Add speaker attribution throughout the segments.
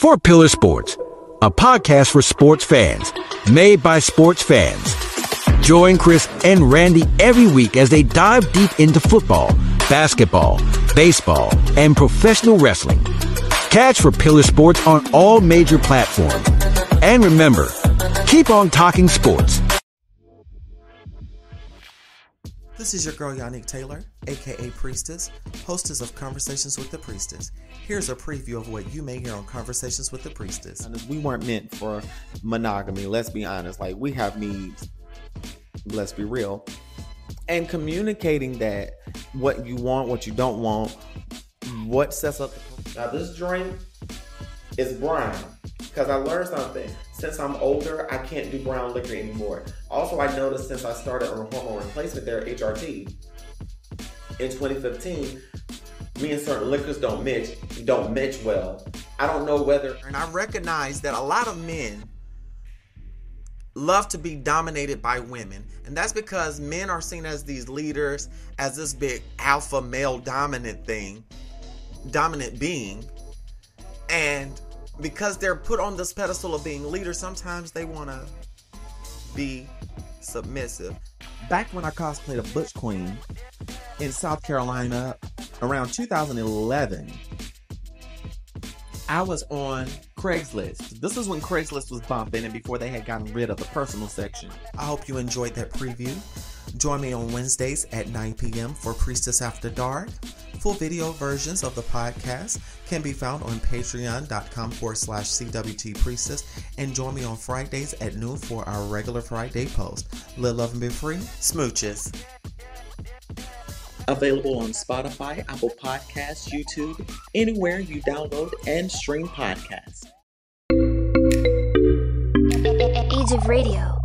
Speaker 1: For Pillar Sports, a podcast for sports fans, made by sports fans. Join Chris and Randy every week as they dive deep into football, basketball, baseball, and professional wrestling. Catch For Pillar Sports on all major platforms. And remember, keep on talking sports.
Speaker 2: This is your girl, Yannick Taylor, aka Priestess, hostess of Conversations with the Priestess. Here's a preview of what you may hear on Conversations with the Priestess.
Speaker 3: We weren't meant for monogamy, let's be honest. Like, we have needs, let's be real. And communicating that, what you want, what you don't want, what sets up. Now, this drink is brown, because I learned something. Since I'm older, I can't do brown liquor anymore. Also, I noticed since I started on hormone replacement there, HRT, in 2015, me and certain liquors don't match well. I don't know whether...
Speaker 2: And I recognize that a lot of men love to be dominated by women. And that's because men are seen as these leaders, as this big alpha male dominant being. And because they're put on this pedestal of being leaders, sometimes they want to be submissive. Back when I cosplayed a Butch Queen in South Carolina around 2011, I was on Craigslist. This is when Craigslist was bumping and before they had gotten rid of the personal section. I hope you enjoyed that preview. Join me on Wednesdays at 9 p.m. for Priestess After Dark. Full video versions of the podcast can be found on patreon.com/CWT Priestess, and join me on Fridays at noon for our regular Friday post. Live, love, and be free. Smooches. Available on Spotify, Apple Podcasts, YouTube, anywhere you download and stream podcasts.
Speaker 4: Age of Radio.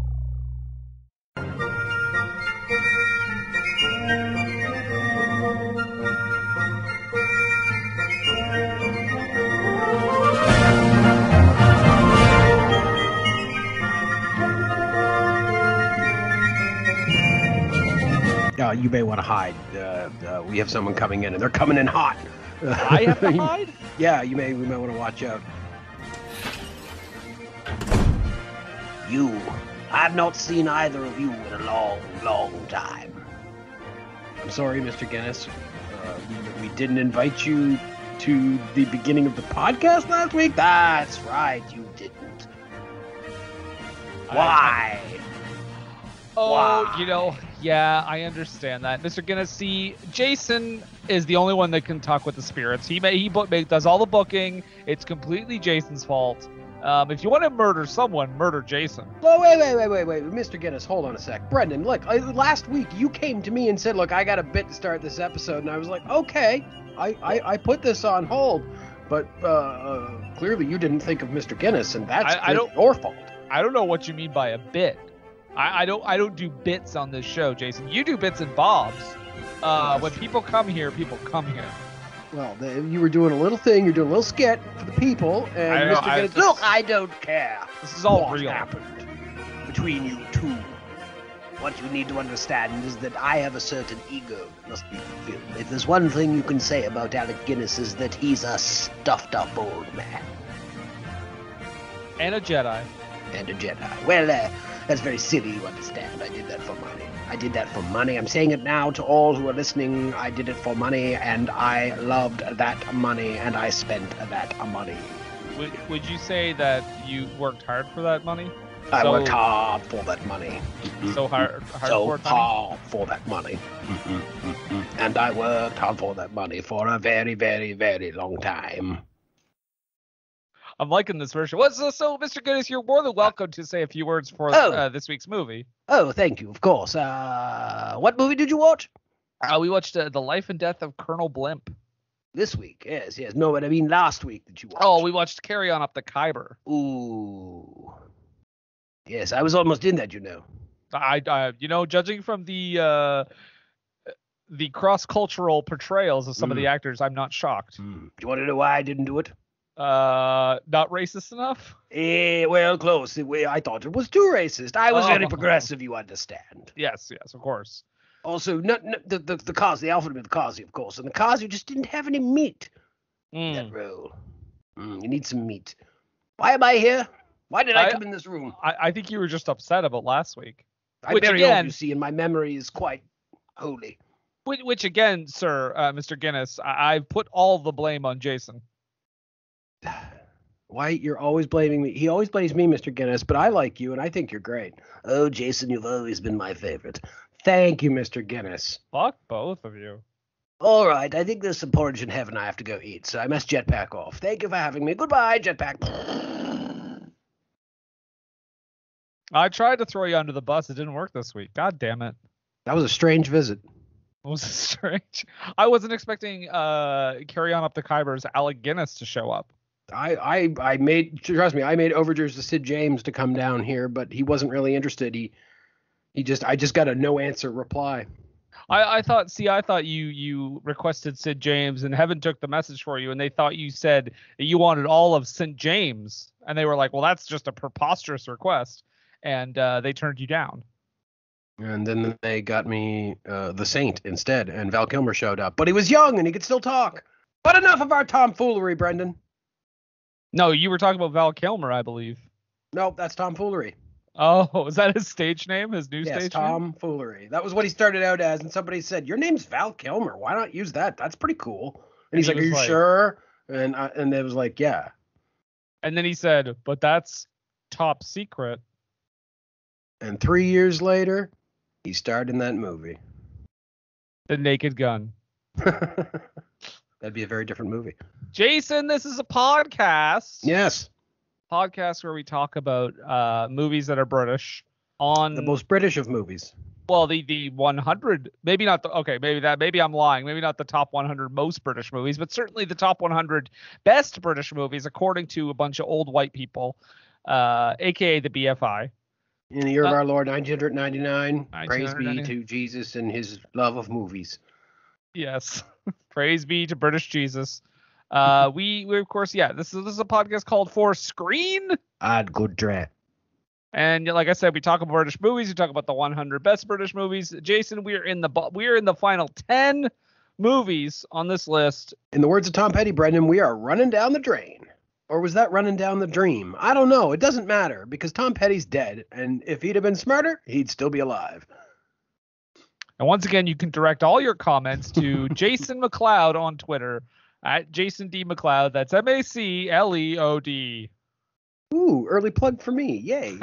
Speaker 5: You may want to hide. We have someone coming in, and they're coming in hot.
Speaker 6: I have to hide?
Speaker 5: Yeah, we may want to watch out.
Speaker 7: I've not seen either of you in a long, long time.
Speaker 5: I'm sorry, Mr. Guinness. We didn't invite you to the beginning of the podcast last week.
Speaker 7: That's right, you didn't. Why?
Speaker 6: Yeah, I understand that. Mr. Guinness, see, Jason is the only one that can talk with the spirits. He does all the booking. It's completely Jason's fault. If you want to murder someone, murder Jason.
Speaker 5: Well, wait, Mr. Guinness, hold on a sec. Brendan, look, last week you came to me and said, look, I got a bit to start this episode, and I was like, okay, I put this on hold, but clearly you didn't think of Mr. Guinness, and that's your fault.
Speaker 6: I don't know what you mean by a bit. I don't do bits on this show, Jason. You do bits and bobs. When people come here, people come here.
Speaker 5: Well, you were doing a little thing. You're doing a little skit for the people, and Mr. Guinness.
Speaker 7: Look, I don't care.
Speaker 6: This is all
Speaker 7: what
Speaker 6: real.
Speaker 7: Happened between you two. What you need to understand is that I have a certain ego that must be fulfilled. If there's one thing you can say about Alec Guinness is that he's a stuffed-up old man.
Speaker 6: And a Jedi.
Speaker 7: Well, that's very silly, you understand. I did that for money. I'm saying it now to all who are listening. I did it for money, and I loved that money, and I spent that money.
Speaker 6: Would you say that you worked hard for that money?
Speaker 7: I worked hard for that money.
Speaker 6: So hard
Speaker 7: for that money. And I worked hard for that money for a very, very, very long time.
Speaker 6: I'm liking this version. So, Mr. Goodness, you're more than welcome to say a few words for this week's movie.
Speaker 7: Oh, thank you, of course. What movie did you watch?
Speaker 6: We watched The Life and Death of Colonel Blimp.
Speaker 7: This week, yes. No, but I mean last week did you watch?
Speaker 6: Oh, we watched Carry On Up the Khyber.
Speaker 7: Ooh. Yes, I was almost in that, you know.
Speaker 6: I judging from the cross-cultural portrayals of some of the actors, I'm not shocked.
Speaker 7: Do you want to know why I didn't do it?
Speaker 6: Not racist enough?
Speaker 7: Well, close. I thought it was too racist. I was very progressive, you understand.
Speaker 6: Yes, of course.
Speaker 7: Also, the Kazi, the Alfred of the Kazi, of course. And the Kazi just didn't have any meat in that role. You need some meat. Why am I here? Why did I come in this room?
Speaker 6: I think you were just upset about last week.
Speaker 7: I'm very old, you see, and my memory is quite holy.
Speaker 6: Which again, sir, Mr. Guinness, I've put all the blame on Jason.
Speaker 7: Why you're always blaming me? He always blames me, Mr. Guinness, but I like you, and I think you're great. Oh, Jason, you've always been my favorite. Thank you, Mr. Guinness.
Speaker 6: Fuck both of you.
Speaker 7: All right, I think there's some porridge in heaven I have to go eat, so I must jetpack off. Thank you for having me. Goodbye, jetpack.
Speaker 6: I tried to throw you under the bus. It didn't work this week. God damn it.
Speaker 7: That was a strange visit.
Speaker 6: It was strange. I wasn't expecting Carry On Up the Khyber's Alec Guinness to show up.
Speaker 7: I made, trust me, I made overtures to Sid James to come down here, but he wasn't really interested. I just got a no answer reply.
Speaker 6: I thought you requested Sid James and Heaven took the message for you, and they thought you said that you wanted all of St. James, and they were like, well, that's just a preposterous request, and they turned you down.
Speaker 7: And then they got me the Saint instead, and Val Kilmer showed up, but he was young and he could still talk. But enough of our tomfoolery, Brendan.
Speaker 6: No, you were talking about Val Kilmer, I believe.
Speaker 7: Nope, that's tomfoolery.
Speaker 6: Oh, is that his stage name? His new
Speaker 7: yes,
Speaker 6: stage
Speaker 7: tomfoolery. That was what he started out as, and somebody said, "Your name's Val Kilmer. Why not use that? That's pretty cool." And he's like, "Are you sure?" And it was like, "Yeah."
Speaker 6: And then he said, "But that's top secret."
Speaker 7: And 3 years later, he starred in that movie,
Speaker 6: The Naked Gun.
Speaker 7: That'd be a very different movie.
Speaker 6: Jason, this is a podcast.
Speaker 7: Yes.
Speaker 6: Podcast where we talk about movies that are British on
Speaker 7: the most British of movies.
Speaker 6: Well, the 100, maybe not maybe I'm lying. Maybe not the top 100 most British movies, but certainly the top 100 best British movies, according to a bunch of old white people, aka the BFI.
Speaker 7: In the year of our Lord, 1999. Praise be to Jesus and his love of movies.
Speaker 6: Yes. Praise be to British Jesus. We of course, this is a podcast called For Screen.
Speaker 7: I'd good dread.
Speaker 6: And like I said, we talk about British movies. We talk about the 100 best British movies. Jason, we are in the final 10 movies on this list.
Speaker 7: In the words of Tom Petty, Brendan, we are running down the drain. Or was that running down the dream? I don't know. It doesn't matter because Tom Petty's dead. And if he'd have been smarter, he'd still be alive.
Speaker 6: And once again, you can direct all your comments to Jason McLeod on Twitter at Jason D. McLeod. That's MacLeod.
Speaker 7: Ooh, early plug for me. Yay.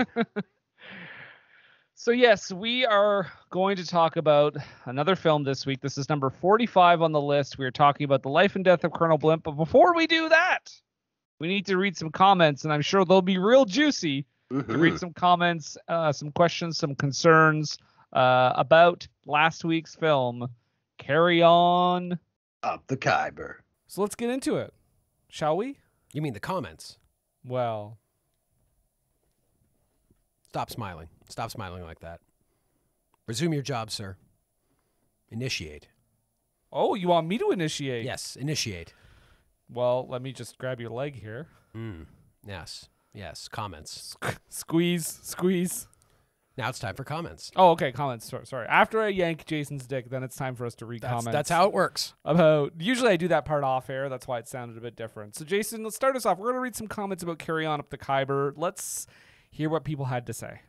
Speaker 6: So, yes, we are going to talk about another film this week. This is number 45 on the list. We are talking about The Life and Death of Colonel Blimp. But before we do that, we need to read some comments, and I'm sure they'll be real juicy. To read some comments, some questions, some concerns about last week's film, Carry On
Speaker 7: Up the Khyber.
Speaker 6: So let's get into it, shall we?
Speaker 5: You mean the comments?
Speaker 6: Well,
Speaker 5: stop smiling. Stop smiling like that. Resume your job, sir. Initiate.
Speaker 6: Oh, you want me to initiate?
Speaker 5: Yes, initiate.
Speaker 6: Well, let me just grab your leg here.
Speaker 5: Yes. Yes. Comments.
Speaker 6: Squeeze.
Speaker 5: Now it's time for comments.
Speaker 6: Oh, okay. Comments. Sorry. After I yank Jason's dick, then it's time for us to read comments.
Speaker 5: That's how it works.
Speaker 6: Usually I do that part off air. That's why it sounded a bit different. So, Jason, let's start us off. We're going to read some comments about Carry On Up the Khyber. Let's hear what people had to say.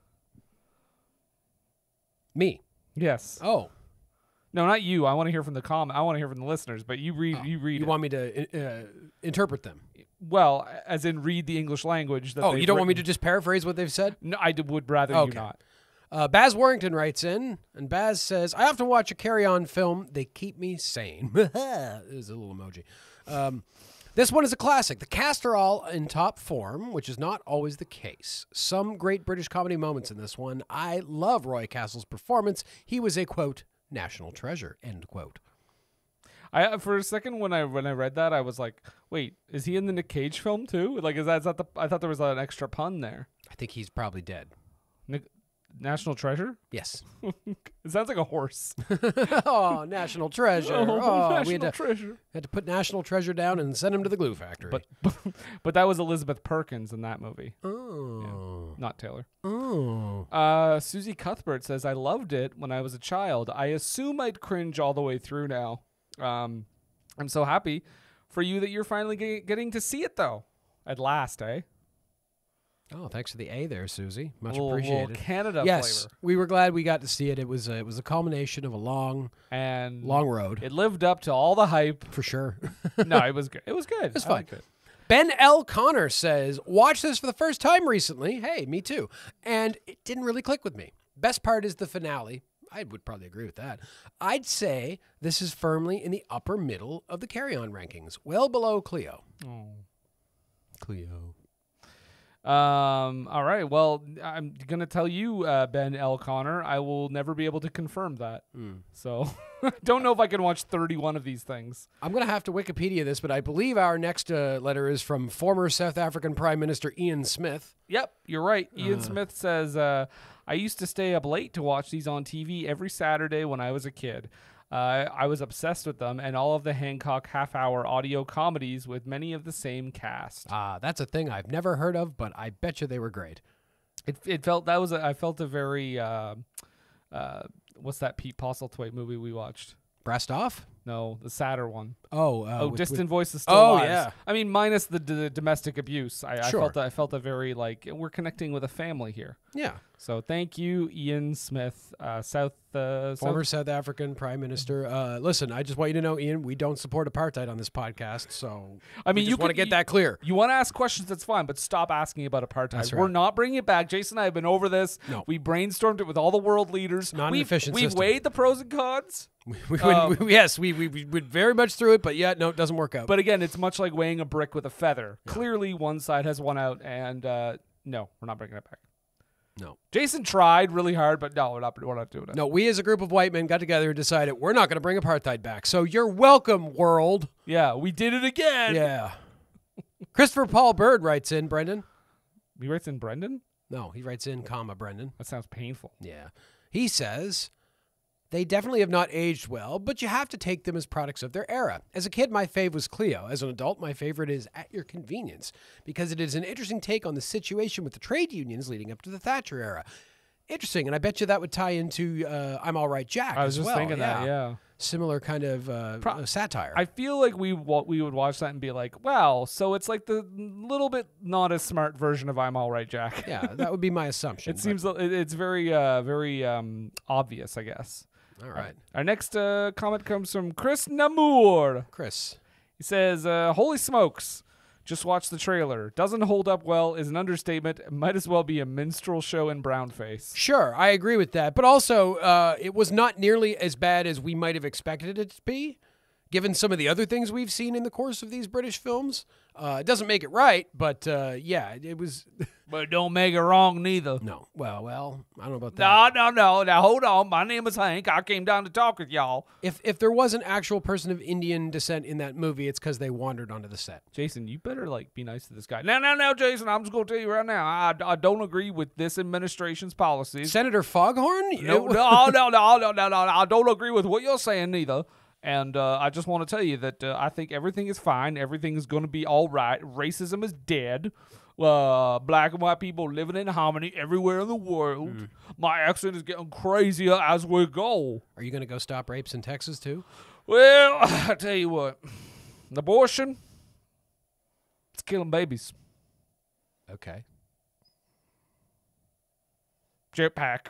Speaker 5: Me?
Speaker 6: Yes.
Speaker 5: Oh.
Speaker 6: No, not you. I want to hear from the I want to hear from the listeners, but you read. You
Speaker 5: want me to interpret them?
Speaker 6: Well, as in read the English language. That
Speaker 5: you don't want me to just paraphrase what they've said?
Speaker 6: No, I would rather you not.
Speaker 5: Baz Warrington writes in, and Baz says, I often watch a Carry On film. They keep me sane. There's a little emoji. This one is a classic. The cast are all in top form, which is not always the case. Some great British comedy moments in this one. I love Roy Castle's performance. He was a, quote, national treasure, end quote.
Speaker 6: For a second when I read that, I was like, wait, is he in the Nick Cage film too? Like, is that the? I thought there was an extra pun there.
Speaker 5: I think he's probably dead.
Speaker 6: National treasure?
Speaker 5: Yes.
Speaker 6: It sounds like a horse.
Speaker 5: Oh, national treasure.
Speaker 6: National treasure.
Speaker 5: Had to put national treasure down and send him to the glue factory.
Speaker 6: But that was Elizabeth Perkins in that movie.
Speaker 5: Oh.
Speaker 6: Yeah, not Taylor.
Speaker 5: Oh.
Speaker 6: Susie Cuthbert says, I loved it when I was a child. I assume I'd cringe all the way through now. I'm so happy for you that you're finally getting to see it, though. At last, eh?
Speaker 5: Oh, thanks for the A there, Susie. Much
Speaker 6: Little
Speaker 5: appreciated.
Speaker 6: Canada
Speaker 5: yes,
Speaker 6: flavor.
Speaker 5: we were glad we got to see it. It was a culmination of a long road.
Speaker 6: It lived up to all the hype.
Speaker 5: For sure.
Speaker 6: No, it was good. It was good.
Speaker 5: It was
Speaker 6: I
Speaker 5: fun.
Speaker 6: liked it.
Speaker 5: Ben L. Connor says, watch this for the first time recently. Hey, me too. And it didn't really click with me. Best part is the finale. I would probably agree with that. I'd say this is firmly in the upper middle of the carry-on rankings, well below Cleo.
Speaker 6: Oh.
Speaker 5: Cleo.
Speaker 6: All right. Well, I'm gonna tell you, Ben L. Connor, I will never be able to confirm that. So, don't know if I can watch 31 of these things.
Speaker 5: I'm gonna have to Wikipedia this, but I believe our next letter is from former South African Prime Minister Ian Smith.
Speaker 6: Yep, you're right. Ian Smith says, I used to stay up late to watch these on TV every Saturday when I was a kid. I was obsessed with them and all of the Hancock half-hour audio comedies with many of the same cast.
Speaker 5: That's a thing I've never heard of, but I bet you they were great.
Speaker 6: It felt I felt a very what's that Pete Postlethwaite movie we watched?
Speaker 5: Breast Off?
Speaker 6: No, the sadder one.
Speaker 5: Distant
Speaker 6: Voices Still Lives.
Speaker 5: Yeah.
Speaker 6: I mean, minus the domestic abuse.
Speaker 5: Sure.
Speaker 6: I felt a very we're connecting with a family here.
Speaker 5: Yeah.
Speaker 6: So thank you, Ian Smith,
Speaker 5: former South African Prime Minister. Listen, I just want you to know, Ian, we don't support apartheid on this podcast. So
Speaker 6: I mean, you
Speaker 5: want to get that clear.
Speaker 6: You want to ask questions, that's fine, but stop asking about apartheid.
Speaker 5: That's
Speaker 6: We're
Speaker 5: right.
Speaker 6: not bringing it back. Jason and I have been over this.
Speaker 5: No.
Speaker 6: We brainstormed it with all the world leaders.
Speaker 5: Not an efficient
Speaker 6: We've
Speaker 5: system.
Speaker 6: weighed the pros and cons.
Speaker 5: We went very much through it, but yeah, no, it doesn't work out.
Speaker 6: But again, it's much like weighing a brick with a feather. Yeah. Clearly, one side has won out, and no, we're not bringing it back.
Speaker 5: No.
Speaker 6: Jason tried really hard, but no, we're not doing it.
Speaker 5: No, we as a group of white men got together and decided we're not going to bring apartheid back. So you're welcome, world.
Speaker 6: Yeah, we did it again.
Speaker 5: Yeah. Christopher Paul Bird writes in, Brendan.
Speaker 6: He writes in Brendan?
Speaker 5: No, he writes in, Brendan.
Speaker 6: That sounds painful.
Speaker 5: Yeah. He says, they definitely have not aged well, but you have to take them as products of their era. As a kid, my fave was Cleo. As an adult, my favorite is At Your Convenience, because it is an interesting take on the situation with the trade unions leading up to the Thatcher era. Interesting, and I bet you that would tie into I'm All Right, Jack.
Speaker 6: I was just thinking
Speaker 5: that,
Speaker 6: yeah.
Speaker 5: Similar kind of satire.
Speaker 6: I feel like we would watch that and be like, wow, so it's like the little bit not as smart version of I'm All Right, Jack.
Speaker 5: Yeah, that would be my assumption.
Speaker 6: Seems it's very obvious, I guess.
Speaker 5: All right.
Speaker 6: Our next comment comes from Chris Namour.
Speaker 5: Chris.
Speaker 6: He says, holy smokes. Just watch the trailer. Doesn't hold up well is an understatement. Might as well be a minstrel show in brownface.
Speaker 5: Sure, I agree with that. But also, it was not nearly as bad as we might have expected it to be, given some of the other things we've seen in the course of these British films. It doesn't make it right, but yeah, it was...
Speaker 6: But it don't make it wrong neither.
Speaker 5: No. Well, I don't know about that.
Speaker 6: No. Now, hold on. My name is Hank. I came down to talk with y'all.
Speaker 5: If there was an actual person of Indian descent in that movie, it's because they wandered onto the set.
Speaker 6: Jason, you better, be nice to this guy. Now, Jason, I'm just going to tell you right now, I don't agree with this administration's policies.
Speaker 5: Senator Foghorn?
Speaker 6: No, I don't agree with what you're saying neither. And I just want to tell you that I think everything is fine. Everything is going to be all right. Racism is dead. Black and white people living in harmony everywhere in the world. My accent is getting crazier as we go.
Speaker 5: Are you going to go stop rapes in Texas, too?
Speaker 6: Well, I tell you what. Abortion, it's killing babies.
Speaker 5: Okay.
Speaker 6: Jetpack.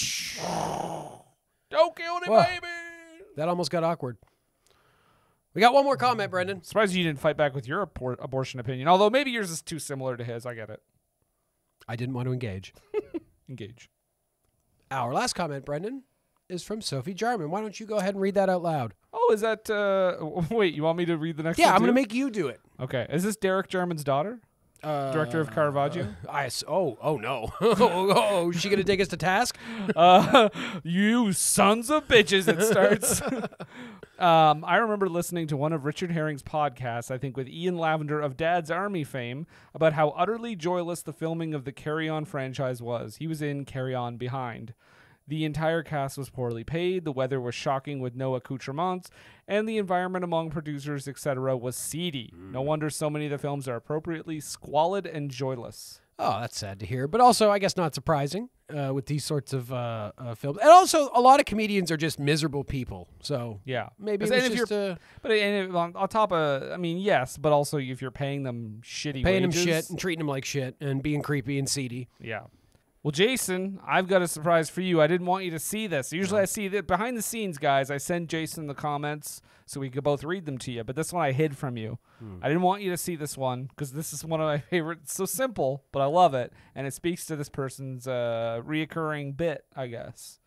Speaker 6: Don't kill the baby.
Speaker 5: That almost got awkward. We got one more comment, Brendan.
Speaker 6: Surprised you didn't fight back with your abortion opinion. Although maybe yours is too similar to his. I get it.
Speaker 5: I didn't want to engage.
Speaker 6: Engage.
Speaker 5: Our last comment, Brendan, is from Sophie Jarman. Why don't you go ahead and read that out loud?
Speaker 6: Oh, is that... wait, you want me to read the next one?
Speaker 5: Yeah, I'm going to make you do it.
Speaker 6: Okay. Is this Derek Jarman's daughter? Director of Caravaggio?
Speaker 5: Oh no. Is she going to take us to task?
Speaker 6: You sons of bitches, it starts. I remember listening to one of Richard Herring's podcasts, I think with Ian Lavender of Dad's Army fame, about how utterly joyless the filming of the Carry On franchise was. He was in Carry On Behind. The entire cast was poorly paid, the weather was shocking with no accoutrements, and the environment among producers, etc., was seedy. No wonder so many of the films are appropriately squalid and joyless.
Speaker 5: Oh, that's sad to hear. But also, I guess not surprising with these sorts of films. And also, a lot of comedians are just miserable people. So
Speaker 6: Yeah.
Speaker 5: maybe
Speaker 6: And
Speaker 5: it's
Speaker 6: if
Speaker 5: just
Speaker 6: But on top of, I mean, yes, but also if you're paying them shitty
Speaker 5: paying
Speaker 6: wages.
Speaker 5: them shit and treating them like shit and being creepy and seedy.
Speaker 6: Yeah. Well, Jason, I've got a surprise for you. I didn't want you to see this. Usually I see that behind the scenes, guys. I send Jason the comments so we could both read them to you. But this one I hid from you. I didn't want you to see this one because this is one of my favorites. It's so simple, but I love it. And it speaks to this person's reoccurring bit, I guess.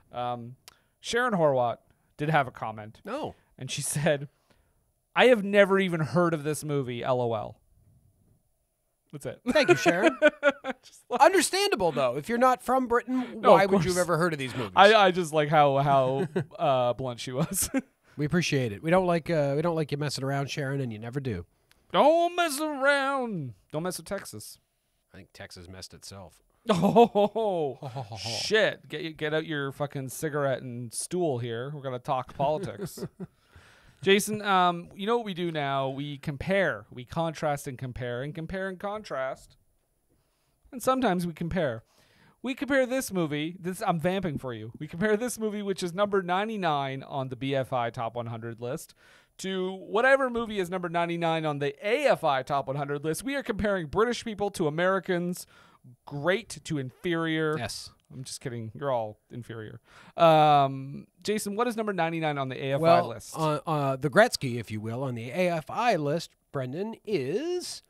Speaker 6: Sharon Horwat did have a comment.
Speaker 5: No.
Speaker 6: And she said, I have never even heard of this movie, LOL. That's it.
Speaker 5: Thank you, Sharon. Understandable, though. If you're not from Britain, why would you have ever heard of these movies?
Speaker 6: I just like how blunt she was.
Speaker 5: We appreciate it. We don't like you messing around, Sharon, and you never do.
Speaker 6: Don't mess around. Don't mess with Texas.
Speaker 5: I think Texas messed itself.
Speaker 6: Oh, shit. Get out your fucking cigarette and stool here. We're going to talk politics. Jason, you know what we do now? We compare. We contrast and compare and contrast. And sometimes we compare. We compare this movie. I'm vamping for you. We compare this movie, which is number 99 on the BFI Top 100 list, to whatever movie is number 99 on the AFI Top 100 list. We are comparing British people to Americans, great to inferior.
Speaker 5: Yes.
Speaker 6: I'm just kidding. You're all inferior. Jason, what is number 99 on the AFI list?
Speaker 5: The Gretzky, if you will, on the AFI list, Brendan, is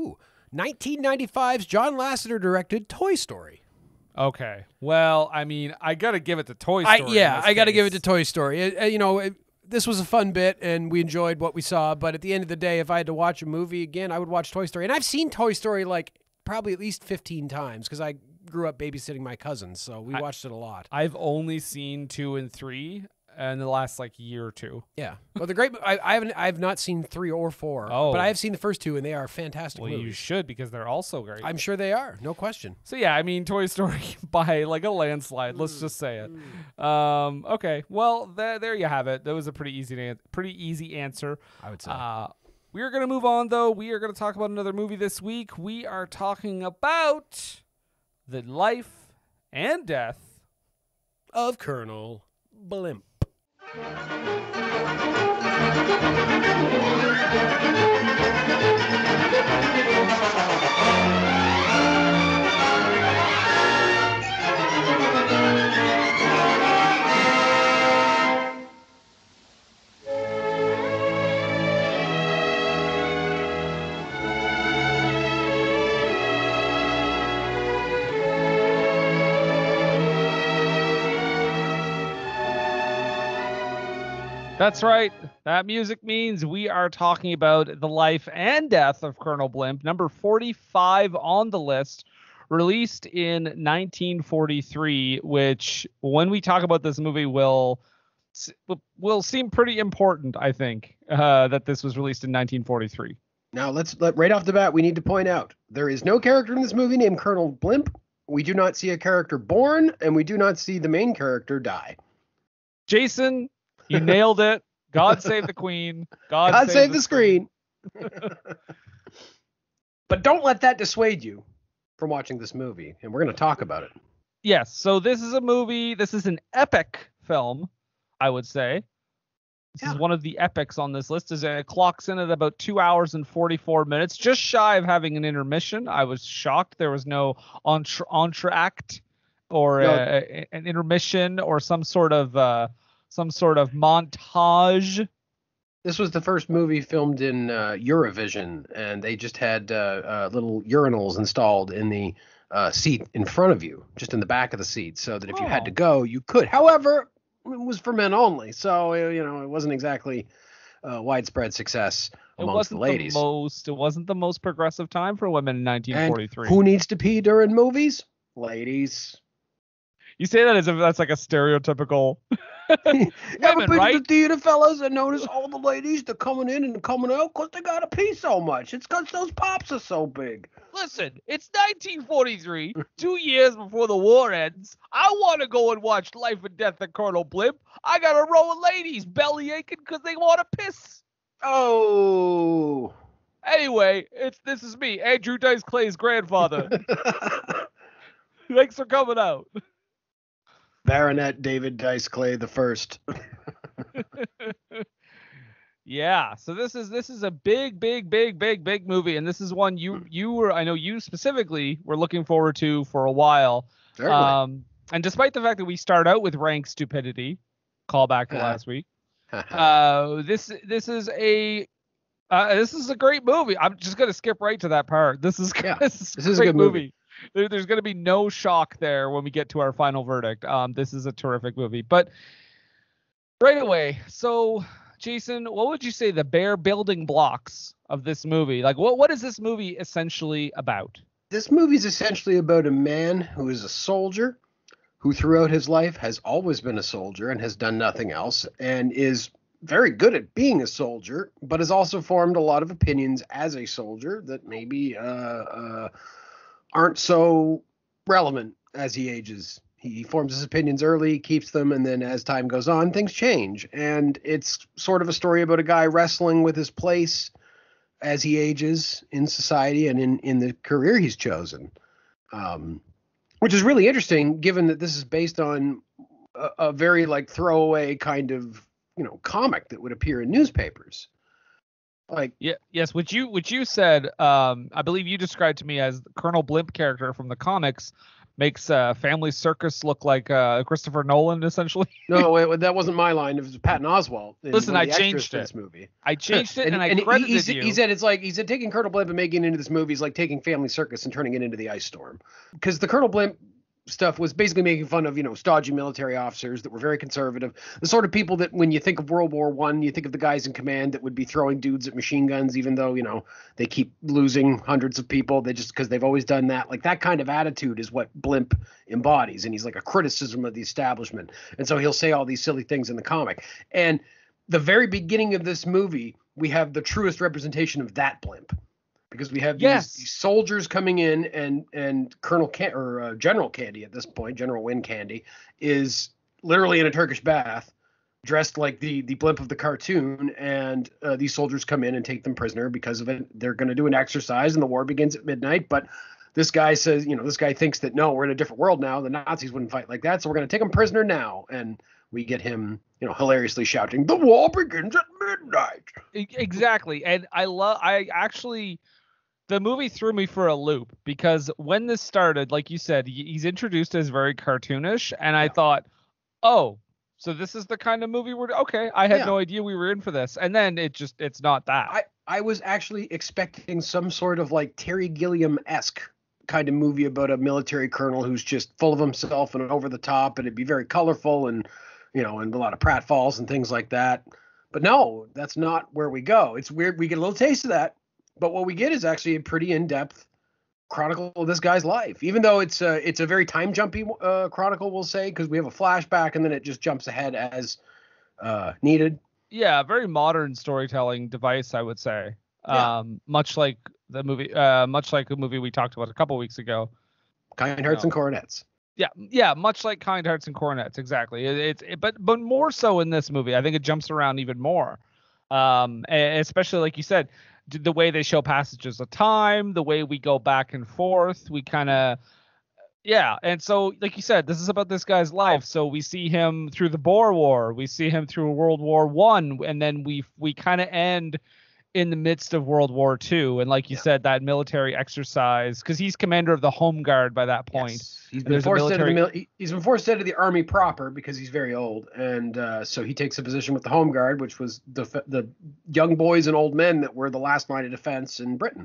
Speaker 5: 1995's John Lasseter directed Toy Story.
Speaker 6: Okay. Well, I mean, I got to give it to Toy Story.
Speaker 5: I got to give it to Toy Story. This was a fun bit, and we enjoyed what we saw. But at the end of the day, if I had to watch a movie again, I would watch Toy Story. And I've seen Toy Story probably at least 15 times because I grew up babysitting my cousins, so we watched it a lot.
Speaker 6: I've only seen 2 and 3 in the last year or two.
Speaker 5: Yeah. Well, I've not seen 3 or 4.
Speaker 6: Oh.
Speaker 5: But I have seen the first 2, and they are fantastic movies.
Speaker 6: You should, because they're also great.
Speaker 5: I'm sure they are, no question.
Speaker 6: So yeah, I mean, Toy Story by a landslide. Let's just say it. Okay. Well, there you have it. That was a pretty easy answer,
Speaker 5: I would say.
Speaker 6: We are going to move on, though. We are going to talk about another movie this week. We are talking about the life and death
Speaker 5: of Colonel Blimp.
Speaker 6: That's right. That music means we are talking about the life and death of Colonel Blimp, number 45 on the list, released in 1943, which when we talk about this movie will seem pretty important, I think, that this was released in 1943.
Speaker 5: Now, right off the bat, we need to point out, there is no character in this movie named Colonel Blimp. We do not see a character born, and we do not see the main character die.
Speaker 6: Jason, you nailed it. God save the Queen. God
Speaker 5: save the screen. But don't let that dissuade you from watching this movie, and we're going to talk about it.
Speaker 6: Yes, so this is a movie. This is an epic film, I would say. This is one of the epics on this list. It clocks in at about 2 hours and 44 minutes, just shy of having an intermission. I was shocked there was no entr'acte or an intermission or some sort of montage.
Speaker 5: This was the first movie filmed in Eurovision, and they just had little urinals installed in the seat in front of you, just in the back of the seat, so that if you had to go, you could. However, it was for men only, so it wasn't exactly widespread success amongst the ladies.
Speaker 6: It wasn't the most progressive time for women in 1943.
Speaker 5: And who needs to pee during movies? Ladies.
Speaker 6: You say that as if that's like a stereotypical.
Speaker 5: Ever been
Speaker 6: right?
Speaker 5: to the theater, fellas, and notice all the ladies, they're coming in and coming out because they gotta pee so much? It's because those pops are so big.
Speaker 6: Listen, it's 1943, 2 years before the war ends. I want to go and watch Life and Death of Colonel Blimp. I got a row of ladies belly aching because they want to piss.
Speaker 5: Oh.
Speaker 6: Anyway, this is me, Andrew Dice Clay's grandfather. Thanks for coming out.
Speaker 5: Baronet David Dice Clay the first.
Speaker 6: Yeah, so this is a big movie, and this is one you were, I know you specifically were looking forward to for a while.
Speaker 5: Certainly.
Speaker 6: And despite the fact that we start out with rank stupidity, call back to last week, this is a great movie. I'm just gonna skip right to that part. This is a great movie. There's gonna be no shock there when we get to our final verdict. This is a terrific movie, but right away, so. Jason, what would you say the bare building blocks of this movie? Like, what is this movie essentially about?
Speaker 5: This movie is essentially about a man who is a soldier, who throughout his life has always been a soldier and has done nothing else, and is very good at being a soldier, but has also formed a lot of opinions as a soldier that maybe aren't so relevant as he ages. He forms his opinions early, keeps them, and then as time goes on, things change. And it's sort of a story about a guy wrestling with his place as he ages in society and in the career he's chosen, which is really interesting, given that this is based on a very like throwaway kind of comic that would appear in newspapers. Like
Speaker 6: yes, which you said, I believe you described to me as the Colonel Blimp character from the comics. Makes Family Circus look like Christopher Nolan, essentially.
Speaker 5: No, that wasn't my line. It was Patton Oswalt.
Speaker 6: Listen, I changed it.
Speaker 5: This movie.
Speaker 6: I changed it, and I credited you.
Speaker 5: He said taking Colonel Blimp and making it into this movie is like taking Family Circus and turning it into the Ice Storm. Because the Colonel Blimp stuff was basically making fun of, stodgy military officers that were very conservative. The sort of people that when you think of World War I, you think of the guys in command that would be throwing dudes at machine guns, even though, they keep losing hundreds of people. They just, because they've always done that. Like that kind of attitude is what Blimp embodies. And he's like a criticism of the establishment. And so he'll say all these silly things in the comic. And the very beginning of this movie, we have the truest representation of that Blimp. Because we have these soldiers coming in, and General Candy at this point, General Win Candy, is literally in a Turkish bath, dressed like the Blimp of the cartoon, and these soldiers come in and take them prisoner because of it. They're going to do an exercise, and the war begins at midnight. But this guy says, this guy thinks that no, we're in a different world now. The Nazis wouldn't fight like that, so we're going to take them prisoner now. And we get him, hilariously shouting, "The war begins at midnight."
Speaker 6: Exactly, and the movie threw me for a loop because when this started, like you said, he's introduced as very cartoonish, and I thought, oh, so this is the kind of movie okay. I had no idea we were in for this, and then it's not that.
Speaker 5: I was actually expecting some sort of like Terry Gilliam-esque kind of movie about a military colonel who's just full of himself and over the top, and it'd be very colorful and and a lot of pratfalls and things like that. But no, that's not where we go. It's weird. We get a little taste of that. But what we get is actually a pretty in-depth chronicle of this guy's life, even though it's a very time-jumpy chronicle, we'll say, because we have a flashback and then it just jumps ahead as needed.
Speaker 6: Yeah, very modern storytelling device, I would say.
Speaker 5: Yeah.
Speaker 6: Much like a movie we talked about a couple weeks ago.
Speaker 5: Kind Hearts and Coronets.
Speaker 6: Yeah, much like Kind Hearts and Coronets, exactly. But more so in this movie. I think it jumps around even more, especially like you said. The way they show passages of time, the way we go back and forth, we kind of, and so like you said, this is about this guy's life. So we see him through the Boer War, we see him through World War I, and then we kind of end in the midst of World War II, and like you said, that military exercise, because he's commander of the Home Guard by that point.
Speaker 5: Yes. He's been forced out of the army proper because he's very old, and so he takes a position with the Home Guard, which was the young boys and old men that were the last line of defense in Britain.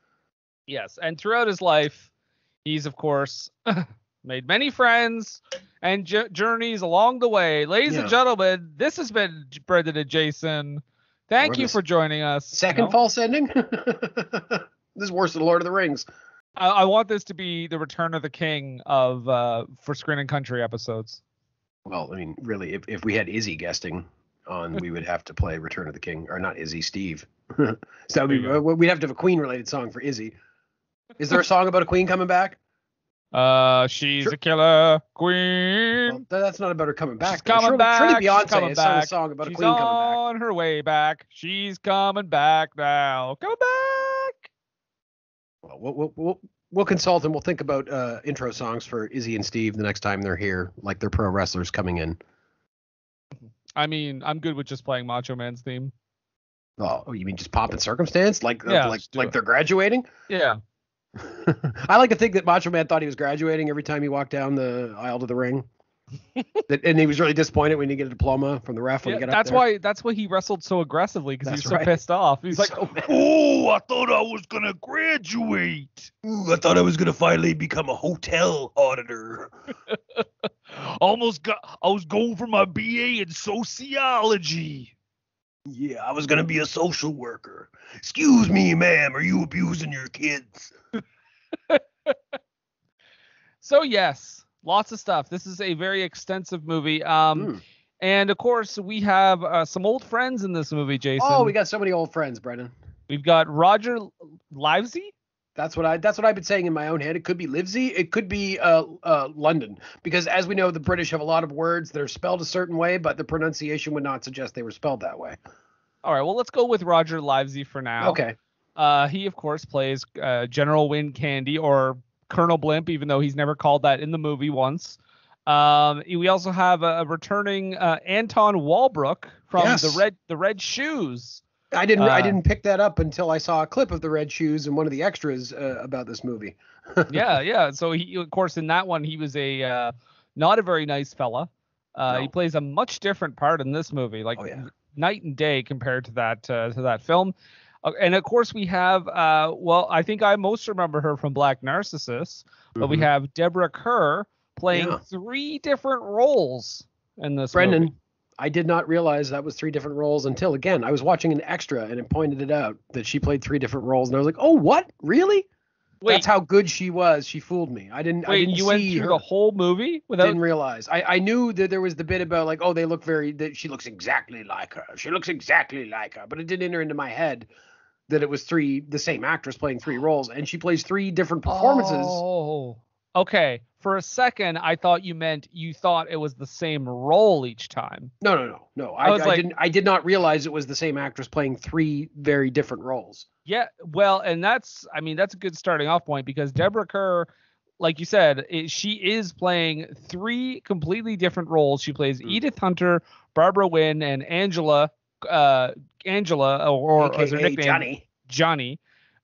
Speaker 6: Yes, and throughout his life, he's of course made many friends and journeys along the way. Ladies and gentlemen, this has been Brendan and Jason. Thank you for joining us.
Speaker 5: Second false ending? This is worse than Lord of the Rings.
Speaker 6: I want this to be the Return of the King of for Screen and Country episodes.
Speaker 5: Well, I mean, really, if we had Izzy guesting on, we would have to play Return of the King. Or not Izzy, Steve. So we'd have to have a Queen-related song for Izzy. Is there a song about a Queen coming back?
Speaker 6: She's
Speaker 5: Sure.
Speaker 6: a killer queen.
Speaker 5: Well, that's not about her coming back.
Speaker 6: She's coming back.
Speaker 5: Surely Beyonce
Speaker 6: She's coming
Speaker 5: has sung a
Speaker 6: back.
Speaker 5: song about
Speaker 6: She's
Speaker 5: a queen coming back.
Speaker 6: on her way back. She's coming back now. Coming back.
Speaker 5: Well, we'll consult and we'll think about intro songs for Izzy and Steve the next time they're here, like they're pro wrestlers coming in.
Speaker 6: I mean, I'm good with just playing Macho Man's theme.
Speaker 5: Oh, you mean just Pomp and Circumstance? Like
Speaker 6: just do
Speaker 5: like
Speaker 6: it.
Speaker 5: they're graduating?
Speaker 6: Yeah.
Speaker 5: I like to think that Macho Man thought he was graduating every time he walked down the aisle to the ring. And he was really disappointed when he get a diploma from the ref when he got up there.
Speaker 6: That's why he wrestled so aggressively, because he was
Speaker 5: That's
Speaker 6: so
Speaker 5: right.
Speaker 6: pissed off. He's like,
Speaker 5: so mad.
Speaker 6: "Oh, I thought I was gonna graduate.
Speaker 5: I thought I was gonna finally become a hotel auditor.
Speaker 6: I was going for my BA in sociology."
Speaker 5: Yeah, I was gonna be a social worker. Excuse me, ma'am, are you abusing your kids?
Speaker 6: So yes, lots of stuff. This is a very extensive movie. And of course we have some old friends in this movie, Jason.
Speaker 5: Oh, we got so many old friends, Brendan.
Speaker 6: We've got Roger Livesey.
Speaker 5: That's what I've been saying in my own head. It could be Livesey. It could be London, because as we know, the British have a lot of words that are spelled a certain way, but the pronunciation would not suggest they were spelled that way.
Speaker 6: All right, well, let's go with Roger Livesey for now.
Speaker 5: Okay.
Speaker 6: He of course plays General Win Candy, or Colonel Blimp, even though he's never called that in the movie once. We also have a returning Anton Walbrook from the Red Shoes.
Speaker 5: I didn't pick that up until I saw a clip of the Red Shoes in one of the extras about this movie.
Speaker 6: yeah. So he, of course, in that one, he was a not a very nice fella.
Speaker 5: No.
Speaker 6: He plays a much different part in this movie, like night and day compared to that film. And of course, we have I think I most remember her from Black Narcissus, but we have Deborah Kerr playing 3 different roles in this
Speaker 5: Brendan,
Speaker 6: movie.
Speaker 5: I did not realize that was 3 different roles until, again, I was watching an extra and it pointed it out that she played 3 different roles, and I was like, oh, what? Really?
Speaker 6: Wait.
Speaker 5: That's how good she was. She fooled me. I didn't
Speaker 6: You went through the whole movie without?
Speaker 5: Didn't realize. I knew that there was the bit about like, oh, they look that she looks exactly like her. She looks exactly like her. But it didn't enter into my head that it was the same actress playing 3 roles, and she plays 3 different performances.
Speaker 6: Oh, okay. For a second, I thought you thought it was the same role each time.
Speaker 5: No. I did not realize it was the same actress playing 3 very different roles.
Speaker 6: Yeah, well, and that's a good starting off point, because Deborah Kerr, like you said, she is playing 3 completely different roles. She plays Edith Hunter, Barbara Wynn, and Angela, or as her nickname, Johnny.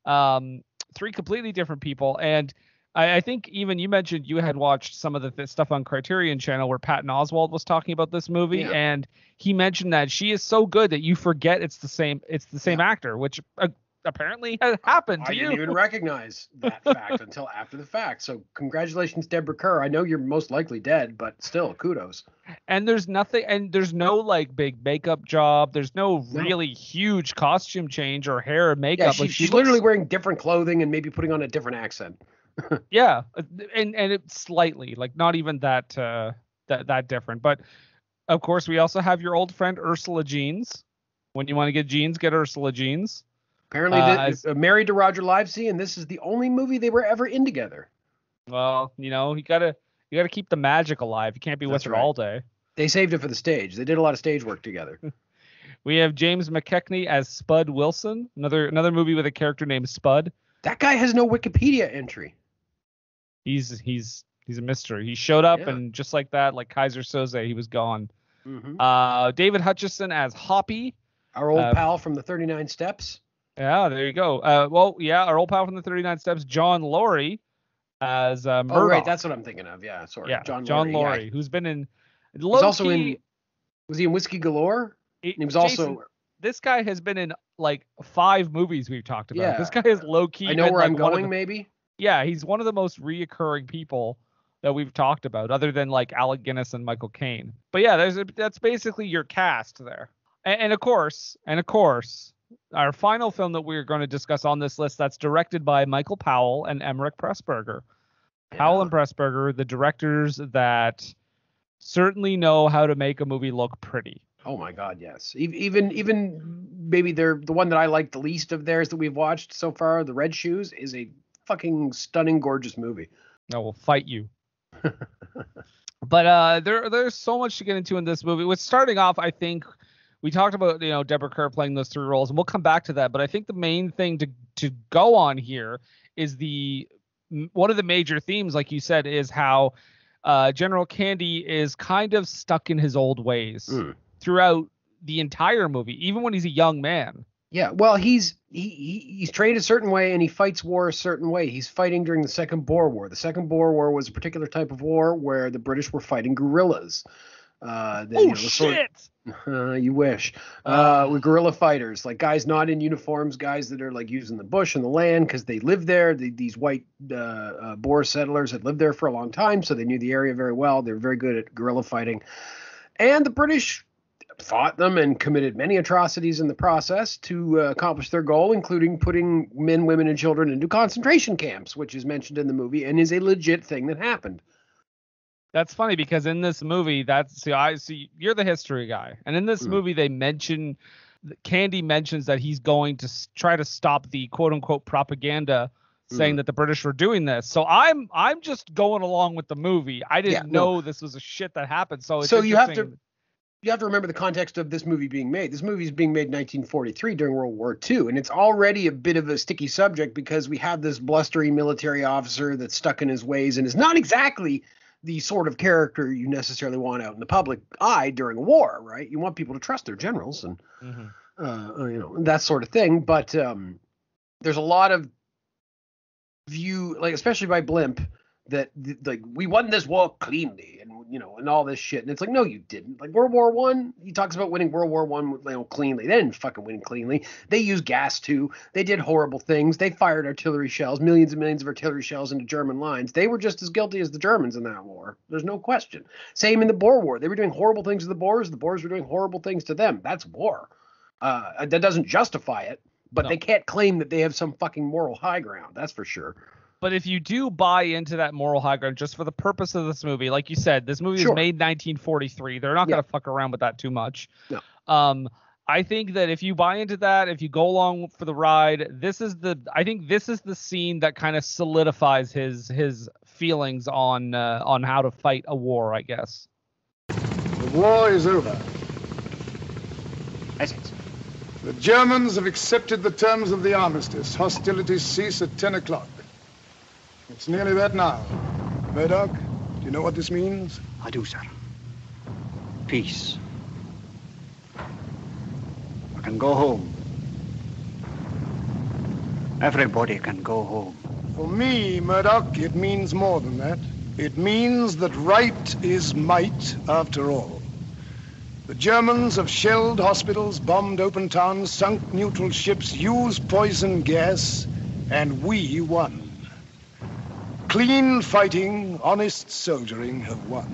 Speaker 6: 3 completely different people. And I think even you mentioned you had watched some of the stuff on Criterion Channel where Patton Oswalt was talking about this movie, and he mentioned that she is so good that you forget it's the same actor, which apparently has happened to you.
Speaker 5: I didn't even recognize that fact until after the fact. So congratulations, Deborah Kerr. I know you're most likely dead, but still, kudos.
Speaker 6: And there's no like big makeup job. There's no really huge costume change or hair and makeup.
Speaker 5: Yeah, she's literally wearing different clothing and maybe putting on a different accent.
Speaker 6: Yeah, and it's slightly, like, not even that different. But of course, we also have your old friend Ursula Jeans. When you want to get jeans, get Ursula Jeans.
Speaker 5: Apparently, married to Roger Livesey, and this is the only movie they were ever in together.
Speaker 6: Well, you gotta keep the magic alive. You can't be with her all day.
Speaker 5: They saved it for the stage. They did a lot of stage work together.
Speaker 6: We have James McKechnie as Spud Wilson, another movie with a character named Spud.
Speaker 5: That guy has no Wikipedia entry.
Speaker 6: He's a mystery. He showed up and just like that, like Kaiser Soze, he was gone.
Speaker 5: Mm-hmm.
Speaker 6: David Hutchison as Hoppy,
Speaker 5: our old pal from the 39 Steps.
Speaker 6: Yeah, there you go. Our old pal from the 39 Steps, John Laurie, as Murdoch.
Speaker 5: Oh, right, that's what I'm thinking of. Yeah, sorry.
Speaker 6: Yeah,
Speaker 5: John
Speaker 6: Laurie, who's been in.
Speaker 5: Was he in Whiskey Galore? He was also.
Speaker 6: This guy has been in like 5 movies we've talked about.
Speaker 5: Yeah.
Speaker 6: This guy is low key.
Speaker 5: I know where I'm going. Maybe.
Speaker 6: Yeah, he's one of the most reoccurring people that we've talked about, other than like Alec Guinness and Michael Caine. But yeah, that's basically your cast there. And of course, our final film that we're going to discuss on this list, that's directed by Michael Powell and Emeric Pressburger. Yeah. Powell and Pressburger, the directors that certainly know how to make a movie look pretty.
Speaker 5: Oh my God, yes. Even maybe they're the one that I like the least of theirs that we've watched so far, The Red Shoes, is a fucking stunning, gorgeous movie.
Speaker 6: I will fight you. But there's so much to get into in this movie. With starting off, I think we talked about, Deborah Kerr playing those three roles, and we'll come back to that. But I think the main thing to go on here is one of the major themes, like you said, is how General Candy is kind of stuck in his old ways throughout the entire movie, even when he's a young man.
Speaker 5: Yeah, well, he's trained a certain way and he fights war a certain way. He's fighting during the Second Boer War. The Second Boer War was a particular type of war where the British were fighting guerrillas.
Speaker 6: Shit!
Speaker 5: You wish. With guerrilla fighters, like guys not in uniforms, guys that are like using the bush and the land because they lived there. These white Boer settlers had lived there for a long time, so they knew the area very well. They were very good at guerrilla fighting. And the British fought them and committed many atrocities in the process to accomplish their goal, including putting men, women, and children into concentration camps, which is mentioned in the movie and is a legit thing that happened.
Speaker 6: That's funny because in this movie, you're the history guy, and in this movie Candy mentions that he's going to try to stop the quote unquote propaganda saying that the British were doing this. So I'm just going along with the movie. I didn't know this was a shit that happened. So
Speaker 5: you have to remember the context of this movie being made. This movie is being made in 1943 during World War II, and it's already a bit of a sticky subject because we have this blustery military officer that's stuck in his ways and is not exactly the sort of character you necessarily want out in the public eye during a war, right? You want people to trust their generals and that sort of thing. But there's a lot of view, like especially by Blimp, that like we won this war cleanly and all this shit. And it's like, no, you didn't. Like World War One, he talks about winning World War One cleanly. They didn't fucking win cleanly. They used gas too. They did horrible things. They fired artillery shells, millions and millions of artillery shells into German lines. They were just as guilty as the Germans in that war. There's no question. Same in the Boer War. They were doing horrible things to the Boers. The Boers were doing horrible things to them. That's war. That doesn't justify it, but they can't claim that they have some fucking moral high ground. That's for sure.
Speaker 6: But if you do buy into that moral high ground just for the purpose of this movie, like you said, this movie was made in 1943. They're not going to fuck around with that too much. No. I think that if you buy into that, if you go along for the ride, I think this is the scene that kind of solidifies his feelings on how to fight a war, I guess.
Speaker 8: The war is over. The Germans have accepted the terms of the armistice. Hostilities cease at 10 o'clock. It's nearly that now. Murdoch, do you know what this means?
Speaker 9: I do, sir. Peace. I can go home. Everybody can go home.
Speaker 8: For me, Murdoch, it means more than that. It means that right is might, after all. The Germans have shelled hospitals, bombed open towns, sunk neutral ships, used poison gas, and we won. Clean fighting, honest soldiering have won.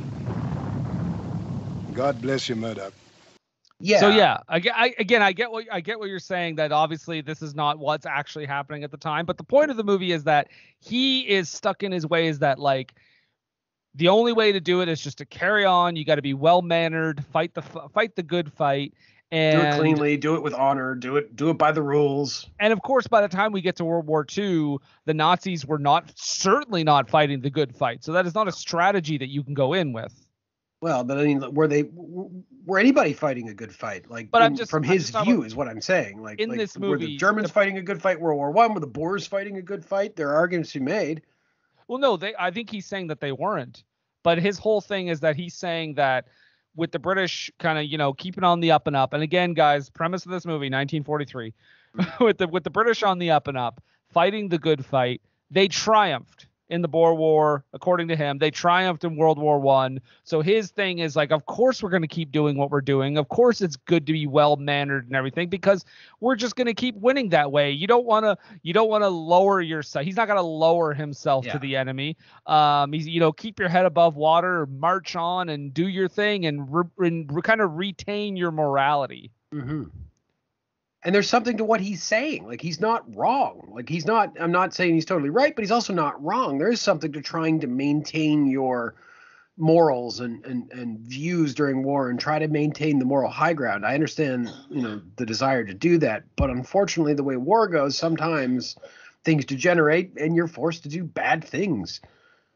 Speaker 8: God bless you, Murdoch.
Speaker 6: Yeah. So yeah, I get what you're saying, that obviously this is not what's actually happening at the time, but the point of the movie is that he is stuck in his ways that like the only way to do it is just to carry on. You got to be well-mannered, fight the good fight. And
Speaker 5: do it cleanly, do it with honor, do it by the rules.
Speaker 6: And of course, by the time we get to World War II, the Nazis were certainly not fighting the good fight. So that is not a strategy that you can go in with.
Speaker 5: Well, but I mean, were anybody fighting a good fight? Like, but from his view is what I'm saying. Like
Speaker 6: in this movie,
Speaker 5: were the Germans fighting a good fight? World War I? Were the Boers fighting a good fight? There are arguments to be made.
Speaker 6: Well, no, I think he's saying that they weren't. But his whole thing is that he's saying that with the British kind of, keeping on the up and up. And again, guys, premise of this movie, 1943, with the British on the up and up, fighting the good fight, they triumphed in the Boer War, according to him. They triumphed in World War I. So his thing is like, of course we're going to keep doing what we're doing. Of course it's good to be well-mannered and everything because we're just going to keep winning that way. You don't want to lower yourself. He's not going to lower himself to the enemy. He's, keep your head above water, march on and do your thing and kind of retain your morality.
Speaker 5: Mm-hmm. And there's something to what he's saying. Like, he's not wrong. Like, I'm not saying he's totally right, but he's also not wrong. There is something to trying to maintain your morals and views during war and try to maintain the moral high ground. I understand, the desire to do that. But unfortunately, the way war goes, sometimes things degenerate and you're forced to do bad things.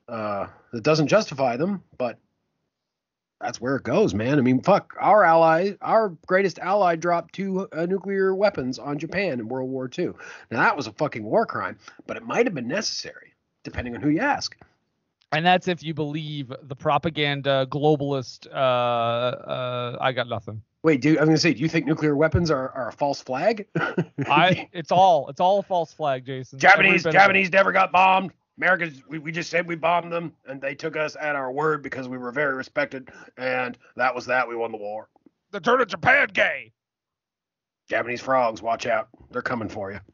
Speaker 5: It doesn't justify them, but that's where it goes, man. I mean, fuck, our greatest ally dropped 2 nuclear weapons on Japan in World War II. Now, that was a fucking war crime, but it might have been necessary, depending on who you ask.
Speaker 6: And that's if you believe the propaganda globalist. I got nothing.
Speaker 5: Wait, I was gonna say, do you think nuclear weapons are a false flag?
Speaker 6: It's all a false flag, Jason.
Speaker 5: Japanese never got bombed. Americans, we just said we bombed them, and they took us at our word because we were very respected, and that was that. We won the war.
Speaker 6: They turned Japan gay.
Speaker 5: Japanese frogs, watch out. They're coming for you.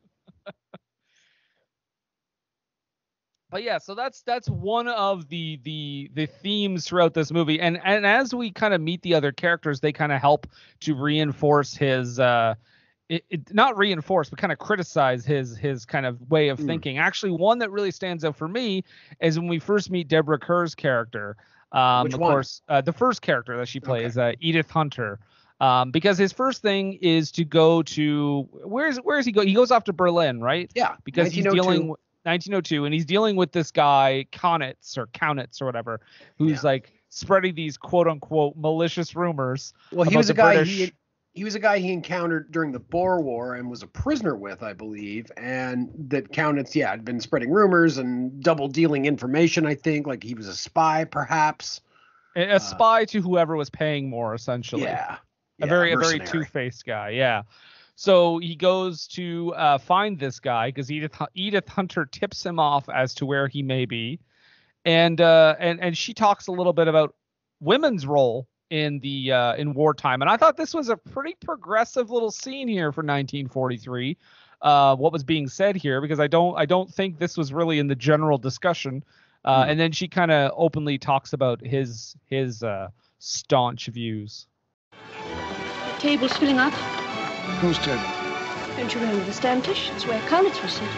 Speaker 6: But yeah, so that's one of the themes throughout this movie, and as we kind of meet the other characters, they kind of help to reinforce his not reinforce, but kind of criticize his kind of way of thinking. Actually, one that really stands out for me is when we first meet Deborah Kerr's character.
Speaker 5: Which one?
Speaker 6: Course, the first character that she plays, Edith Hunter. Because his first thing is to go to where is he go? He goes off to Berlin, right?
Speaker 5: Yeah,
Speaker 6: because he's dealing with 1902, and he's dealing with this guy Kaunitz or whatever, who's like spreading these quote unquote malicious rumors.
Speaker 5: Well, he was a guy he was a guy he encountered during the Boer War and was a prisoner with, I believe, and that Kaunitz, had been spreading rumors and double dealing information. I think like he was a spy, perhaps
Speaker 6: a spy to whoever was paying more, essentially.
Speaker 5: A
Speaker 6: very two-faced guy. Yeah. So he goes to find this guy because Edith Hunter tips him off as to where he may be, and she talks a little bit about women's role in wartime, and I thought this was a pretty progressive little scene here for 1943. What was being said here, because I don't think this was really in the general discussion, and then she kind of openly talks about his staunch views.
Speaker 10: The table's filling up.
Speaker 8: Whose table?
Speaker 10: Don't you remember the Standish? It's where Kaunitz was sit.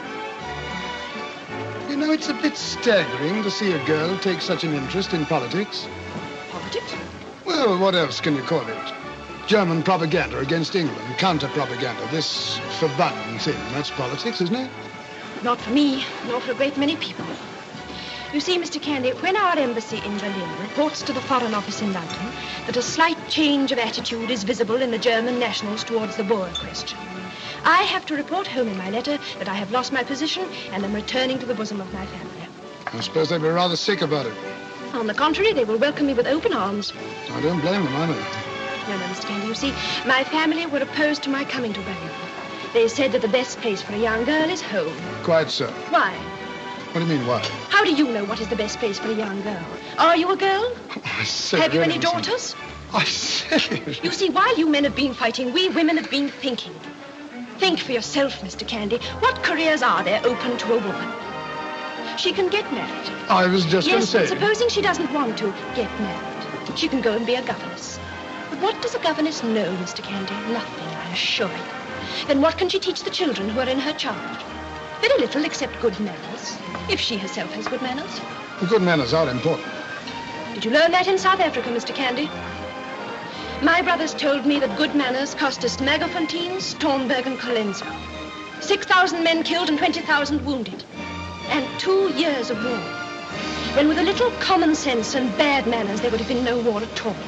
Speaker 8: You know, it's a bit staggering to see a girl take such an interest in politics.
Speaker 10: Politics?
Speaker 8: Well, what else can you call it? German propaganda against England, counter-propaganda, this forbidden thing. That's politics, isn't it?
Speaker 10: Not for me, nor for a great many people. You see, Mr. Candy, when our embassy in Berlin reports to the Foreign Office in London that a slight change of attitude is visible in the German nationals towards the Boer question, I have to report home in my letter that I have lost my position and am returning to the bosom of my family.
Speaker 8: I suppose they'd be rather sick about it.
Speaker 10: On the contrary, they will welcome me with open arms.
Speaker 8: I don't blame them, either.
Speaker 10: No, Mr. Candy, you see, my family were opposed to my coming to Berlin. They said that the best place for a young girl is home.
Speaker 8: Quite so.
Speaker 10: Why?
Speaker 8: What do you mean, why?
Speaker 10: How do you know what is the best place for a young girl? Are you a girl?
Speaker 8: I said
Speaker 10: have you
Speaker 8: it
Speaker 10: any
Speaker 8: isn't.
Speaker 10: daughters?
Speaker 8: I said it.
Speaker 10: You see, while you men have been fighting, we women have been thinking. Think for yourself, Mr. Candy. What careers are there open to a woman? She can get married.
Speaker 8: I was just going to
Speaker 10: Yes,
Speaker 8: say.
Speaker 10: but supposing she doesn't want to get married, she can go and be a governess. But what does a governess know, Mr. Candy? Nothing, I assure you. Then what can she teach the children who are in her charge? Very little except good manners, if she herself has good manners.
Speaker 8: Good manners are important.
Speaker 10: Did you learn that in South Africa, Mr. Candy? My brothers told me that good manners cost us Magofontein, Stormberg, and Colenso. 6,000 men killed and 20,000 wounded. And 2 years of war. When with a little common sense and bad manners, there would have been no war at all.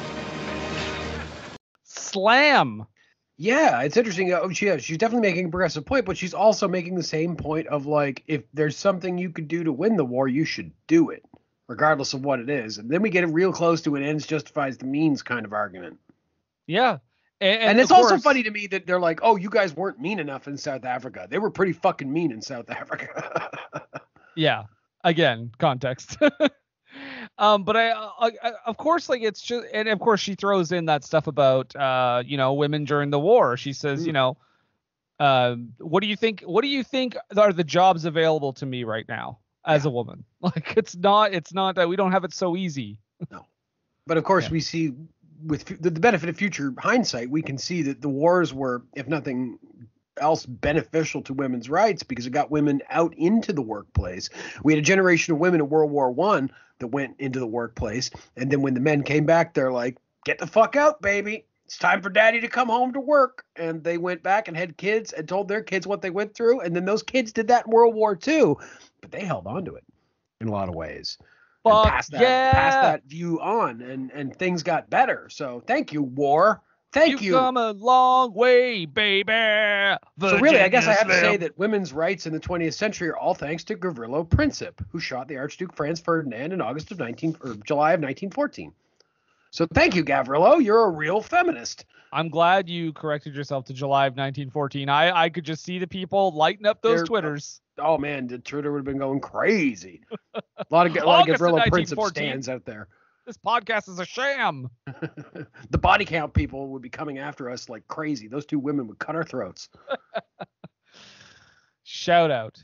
Speaker 6: Slam!
Speaker 5: Yeah, it's interesting. She's definitely making a progressive point, but she's also making the same point of like, if there's something you could do to win the war, you should do it, regardless of what it is. And then we get it real close to an ends justifies the means kind of argument.
Speaker 6: Yeah.
Speaker 5: And it's also funny to me that they're like, oh, you guys weren't mean enough in South Africa. They were pretty fucking mean in South Africa.
Speaker 6: Yeah. Again, context. But I of course, like, it's just, and of course she throws in that stuff about, women during the war. She says, what do you think are the jobs available to me right now as a woman? Like, it's not that we don't have it so easy.
Speaker 5: No. But of course we see with the benefit of future hindsight, we can see that the wars were, if nothing else, beneficial to women's rights because it got women out into the workplace. We had a generation of women in World War I that went into the workplace. And then when the men came back, they're like, get the fuck out, baby. It's time for daddy to come home to work. And they went back and had kids and told their kids what they went through. And then those kids did that in World War II, but they held on to it. in a lot of ways.
Speaker 6: Fuck
Speaker 5: And pass that view on, and things got better. So thank you, war. Thank you.
Speaker 6: Come a long way, baby.
Speaker 5: So really, I guess I have to say that women's rights in the 20th century are all thanks to Gavrilo Princip, who shot the Archduke Franz Ferdinand in July of 1914. So thank you, Gavrilo. You're a real feminist.
Speaker 6: I'm glad you corrected yourself to July of 1914. I could just see the people lighting up those Twitters.
Speaker 5: Oh man, the Twitter would have been going crazy. A lot of Gavrilo Princip stands out there.
Speaker 6: This podcast is a sham.
Speaker 5: The body count people would be coming after us like crazy. Those two women would cut our throats.
Speaker 6: Shout out.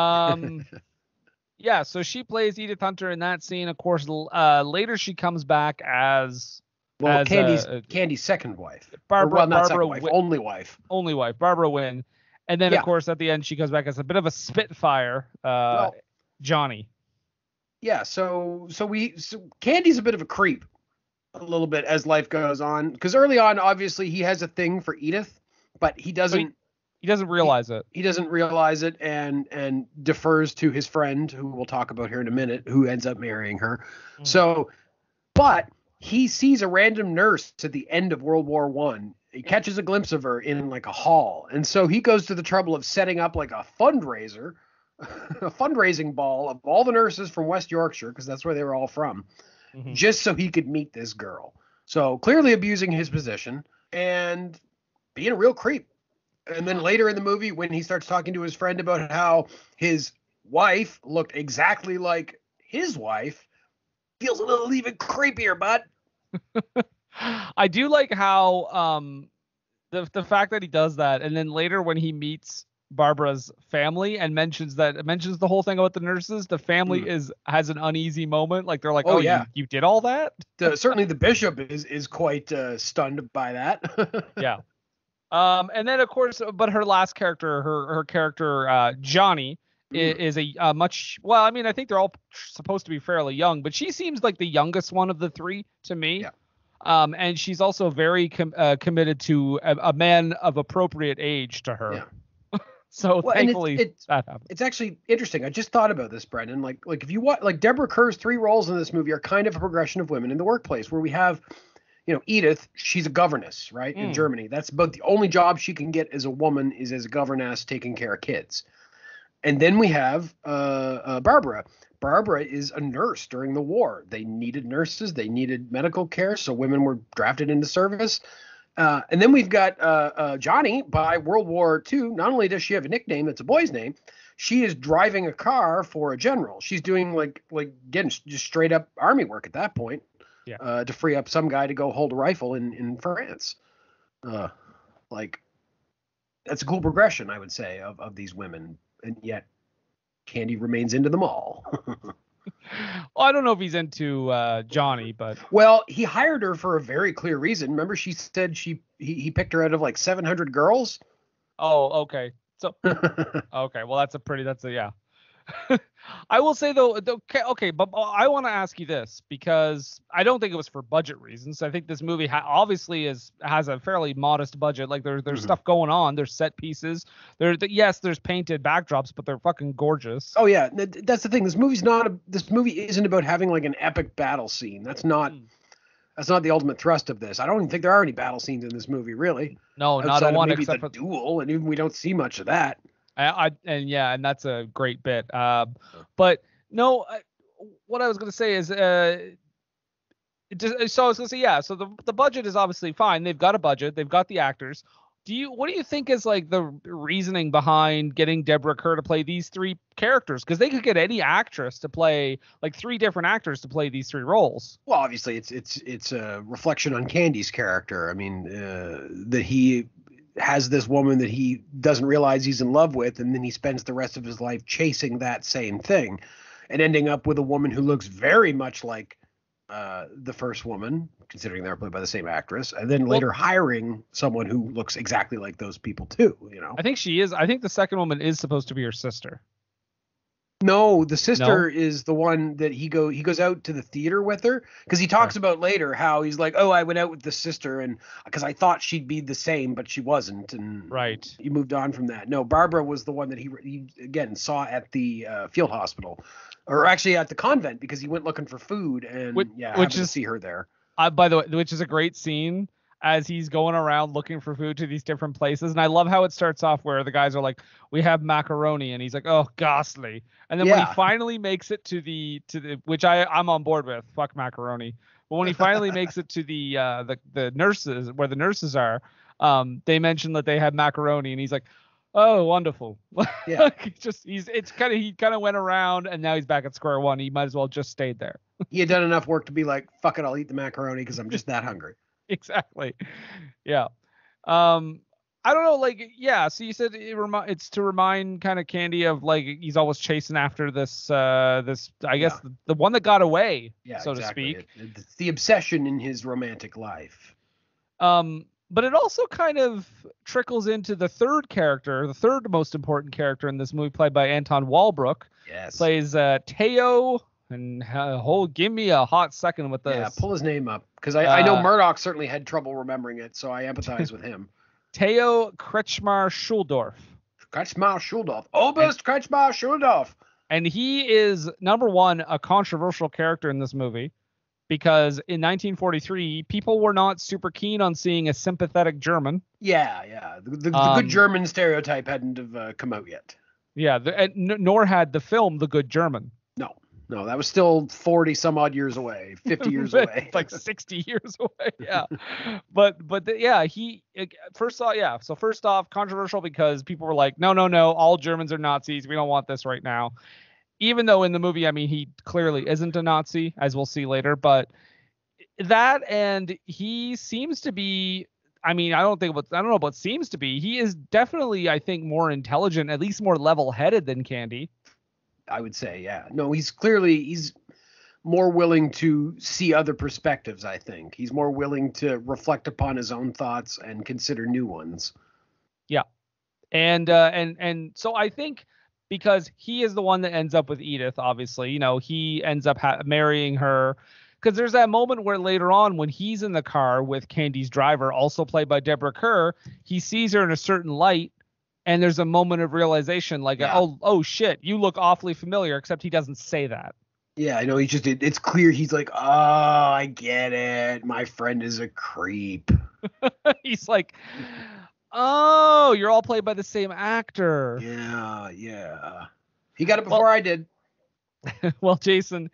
Speaker 6: Yeah, so she plays Edith Hunter in that scene. Of course, later she comes back as
Speaker 5: Candy's second wife. Only wife.
Speaker 6: Only wife, Barbara Wynn. And then, of course, at the end, she comes back as a bit of a spitfire, Johnny.
Speaker 5: Yeah, so Candy's a bit of a creep, a little bit as life goes on, because early on, obviously, he has a thing for Edith, but he doesn't.
Speaker 6: He doesn't realize it.
Speaker 5: He doesn't realize it, and defers to his friend, who we'll talk about here in a minute, who ends up marrying her. So, but he sees a random nurse at the end of World War I. He catches a glimpse of her in like a hall, and so he goes to the trouble of setting up like a fundraiser. A fundraising ball of all the nurses from West Yorkshire, because that's where they were all from, just so he could meet this girl. So clearly abusing his position and being a real creep. And then later in the movie, when he starts talking to his friend about how his wife looked exactly like his wife, feels a little even creepier, bud.
Speaker 6: I do like how the fact that he does that, and then later when he meets Barbara's family and mentions the whole thing about the nurses, the family has an uneasy moment, like they're like, oh yeah, you did all that.
Speaker 5: Certainly the bishop is quite stunned by that.
Speaker 6: Yeah. And then of course, but her last character, her character Johnny is a much, well, I mean, I think they're all supposed to be fairly young, but she seems like the youngest one of the three to me.
Speaker 5: Yeah.
Speaker 6: And she's also very committed to a man of appropriate age to her.
Speaker 5: Yeah.
Speaker 6: So thankfully that happened.
Speaker 5: It's actually interesting. I just thought about this, Brendan. Like if you watch, like Deborah Kerr's three roles in this movie are kind of a progression of women in the workplace, where we have, Edith, she's a governess, right? In Germany. That's about the only job she can get as a woman is as a governess taking care of kids. And then we have Barbara. Barbara is a nurse during the war. They needed nurses. They needed medical care. So women were drafted into service. And then we've got Johnny. By World War II, not only does she have a nickname that's a boy's name, she is driving a car for a general. She's doing like again, just straight up army work at that point, to free up some guy to go hold a rifle in France. Like that's a cool progression, I would say, of these women, and yet Candy remains into them all.
Speaker 6: Well, I don't know if he's into Johnny, but
Speaker 5: well, he hired her for a very clear reason. Remember, she said he picked her out of like 700 girls.
Speaker 6: Oh, okay. So okay, well that's a yeah. I will say though, okay, but I want to ask you this, because I don't think it was for budget reasons. I think this movie obviously has a fairly modest budget. Like there's stuff going on. There's set pieces. There's painted backdrops, but they're fucking gorgeous.
Speaker 5: Oh yeah, that's the thing. This movie isn't about having like an epic battle scene. That's not the ultimate thrust of this. I don't even think there are any battle scenes in this movie, really.
Speaker 6: No, not a one,
Speaker 5: maybe
Speaker 6: except
Speaker 5: the
Speaker 6: for
Speaker 5: duel, and even we don't see much of that.
Speaker 6: And that's a great bit. But no, what I was going to say is, so I was going to say, yeah. So the budget is obviously fine. They've got a budget. They've got the actors. What do you think is like the reasoning behind getting Deborah Kerr to play these three characters? Because they could get any actress to play, like three different actors to play these three roles.
Speaker 5: Well, obviously it's a reflection on Candy's character. I mean, that he has this woman that he doesn't realize he's in love with, and then he spends the rest of his life chasing that same thing and ending up with a woman who looks very much like the first woman, considering they're played by the same actress, and then later hiring someone who looks exactly like those people too,
Speaker 6: I think she is. I think the second woman is supposed to be her sister.
Speaker 5: No, the sister is the one that he goes out to the theater with her, because he talks about later how he's like, oh, I went out with the sister and because I thought she'd be the same, but she wasn't, and he moved on from that. No, Barbara was the one that he again saw at the field hospital, or actually at the convent, because he went looking for food and happened to see her there.
Speaker 6: By the way, which is a great scene as he's going around looking for food to these different places. And I love how it starts off where the guys are like, we have macaroni. And he's like, oh, ghastly. And then when he finally makes it to the which I'm on board with, fuck macaroni. But when he finally makes it to the nurses, where the nurses are, they mention that they have macaroni. And he's like, oh, wonderful. Yeah. He kind of went around and now he's back at square one. He might as well just stayed there.
Speaker 5: He had done enough work to be like, fuck it, I'll eat the macaroni because I'm just that hungry.
Speaker 6: Exactly. Yeah. I don't know, like, yeah, so you said it's to remind kind of Candy of, like, he's always chasing after this I guess the one that got away, so to speak.
Speaker 5: It's the obsession in his romantic life.
Speaker 6: But it also kind of trickles into the third most important character in this movie, played by Anton Walbrook.
Speaker 5: Yes.
Speaker 6: Plays Teo. And give me a hot second with this.
Speaker 5: Yeah, pull his name up, because I know Murdoch certainly had trouble remembering it, so I empathize with him.
Speaker 6: Teo Kretschmar-Schuldorf.
Speaker 5: Oberst Kretschmar-Schuldorf.
Speaker 6: And he is, number one, a controversial character in this movie, because in 1943, people were not super keen on seeing a sympathetic German.
Speaker 5: Yeah. The good German stereotype hadn't have come out yet.
Speaker 6: Yeah, nor had the film The Good German.
Speaker 5: No, that was still 40 some odd years away, 50 years away.
Speaker 6: Like 60 years away. Yeah. But first off, controversial because people were like, no, all Germans are Nazis. We don't want this right now. Even though in the movie, I mean, he clearly isn't a Nazi, as we'll see later, but that, and he seems to be, I mean, I don't know what seems to be. He is definitely, I think, more intelligent, at least more level-headed than Candy.
Speaker 5: I would say, yeah. No, he's more willing to see other perspectives, I think. He's more willing to reflect upon his own thoughts and consider new ones.
Speaker 6: Yeah. And so I think because he is the one that ends up with Edith, obviously, you know, he ends up marrying her, because there's that moment where later on when he's in the car with Candy's driver, also played by Deborah Kerr, he sees her in a certain light. And there's a moment of realization, like, oh shit, you look awfully familiar, except he doesn't say that.
Speaker 5: Yeah, I know. It's clear. He's like, oh, I get it. My friend is a creep.
Speaker 6: He's like, oh, you're all played by the same actor.
Speaker 5: Yeah. He got it before I did.
Speaker 6: Well, Jason,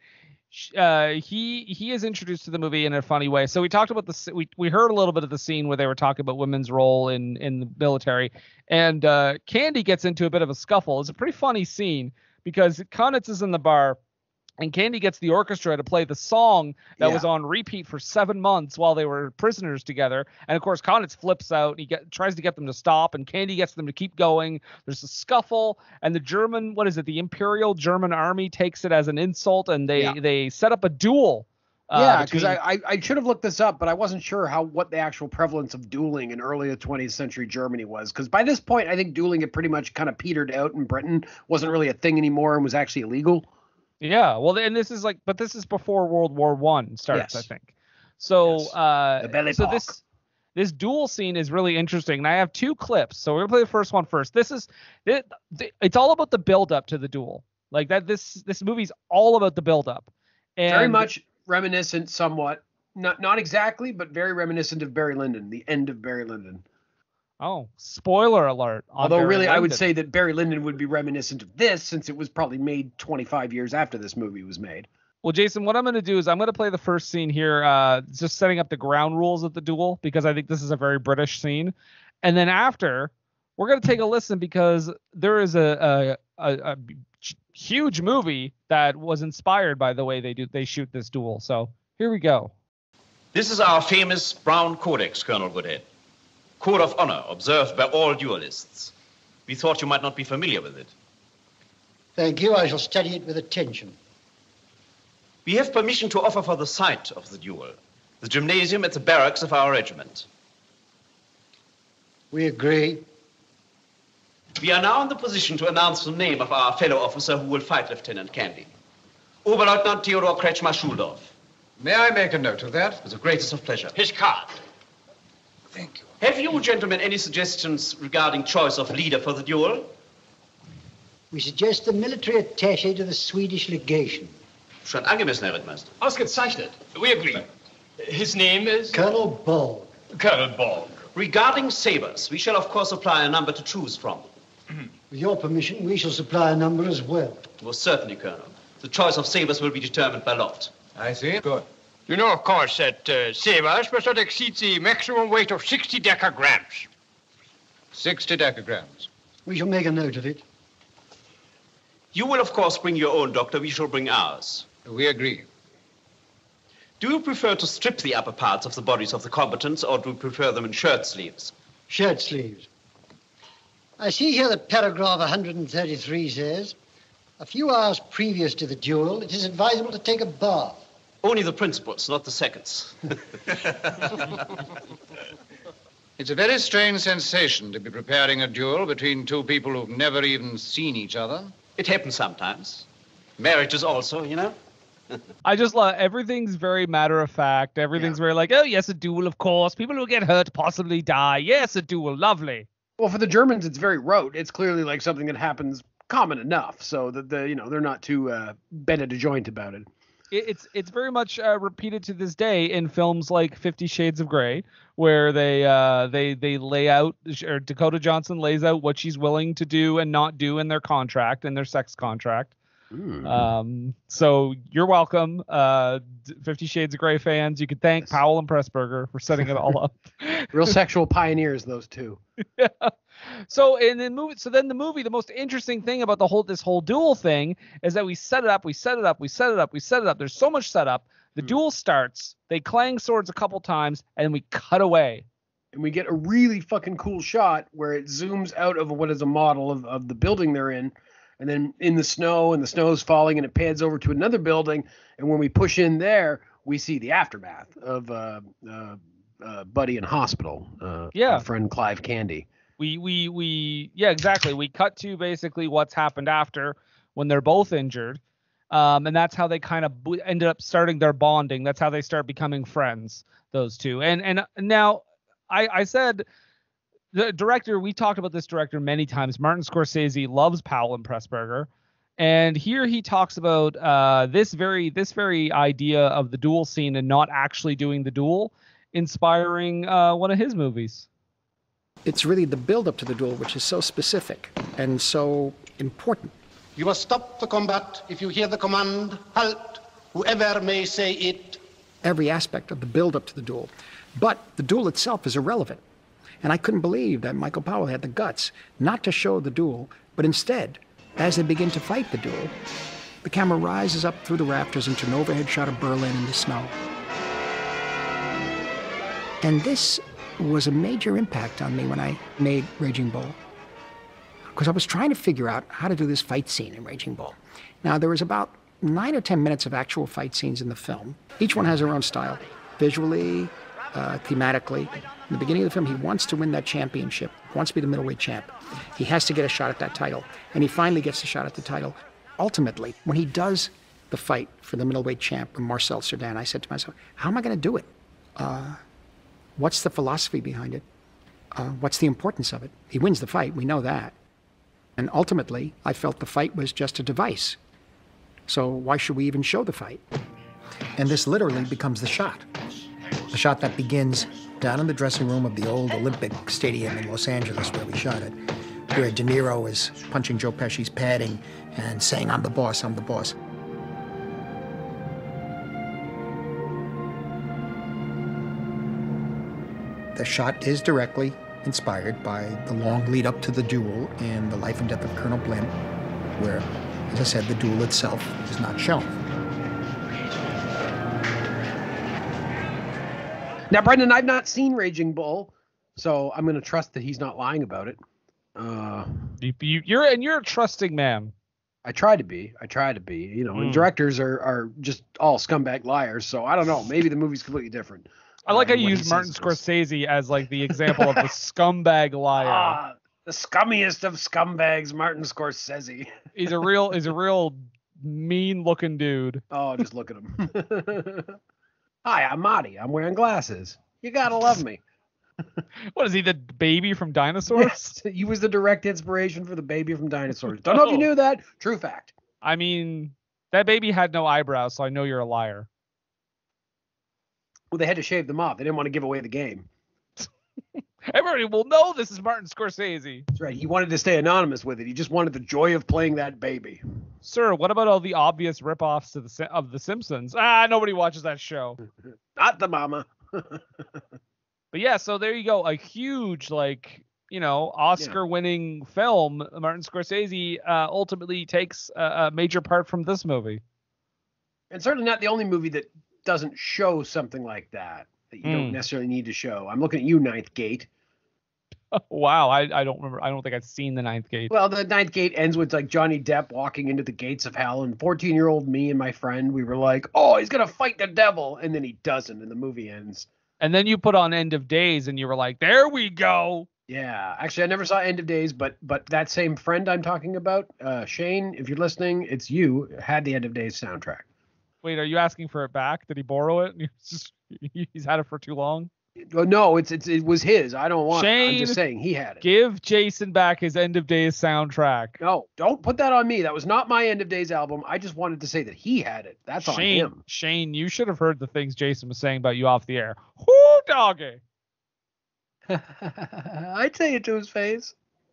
Speaker 6: he is introduced to the movie in a funny way. So we talked about we heard a little bit of the scene where they were talking about women's role in the military, and Candy gets into a bit of a scuffle. It's a pretty funny scene because Konitz is in the bar and Candy gets the orchestra to play the song that was on repeat for 7 months while they were prisoners together. And of course, Konitz flips out. He tries to get them to stop, and Candy gets them to keep going. There's a scuffle, and the German, the Imperial German Army takes it as an insult, and they set up a duel.
Speaker 5: Because I should have looked this up, but I wasn't sure what the actual prevalence of dueling in early 20th century Germany was. Because by this point, I think dueling had pretty much kind of petered out in Britain, wasn't really a thing anymore, and was actually illegal.
Speaker 6: Yeah, well, and this is before World War I starts, I think. So, this duel scene is really interesting, and I have 2 clips. So we're gonna play the first one first. It's all about the build up to the duel. Like that, this movie's all about the build up. And
Speaker 5: very much reminiscent, somewhat, not exactly, but very reminiscent of Barry Lyndon, the end of Barry Lyndon.
Speaker 6: Oh, spoiler alert.
Speaker 5: Although really, I would say that Barry Lyndon would be reminiscent of this, since it was probably made 25 years after this movie was made.
Speaker 6: Well, Jason, what I'm going to do is I'm going to play the first scene here, just setting up the ground rules of the duel, because I think this is a very British scene. And then after, we're going to take a listen, because there is a huge movie that was inspired by the way they shoot this duel. So here we go.
Speaker 11: This is our famous Brown Codex, Colonel Goodhead. Code of honor observed by all duelists. We thought you might not be familiar with it.
Speaker 12: Thank you. I shall study it with attention.
Speaker 11: We have permission to offer for the site of the duel, the gymnasium at the barracks of our regiment.
Speaker 12: We agree.
Speaker 11: We are now in the position to announce the name of our fellow officer who will fight Lieutenant Candy. Oberleutnant Theodor Kretschmer-Schuldorf.
Speaker 13: May I make a note of that?
Speaker 11: With the greatest of pleasure.
Speaker 13: His card. Thank you.
Speaker 11: Have you, gentlemen, any suggestions regarding choice of leader for the duel?
Speaker 12: We suggest the military attaché to the Swedish legation.
Speaker 11: Schon angemessen, Herr Rittmeister.
Speaker 13: Ausgezeichnet. We agree. His name is?
Speaker 12: Colonel Ball.
Speaker 13: Colonel Ball.
Speaker 11: Regarding sabers, we shall of course supply a number to choose from.
Speaker 12: With your permission, we shall supply a number as well.
Speaker 11: Most certainly, Colonel. The choice of sabers will be determined by lot.
Speaker 13: I see. Good. You know, of course, that sabers must not exceed the maximum weight of 60 decagrams. 60 decagrams.
Speaker 12: We shall make a note of it.
Speaker 11: You will, of course, bring your own, Doctor. We shall bring ours.
Speaker 13: We agree.
Speaker 11: Do you prefer to strip the upper parts of the bodies of the combatants, or do you prefer them in shirt sleeves?
Speaker 12: Shirt sleeves. I see here that paragraph 133 says, a few hours previous to the duel, it is advisable to take a bath.
Speaker 11: Only the principals, not the seconds.
Speaker 13: It's a very strange sensation to be preparing a duel between two people who've never even seen each other.
Speaker 11: It happens sometimes. Marriages also, you know.
Speaker 6: I just love everything's very matter of fact. Everything's very like, oh yes, a duel, of course. People who get hurt possibly die. Yes, a duel, lovely.
Speaker 5: Well, for the Germans, it's very rote. It's clearly like something that happens common enough, so that they're not too bent at a joint about it.
Speaker 6: It's very much repeated to this day in films like 50 Shades of Grey, where they lay out, or Dakota Johnson lays out what she's willing to do and not do in their contract, in their sex contract. So you're welcome, 50 Shades of Grey fans. You could thank Powell and Pressburger for setting it all up.
Speaker 5: Real sexual pioneers, those two.
Speaker 6: Yeah. So in the movie, the most interesting thing about this whole duel thing is that we set it up. There's so much setup. The duel starts. They clang swords a couple times, and we cut away.
Speaker 5: And we get a really fucking cool shot where it zooms out of what is a model of the building they're in, and then in the snow, and the snow is falling, and it pans over to another building. And when we push in there, we see the aftermath of Buddy in hospital. Our friend Clive Candy.
Speaker 6: Yeah, exactly. We cut to basically what's happened after when they're both injured. And that's how they kind of ended up starting their bonding. That's how they start becoming friends, those two. And now I said the director, we talked about this director many times. Martin Scorsese loves Powell and Pressburger. And here he talks about this very idea of the duel scene and not actually doing the duel, inspiring one of his movies.
Speaker 14: It's really the build-up to the duel which is so specific and so important.
Speaker 15: You must stop the combat if you hear the command, halt, whoever may say it.
Speaker 14: Every aspect of the build-up to the duel. But the duel itself is irrelevant. And I couldn't believe that Michael Powell had the guts not to show the duel, but instead, as they begin to fight the duel, the camera rises up through the rafters into an overhead shot of Berlin in the snow. And this was a major impact on me when I made Raging Bull, because I was trying to figure out how to do this fight scene in Raging Bull. Now, there was about 9 or 10 minutes of actual fight scenes in the film. Each one has their own style, visually, thematically. In the beginning of the film, he wants to win that championship, wants to be the middleweight champ. He has to get a shot at that title, and he finally gets a shot at the title. Ultimately, when he does the fight for the middleweight champ with Marcel Cerdan, I said to myself, how am I going to do it? What's the philosophy behind it? What's the importance of it? He wins the fight, we know that. And ultimately, I felt the fight was just a device. So why should we even show the fight? And this literally becomes the shot that begins down in the dressing room of the old Olympic Stadium in Los Angeles where we shot it, where De Niro is punching Joe Pesci's padding and saying, I'm the boss, I'm the boss. The shot is directly inspired by the long lead up to the duel in The Life and Death of Colonel Blimp, where, as I said, the duel itself is not shown.
Speaker 5: Now, Brendan, I've not seen Raging Bull, so I'm going to trust that he's not lying about it.
Speaker 6: You're a trusting man.
Speaker 5: I try to be. You know, and directors are just all scumbag liars, so I don't know. Maybe the movie's completely different.
Speaker 6: I like how you use Martin Scorsese as like the example of the scumbag liar.
Speaker 5: The scummiest of scumbags, Martin Scorsese.
Speaker 6: He's a real mean-looking dude.
Speaker 5: Oh, just look at him. Hi, I'm Marty. I'm wearing glasses. You gotta love me.
Speaker 6: What is he, the baby from Dinosaurs?
Speaker 5: Yes, he was the direct inspiration for the baby from Dinosaurs. Don't know if you knew that. True fact.
Speaker 6: I mean, that baby had no eyebrows, so I know you're a liar.
Speaker 5: Well, they had to shave them off. They didn't want to give away the game.
Speaker 6: Everybody will know this is Martin Scorsese.
Speaker 5: That's right. He wanted to stay anonymous with it. He just wanted the joy of playing that baby.
Speaker 6: Sir, what about all the obvious ripoffs of The Simpsons? Nobody watches that show.
Speaker 5: Not the mama.
Speaker 6: But yeah, so there you go. A huge, Oscar-winning film. Martin Scorsese ultimately takes a major part from this movie.
Speaker 5: And certainly not the only movie that doesn't show something like that you don't necessarily need to show. I'm looking at you, Ninth Gate.
Speaker 6: Wow, I don't remember. I don't think I've seen The Ninth Gate.
Speaker 5: Well, The Ninth Gate ends with Johnny Depp walking into the gates of hell, and 14-year-old me and my friend, we were like, oh, he's going to fight the devil. And then he doesn't, and the movie ends.
Speaker 6: And then you put on End of Days, and you were like, there we go.
Speaker 5: Yeah, actually, I never saw End of Days, but that same friend I'm talking about, Shane, if you're listening, it's you, had the End of Days soundtrack.
Speaker 6: Wait, are you asking for it back? Did he borrow it? He's had it for too long?
Speaker 5: Well, no, it was his. I don't want
Speaker 6: Shane,
Speaker 5: it. I'm just saying he had it.
Speaker 6: Give Jason back his End of Days soundtrack.
Speaker 5: No, don't put that on me. That was not my End of Days album. I just wanted to say that he had it. That's on him.
Speaker 6: Shane, you should have heard the things Jason was saying about you off the air. Whoo, doggy.
Speaker 5: I'd say it to his face.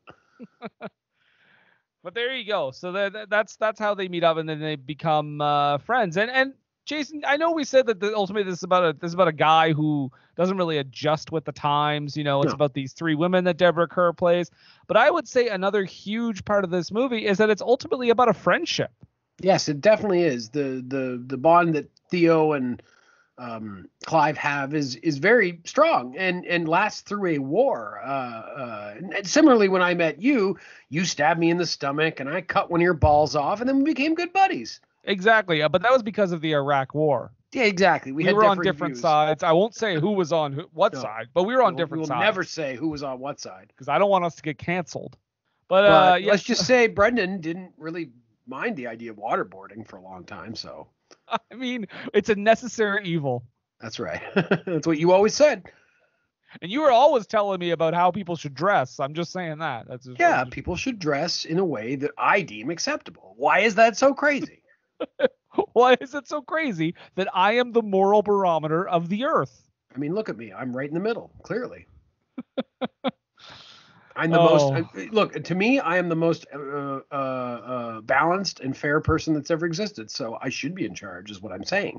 Speaker 6: But there you go. So that's how they meet up, and then they become friends. And Jason, I know we said that ultimately this is about a guy who doesn't really adjust with the times. It's about these three women that Deborah Kerr plays. But I would say another huge part of this movie is that it's ultimately about a friendship.
Speaker 5: Yes, it definitely is. The bond that Theo and Clive have is very strong and lasts through a war. And similarly, when I met you stabbed me in the stomach and I cut one of your balls off, and then we became good buddies.
Speaker 6: Exactly, but that was because of the Iraq War.
Speaker 5: Yeah, exactly. We
Speaker 6: were on different sides. I won't say who was on what side, but we were on different sides.
Speaker 5: We'll never say who was on what side,
Speaker 6: because I don't want us to get canceled. But
Speaker 5: let's just say Brendan didn't really mind the idea of waterboarding for a long time. So
Speaker 6: I mean, it's a necessary evil.
Speaker 5: That's right. That's what you always said.
Speaker 6: And you were always telling me about how people should dress. I'm just saying that.
Speaker 5: People should dress in a way that I deem acceptable. Why is that so crazy?
Speaker 6: Why is it so crazy that I am the moral barometer of the earth?
Speaker 5: I mean, look at me. I'm right in the middle, clearly. I'm the most... Look, to me, I am the most balanced and fair person that's ever existed. So I should be in charge, is what I'm saying.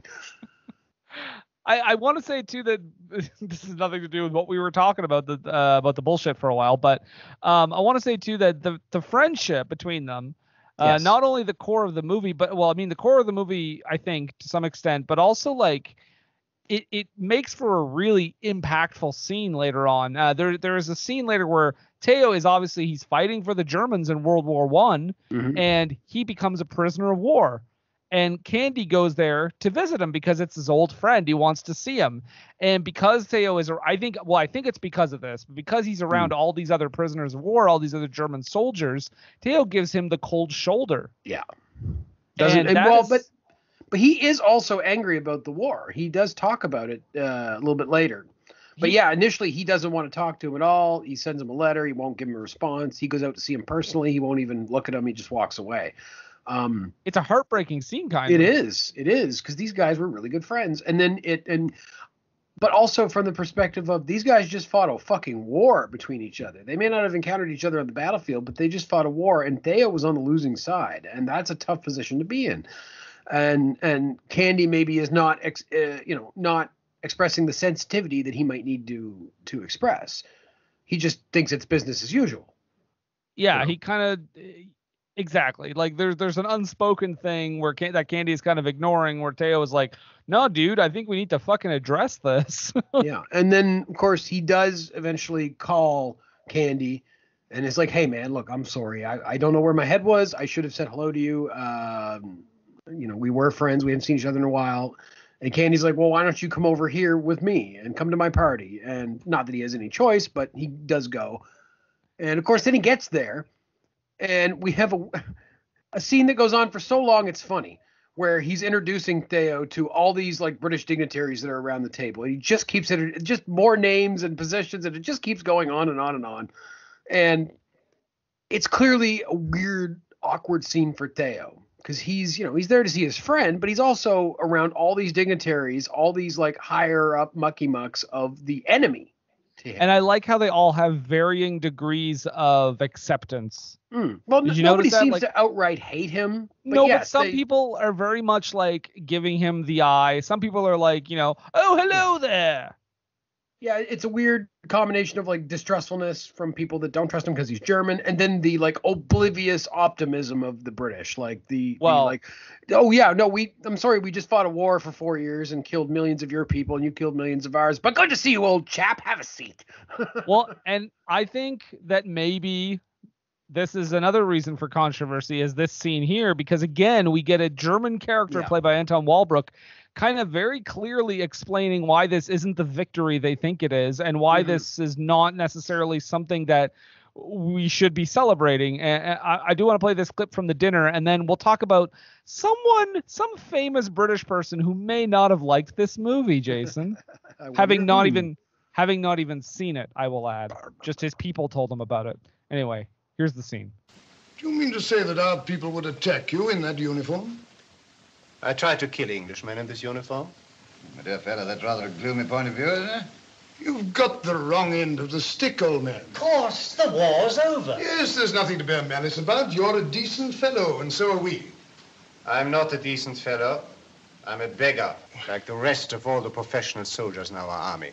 Speaker 6: I want to say, too, that this has nothing to do with what we were talking about the bullshit for a while. But I want to say, too, that the friendship between them... Yes. Not only the core of the movie, but the core of the movie, I think, to some extent, but also it makes for a really impactful scene later on. There is a scene later where Theo he's fighting for the Germans in World War I, and he becomes a prisoner of war. And Candy goes there to visit him because it's his old friend. He wants to see him. And because Theo I think it's because of this, but because he's around all these other prisoners of war, all these other German soldiers, Theo gives him the cold shoulder.
Speaker 5: Yeah. But he is also angry about the war. He does talk about it a little bit later. But initially he doesn't want to talk to him at all. He sends him a letter. He won't give him a response. He goes out to see him personally. He won't even look at him. He just walks away.
Speaker 6: It's a heartbreaking scene, kind
Speaker 5: of. It is, because these guys were really good friends. But also from the perspective of these guys just fought a fucking war between each other. They may not have encountered each other on the battlefield, but they just fought a war, and Theo was on the losing side, and that's a tough position to be in. And Candy maybe is not expressing the sensitivity that he might need to express. He just thinks it's business as usual.
Speaker 6: Yeah, he kind of. Exactly. There's an unspoken thing where that Candy is kind of ignoring, where Theo is like, no, dude, I think we need to fucking address this.
Speaker 5: Yeah. And then, of course, he does eventually call Candy and it's like, hey, man, look, I'm sorry. I don't know where my head was. I should have said hello to you. We were friends. We hadn't seen each other in a while. And Candy's like, well, why don't you come over here with me and come to my party? And not that he has any choice, but he does go. And of course, then he gets there, and we have a scene that goes on for so long it's funny, where he's introducing Theo to all these like British dignitaries that are around the table. And he just keeps it, just more names and positions, and it just keeps going on and on and on. And it's clearly a weird, awkward scene for Theo, because he's there to see his friend, but he's also around all these dignitaries, all these like higher up mucky mucks of the enemy.
Speaker 6: And I like how they all have varying degrees of acceptance.
Speaker 5: Well, nobody seems to outright hate him.
Speaker 6: But some people are very much like giving him the eye. Some people are like, oh, hello there.
Speaker 5: Yeah, it's a weird combination of like distrustfulness from people that don't trust him because he's German, and then the like oblivious optimism of the British, I'm sorry, we just fought a war for 4 years and killed millions of your people, and you killed millions of ours. But good to see you, old chap. Have a seat.
Speaker 6: Well, and I think that maybe this is another reason for controversy is this scene here, because again, we get a German character played by Anton Walbrook kind of very clearly explaining why this isn't the victory they think it is, and why this is not necessarily something that we should be celebrating. And I do want to play this clip from the dinner, and then we'll talk about some famous British person who may not have liked this movie, Jason, having not even seen it, I will add. Just his people told him about it. Anyway, here's the scene.
Speaker 8: Do you mean to say that our people would attack you in that uniform?
Speaker 16: I tried to kill Englishmen in this uniform.
Speaker 17: My dear fellow, that's rather a gloomy point of view, isn't it?
Speaker 8: You've got the wrong end of the stick, old man.
Speaker 18: Of course, the war's over.
Speaker 8: Yes, there's nothing to bear malice about. You're a decent fellow, and so are we.
Speaker 16: I'm not a decent fellow. I'm a beggar, like the rest of all the professional soldiers in our army.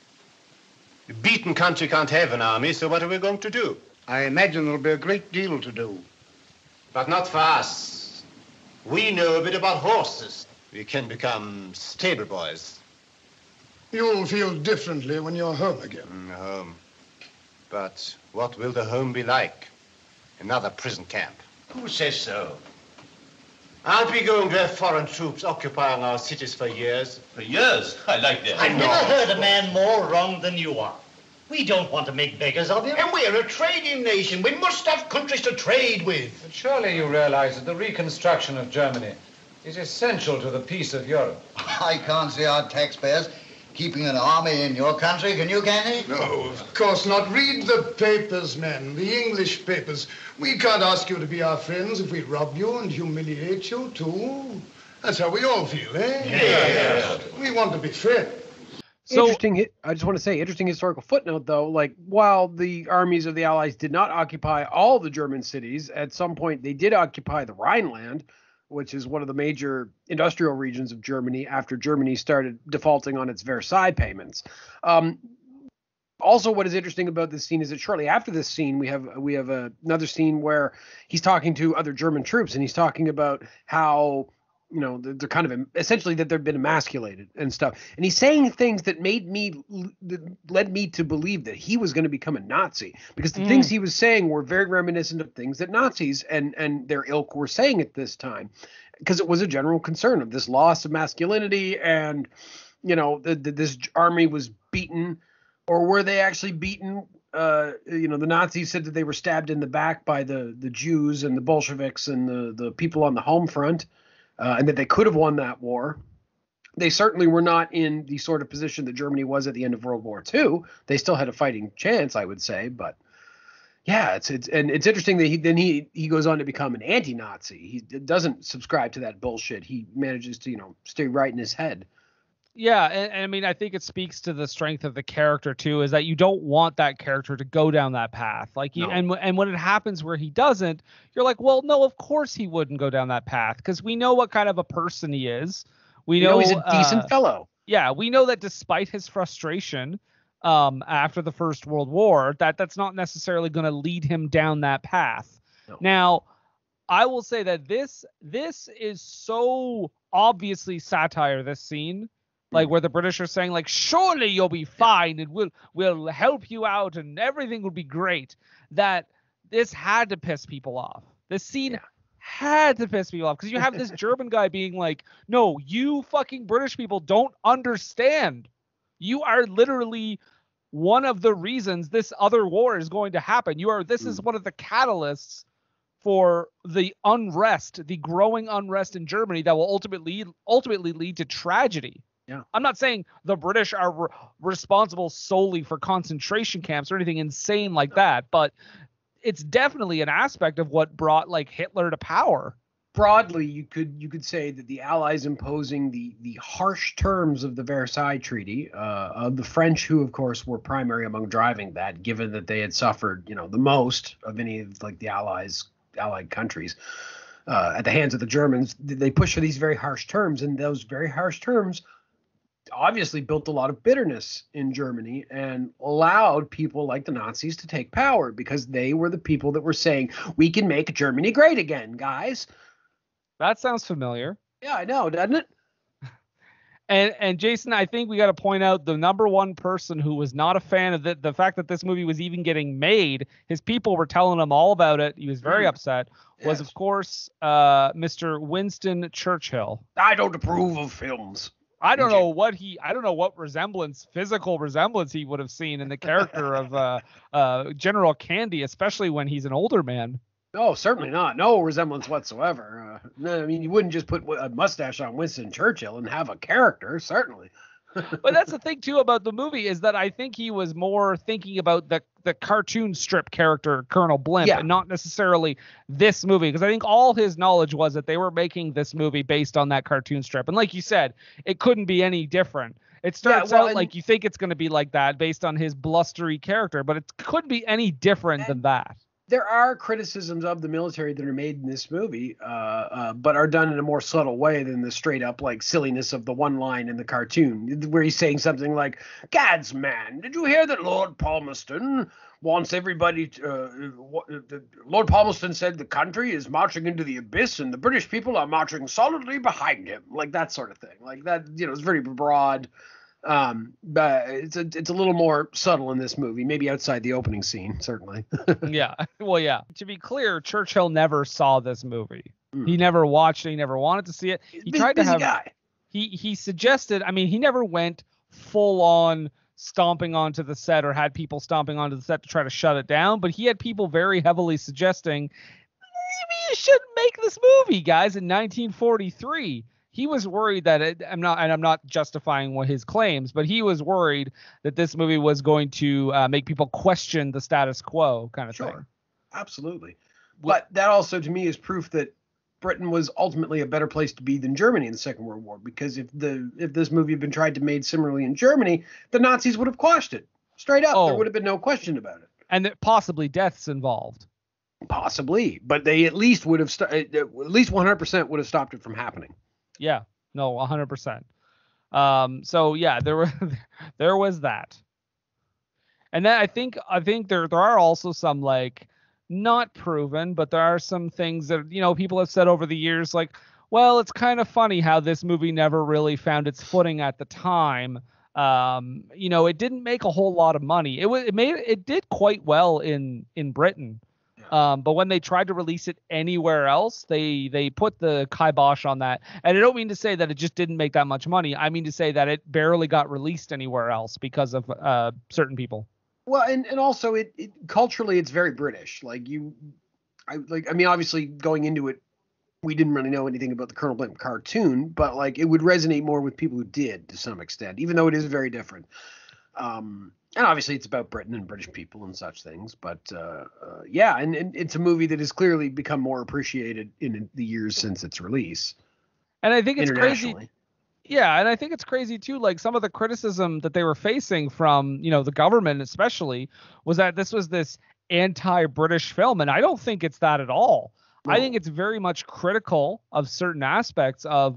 Speaker 16: The beaten country can't have an army, so what are we going to do?
Speaker 9: I imagine there'll be a great deal to do.
Speaker 16: But not for us. We know a bit about horses. We can become stable boys.
Speaker 8: You'll feel differently when you're home again.
Speaker 16: Home. But what will the home be like? Another prison camp.
Speaker 18: Who says so?
Speaker 16: Aren't we going to have foreign troops occupying our cities for years?
Speaker 18: For years? I like that. I've never heard a man more wrong than you are. We don't want to make beggars of him.
Speaker 15: And we're a trading nation. We must have countries to trade with.
Speaker 19: But surely you realize that the reconstruction of Germany is essential to the peace of Europe.
Speaker 17: I can't see our taxpayers keeping an army in your country. Can you, Candy?
Speaker 8: No, of course not. Read the papers, men, the English papers. We can't ask you to be our friends if we rob you and humiliate you, too. That's how we all feel, eh?
Speaker 18: Yeah.
Speaker 8: We want to be friends.
Speaker 5: So, interesting. I just want to say, interesting historical footnote, though. Like, while the armies of the Allies did not occupy all the German cities, at some point they did occupy the Rhineland, which is one of the major industrial regions of Germany after Germany started defaulting on its Versailles payments. Also, what is interesting about this scene is that shortly after this scene, we have another scene where he's talking to other German troops, and he's talking about how, they're kind of essentially that they've been emasculated and stuff. And he's saying things that led me to believe that he was going to become a Nazi, because the things he was saying were very reminiscent of things that Nazis and their ilk were saying at this time, because it was a general concern of this loss of masculinity, and, this army was beaten, or were they actually beaten? The Nazis said that they were stabbed in the back by the Jews and the Bolsheviks and the people on the home front. And that they could have won that war. They certainly were not in the sort of position that Germany was at the end of World War II. They still had a fighting chance, I would say. But yeah, it's interesting that he goes on to become an anti-Nazi. He doesn't subscribe to that bullshit. He manages to stay right in his head.
Speaker 6: Yeah, and I mean, I think it speaks to the strength of the character too, is that you don't want that character to go down that path. And when it happens where he doesn't, you're like, well, no, of course he wouldn't go down that path, because we know what kind of a person he is. We know
Speaker 5: he's a decent fellow.
Speaker 6: Yeah, we know that despite his frustration after the First World War, that's not necessarily going to lead him down that path. No. Now, I will say that this is so obviously satire, this scene. Like, where the British are saying, like, surely you'll be fine and we'll help you out and everything will be great, that this had to piss people off. This scene had to piss people off, because you have this German guy being like, no, you fucking British people don't understand. You are literally one of the reasons this other war is going to happen. This is one of the catalysts for the unrest, the growing unrest in Germany that will ultimately lead to tragedy.
Speaker 5: Yeah.
Speaker 6: I'm not saying the British are responsible solely for concentration camps or anything insane like that, but it's definitely an aspect of what brought like Hitler to power.
Speaker 5: Broadly, you could say that the Allies imposing the harsh terms of the Versailles Treaty, of the French, who of course were primary among driving that, given that they had suffered, the most of any of like the Allied countries at the hands of the Germans. They pushed for these very harsh terms, and those very harsh terms obviously built a lot of bitterness in Germany and allowed people like the Nazis to take power, because they were the people that were saying, we can make Germany great again, guys.
Speaker 6: That sounds familiar.
Speaker 5: Yeah, I know, doesn't it?
Speaker 6: And Jason, I think we got to point out the number one person who was not a fan of the fact that this movie was even getting made. His people were telling him all about it. He was very upset.
Speaker 5: Yes.
Speaker 6: Was, of course, Mr. Winston Churchill.
Speaker 5: I don't approve of films.
Speaker 6: I don't know what physical resemblance he would have seen in the character of General Candy, especially when he's an older man.
Speaker 5: No, certainly not. No resemblance whatsoever. No, I mean, you wouldn't just put a mustache on Winston Churchill and have a character, certainly.
Speaker 6: But that's the thing, too, about the movie, is that I think he was more thinking about the cartoon strip character, Colonel Blimp, and not necessarily this movie. Because I think all his knowledge was that they were making this movie based on that cartoon strip. And like you said, it couldn't be any different. It starts out like you think it's going to be like that based on his blustery character, but it couldn't be any different than that.
Speaker 5: There are criticisms of the military that are made in this movie, but are done in a more subtle way than the straight up like silliness of the one line in the cartoon, where he's saying something like, "Gads, man, did you hear that Lord Palmerston wants everybody Lord Palmerston said the country is marching into the abyss and the British people are marching solidly behind him," like that sort of thing. Like that, it's very broad. But it's a little more subtle in this movie, maybe outside the opening scene, certainly.
Speaker 6: Yeah. Well, yeah. To be clear, Churchill never saw this movie. He never watched it. He never wanted to see it. He tried to have. Guy. He suggested. I mean, he never went full on stomping onto the set or had people stomping onto the set to try to shut it down. But he had people very heavily suggesting, maybe you shouldn't make this movie, guys. In 1943. He was worried that I'm not justifying his claims, but he was worried that this movie was going to make people question the status quo kind of thing.
Speaker 5: Absolutely. But that also, to me, is proof that Britain was ultimately a better place to be than Germany in the Second World War, because if this movie had been tried to made similarly in Germany, the Nazis would have quashed it straight up. There would have been no question about it.
Speaker 6: And possibly deaths involved.
Speaker 5: Possibly, but they at least would have at least 100% would have stopped it from happening.
Speaker 6: Yeah, no, 100%. So yeah, there was that. And then I think there are also some like not proven, but there are some things that, people have said over the years, like, well, it's kind of funny how this movie never really found its footing at the time. It didn't make a whole lot of money. It did quite well in Britain. But when they tried to release it anywhere else, they put the kibosh on that. And I don't mean to say that it just didn't make that much money. I mean to say that it barely got released anywhere else because of certain people.
Speaker 5: Well, and also it culturally it's very British. Obviously going into it, we didn't really know anything about the Colonel Blimp cartoon, but like it would resonate more with people who did to some extent, even though it is very different. And obviously it's about Britain and British people and such things, but and it's a movie that has clearly become more appreciated in the years since its release.
Speaker 6: And I think it's crazy. Yeah, and I think it's crazy too. Like some of the criticism that they were facing from, the government especially, was that this was this anti-British film, and I don't think it's that at all. No. I think it's very much critical of certain aspects of,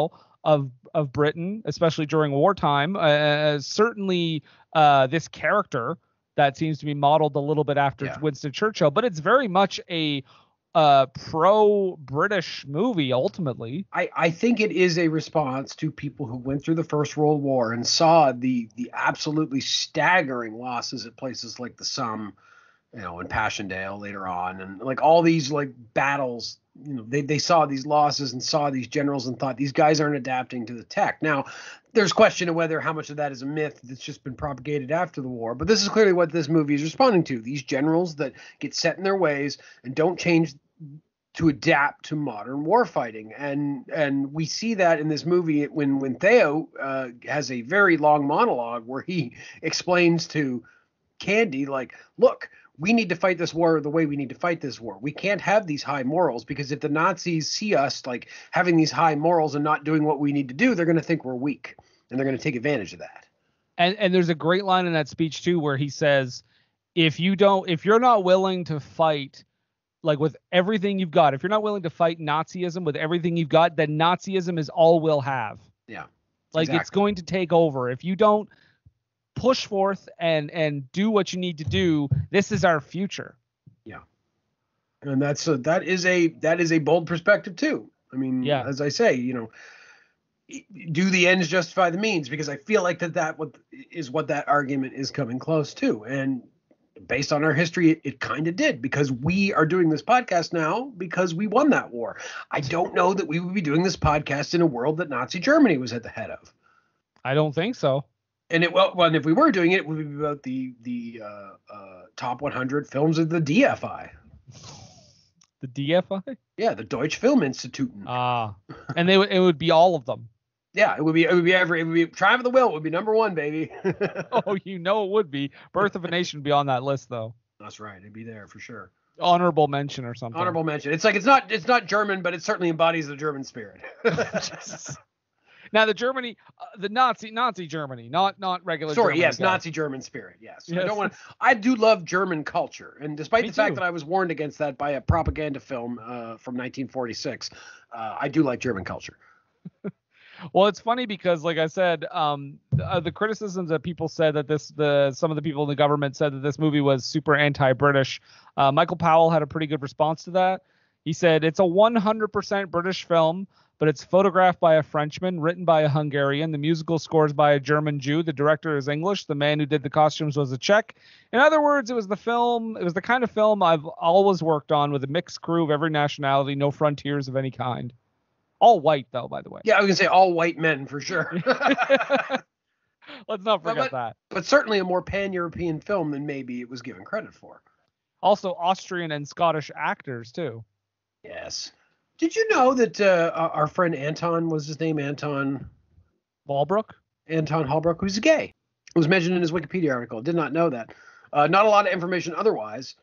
Speaker 6: of Britain, especially during wartime. Certainly this character that seems to be modeled a little bit after Winston Churchill, but it's very much a pro-British movie ultimately.
Speaker 5: I think it is a response to people who went through the First World War and saw the absolutely staggering losses at places like the Somme, and Passchendaele later on, and like all these like battles they saw these losses and saw these generals and thought these guys aren't adapting to the tech. Now, there's question of whether how much of that is a myth that's just been propagated after the war, but this is clearly what this movie is responding to. These generals that get set in their ways and don't change to adapt to modern warfighting. And we see that in this movie when Theo has a very long monologue where he explains to Candy, like, look, we need to fight this war the way we need to fight this war. We can't have these high morals, because if the Nazis see us like having these high morals and not doing what we need to do, they're going to think we're weak, and they're going to take advantage of that.
Speaker 6: And there's a great line in that speech too, where he says, if you're not willing to fight like with everything you've got, if you're not willing to fight Nazism with everything you've got, then Nazism is all we'll have.
Speaker 5: Yeah.
Speaker 6: Like It's going to take over. If you don't push forth and do what you need to do, this is our future.
Speaker 5: Yeah. And that is a bold perspective too. I mean, as I say, do the ends justify the means? Because I feel like that is what that argument is coming close to. And based on our history, it kind of did, because we are doing this podcast now because we won that war. I don't know that we would be doing this podcast in a world that Nazi Germany was at the head of.
Speaker 6: I don't think so.
Speaker 5: And and if we were doing it, it would be about the top 100 films of the DFI.
Speaker 6: The DFI?
Speaker 5: Yeah, the Deutsche Film Institute.
Speaker 6: And it would be all of them.
Speaker 5: Yeah, it would be Triumph of the Will would be number one, baby.
Speaker 6: Oh, it would be. Birth of a Nation would be on that list, though.
Speaker 5: That's right. It'd be there for sure.
Speaker 6: Honorable mention or something.
Speaker 5: Honorable mention. It's like it's not German, but it certainly embodies the German spirit.
Speaker 6: Now the Germany, the Nazi Germany, not regular.
Speaker 5: Sorry,
Speaker 6: Germany,
Speaker 5: yes,
Speaker 6: guys.
Speaker 5: Nazi German spirit. Yes. I do love German culture, and despite the fact that I was warned against that by a propaganda film from 1946, I do like German culture.
Speaker 6: Well, it's funny because, like I said, the criticisms that people said that some of the people in the government said that this movie was super anti-British. Michael Powell had a pretty good response to that. He said it's a 100% British film, but it's photographed by a Frenchman, written by a Hungarian. The musical scores by a German Jew. The director is English. The man who did the costumes was a Czech. In other words, it was the kind of film I've always worked on, with a mixed crew of every nationality, no frontiers of any kind. All white, though, by the way.
Speaker 5: Yeah, I was going to say all white men for sure.
Speaker 6: Let's not forget that.
Speaker 5: But certainly a more pan-European film than maybe it was given credit for.
Speaker 6: Also Austrian and Scottish actors, too.
Speaker 5: Yes. Did you know that our friend Anton, was his name Anton?
Speaker 6: Walbrook?
Speaker 5: Anton Walbrook, who's gay. It was mentioned in his Wikipedia article. Did not know that. Not a lot of information otherwise.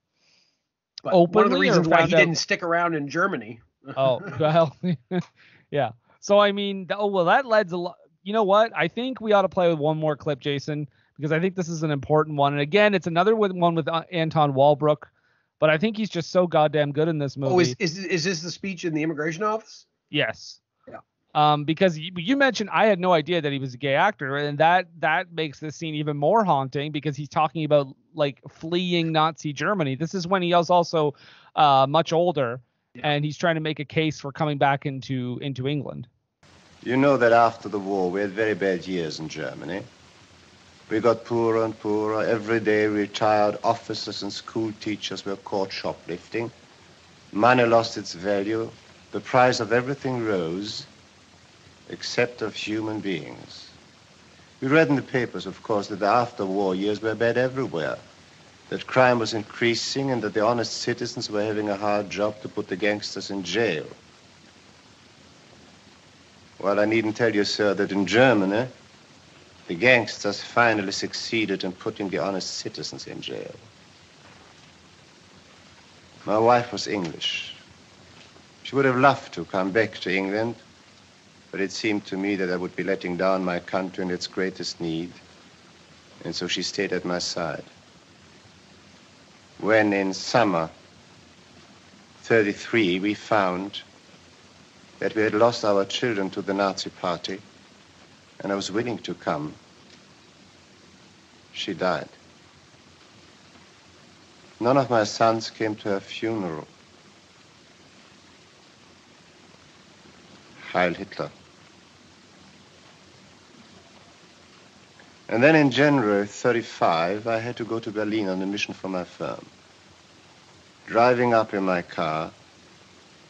Speaker 5: But one of the reasons why he didn't stick around in Germany.
Speaker 6: Oh, well, yeah. So, I mean, that led a lot. You know what? I think we ought to play with one more clip, Jason, because I think this is an important one. And again, it's another one with Anton Walbrook, but I think he's just so goddamn good in this movie.
Speaker 5: Oh, is this the speech in the immigration office?
Speaker 6: Yes.
Speaker 5: Yeah.
Speaker 6: Because you mentioned, I had no idea that he was a gay actor, and that makes this scene even more haunting, because he's talking about like fleeing Nazi Germany. This is when he was also much older. Yeah. And he's trying to make a case for coming back into England.
Speaker 16: You know that after the war, we had very bad years in Germany. We got poorer and poorer. Every day, retired officers and school teachers were caught shoplifting. Money lost its value. The price of everything rose, except of human beings. We read in the papers, of course, that the after-war years were bad everywhere, that crime was increasing, and that the honest citizens were having a hard job to put the gangsters in jail. Well, I needn't tell you, sir, that in Germany, the gangsters finally succeeded in putting the honest citizens in jail. My wife was English. She would have loved to come back to England, but it seemed to me that I would be letting down my country in its greatest need, and so she stayed at my side. When in summer 33 we found that we had lost our children to the Nazi party, and I was willing to come, she died. None of my sons came to her funeral. Heil Hitler. And then in January 35, I had to go to Berlin on a mission for my firm. Driving up in my car,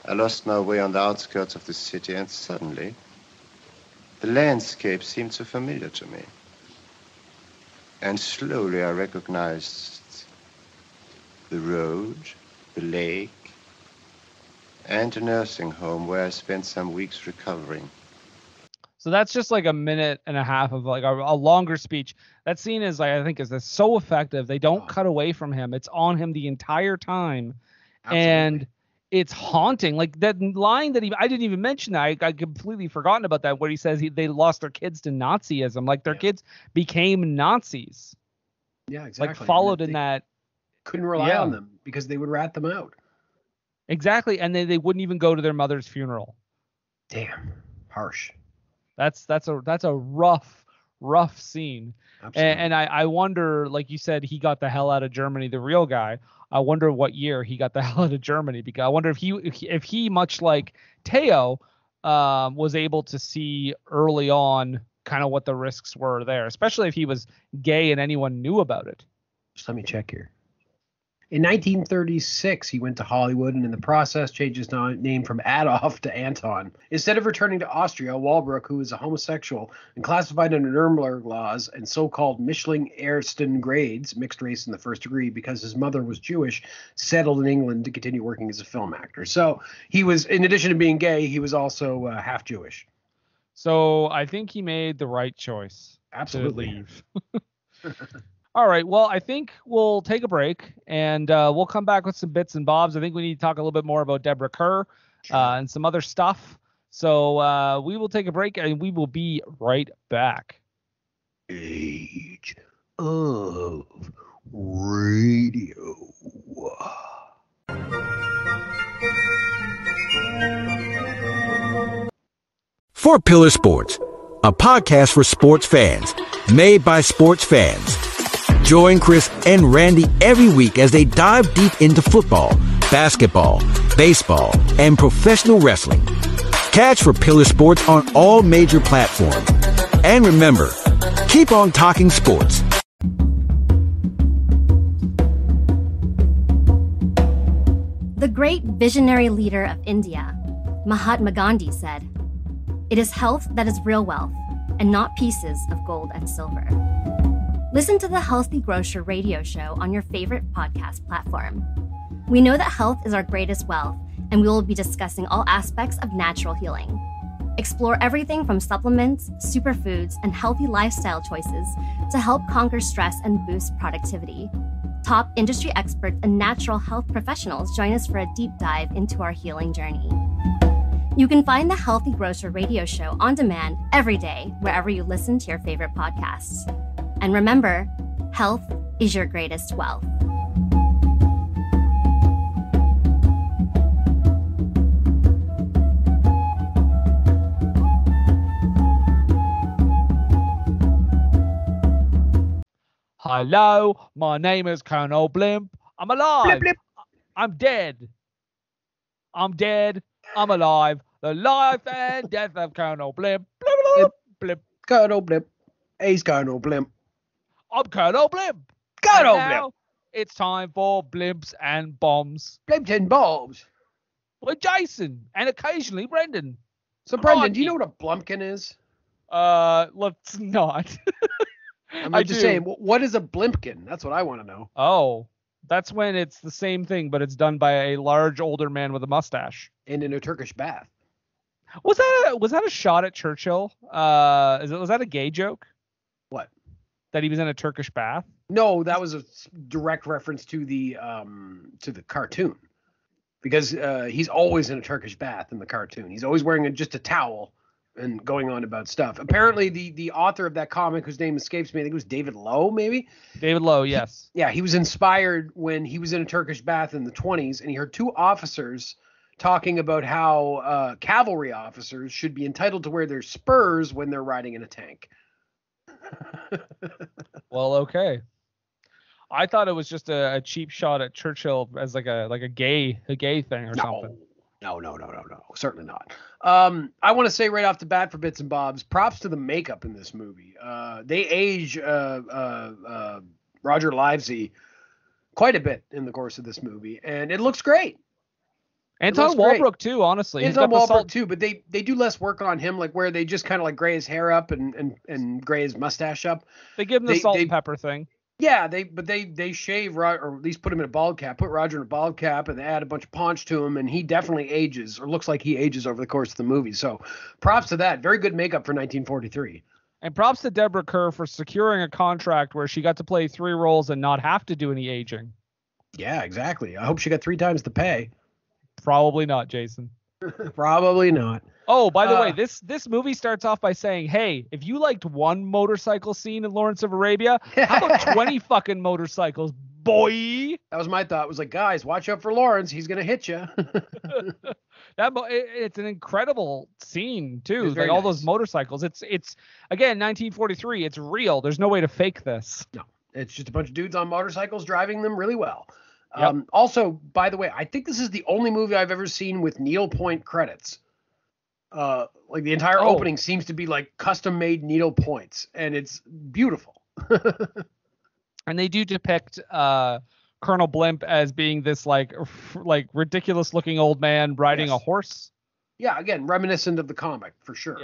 Speaker 16: I lost my way on the outskirts of the city, and suddenly, the landscape seemed so familiar to me. And slowly I recognized the road, the lake, and a nursing home where I spent some weeks recovering.
Speaker 6: So that's just like a minute and a half of like a longer speech. That scene is like, I think is so effective. They don't cut away from him. It's on him the entire time. Absolutely. And it's haunting. Like that line that I didn't even mention that. I completely forgotten about that, where he says they lost their kids to Nazism. Like their kids became Nazis.
Speaker 5: Yeah, exactly.
Speaker 6: Like followed in that.
Speaker 5: Couldn't rely on them because they would rat them out.
Speaker 6: Exactly. And they wouldn't even go to their mother's funeral.
Speaker 5: Damn. Harsh.
Speaker 6: That's a rough scene. And I wonder, like you said, he got the hell out of Germany, the real guy. I wonder what year he got the hell out of Germany, because I wonder if he much like Teo was able to see early on kind of what the risks were there, especially if he was gay and anyone knew about it.
Speaker 5: Just let me check here. In 1936, he went to Hollywood and in the process changed his name from Adolf to Anton. Instead of returning to Austria, Walbrook, who is a homosexual and classified under Nuremberg laws and so-called Mischling Ersten grades, mixed race in the first degree, because his mother was Jewish, settled in England to continue working as a film actor. So he was, in addition to being gay, he was also half Jewish.
Speaker 6: So I think he made the right choice.
Speaker 5: Absolutely.
Speaker 6: To leave. All right. Well, I think we'll take a break and we'll come back with some bits and bobs. I think we need to talk a little bit more about Deborah Kerr and some other stuff. So we will take a break and we will be right back.
Speaker 7: Age of Radio.
Speaker 1: Four Pillar Sports, a podcast for sports fans, made by sports fans. Join Chris and Randy every week as they dive deep into football, basketball, baseball, and professional wrestling. Catch For Pillar Sports on all major platforms. And remember, keep on talking sports.
Speaker 20: The great visionary leader of India, Mahatma Gandhi, said, "It is health that is real wealth, and not pieces of gold and silver." Listen to the Healthy Grocer radio show on your favorite podcast platform. We know that health is our greatest wealth, and we will be discussing all aspects of natural healing. Explore everything from supplements, superfoods, and healthy lifestyle choices to help conquer stress and boost productivity. Top industry experts and natural health professionals join us for a deep dive into our healing journey. You can find the Healthy Grocer radio show on demand every day, wherever you listen to your favorite podcasts. And remember, health is your greatest wealth.
Speaker 6: Hello, my name is Colonel Blimp. I'm alive.
Speaker 5: Blip, blip.
Speaker 6: I'm dead. I'm dead. I'm alive. The life and death of Colonel Blimp. Blip, blip, blip.
Speaker 5: Colonel Blimp. He's Colonel Blimp.
Speaker 6: I'm Colonel Blimp.
Speaker 5: Colonel
Speaker 6: And now
Speaker 5: Blimp.
Speaker 6: It's time for Blimps and Bombs.
Speaker 5: Blimps and Bombs.
Speaker 6: With Jason and occasionally Brendan.
Speaker 5: So, Brendan, do you know what a Blumpkin is?
Speaker 6: Let's not.
Speaker 5: I'm just saying, what is a Blimpkin? That's what I want to know.
Speaker 6: Oh, that's when it's the same thing, but it's done by a large older man with a mustache.
Speaker 5: And in a Turkish bath.
Speaker 6: Was that a shot at Churchill? Was that a gay joke?
Speaker 5: What?
Speaker 6: That he was in a Turkish bath?
Speaker 5: No, that was a direct reference to the cartoon, because he's always in a Turkish bath in the cartoon. He's always wearing just a towel and going on about stuff. Apparently, the author of that comic, whose name escapes me, I think it was David Lowe, maybe.
Speaker 6: David Lowe, yes.
Speaker 5: He was inspired when he was in a Turkish bath in the 1920s, and he heard two officers talking about how cavalry officers should be entitled to wear their spurs when they're riding in a tank.
Speaker 6: Well, okay. I thought it was just a cheap shot at Churchill as like a gay thing or something.
Speaker 5: No, certainly not. I want to say right off the bat for Bits and Bobs, props to the makeup in this movie. They age Roger Livesey quite a bit in the course of this movie, and it looks great.
Speaker 6: Anton Walbrook too, honestly.
Speaker 5: Anton Walbrook too, but they do less work on him, like where they just kind of like gray his hair up and gray his mustache up.
Speaker 6: They give him the salt and pepper thing.
Speaker 5: Yeah, they shave or at least put him in a bald cap, put Roger in a bald cap, and they add a bunch of paunch to him, and he definitely ages, or looks like he ages over the course of the movie. So props to that. Very good makeup for 1943.
Speaker 6: And props to Deborah Kerr for securing a contract where she got to play 3 roles and not have to do any aging.
Speaker 5: Yeah, exactly. I hope she got 3 times the pay.
Speaker 6: Probably not, Jason.
Speaker 5: Probably not.
Speaker 6: Oh, by the way, this movie starts off by saying, hey, if you liked one motorcycle scene in Lawrence of Arabia, how about 20 fucking motorcycles, boy?
Speaker 5: That was my thought. It was like, guys, watch out for Lawrence. He's going to hit you.
Speaker 6: It's an incredible scene, too.
Speaker 5: It's
Speaker 6: Like all those motorcycles. It's again, 1943. It's real. There's no way to fake this.
Speaker 5: No, it's just a bunch of dudes on motorcycles driving them really well.
Speaker 6: Yep.
Speaker 5: Also, by the way, I think this is the only movie I've ever seen with needlepoint credits. Like the entire opening seems to be like custom made needle points, and it's beautiful.
Speaker 6: And they do depict Colonel Blimp as being this like ridiculous looking old man riding a horse.
Speaker 5: Yeah, again, reminiscent of the comic for sure.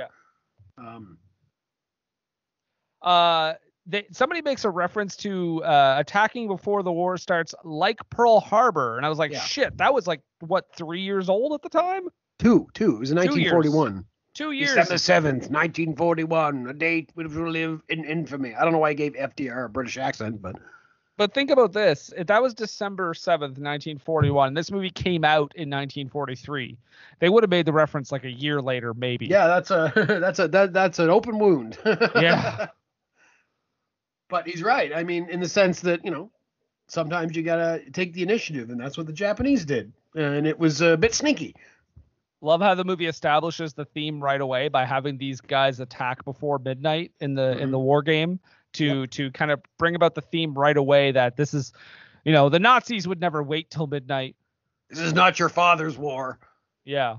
Speaker 6: Yeah. Somebody makes a reference to attacking before the war starts, like Pearl Harbor, and I was like, shit, that was like what, 3 years old at the time?
Speaker 5: Two. It was in 1941.
Speaker 6: 2 years.
Speaker 5: December 7th, 1941, a date which will live in infamy. I don't know why I gave FDR a British accent,
Speaker 6: but think about this. If that was December 7th, 1941, this movie came out in 1943. They would have made the reference like a year later, maybe.
Speaker 5: Yeah, that's an open wound.
Speaker 6: Yeah.
Speaker 5: But he's right. I mean, in the sense that, sometimes you got to take the initiative, and that's what the Japanese did. And it was a bit sneaky.
Speaker 6: Love how the movie establishes the theme right away by having these guys attack before midnight in the war game to kind of bring about the theme right away that this is, the Nazis would never wait till midnight.
Speaker 5: This is not your father's war.
Speaker 6: Yeah.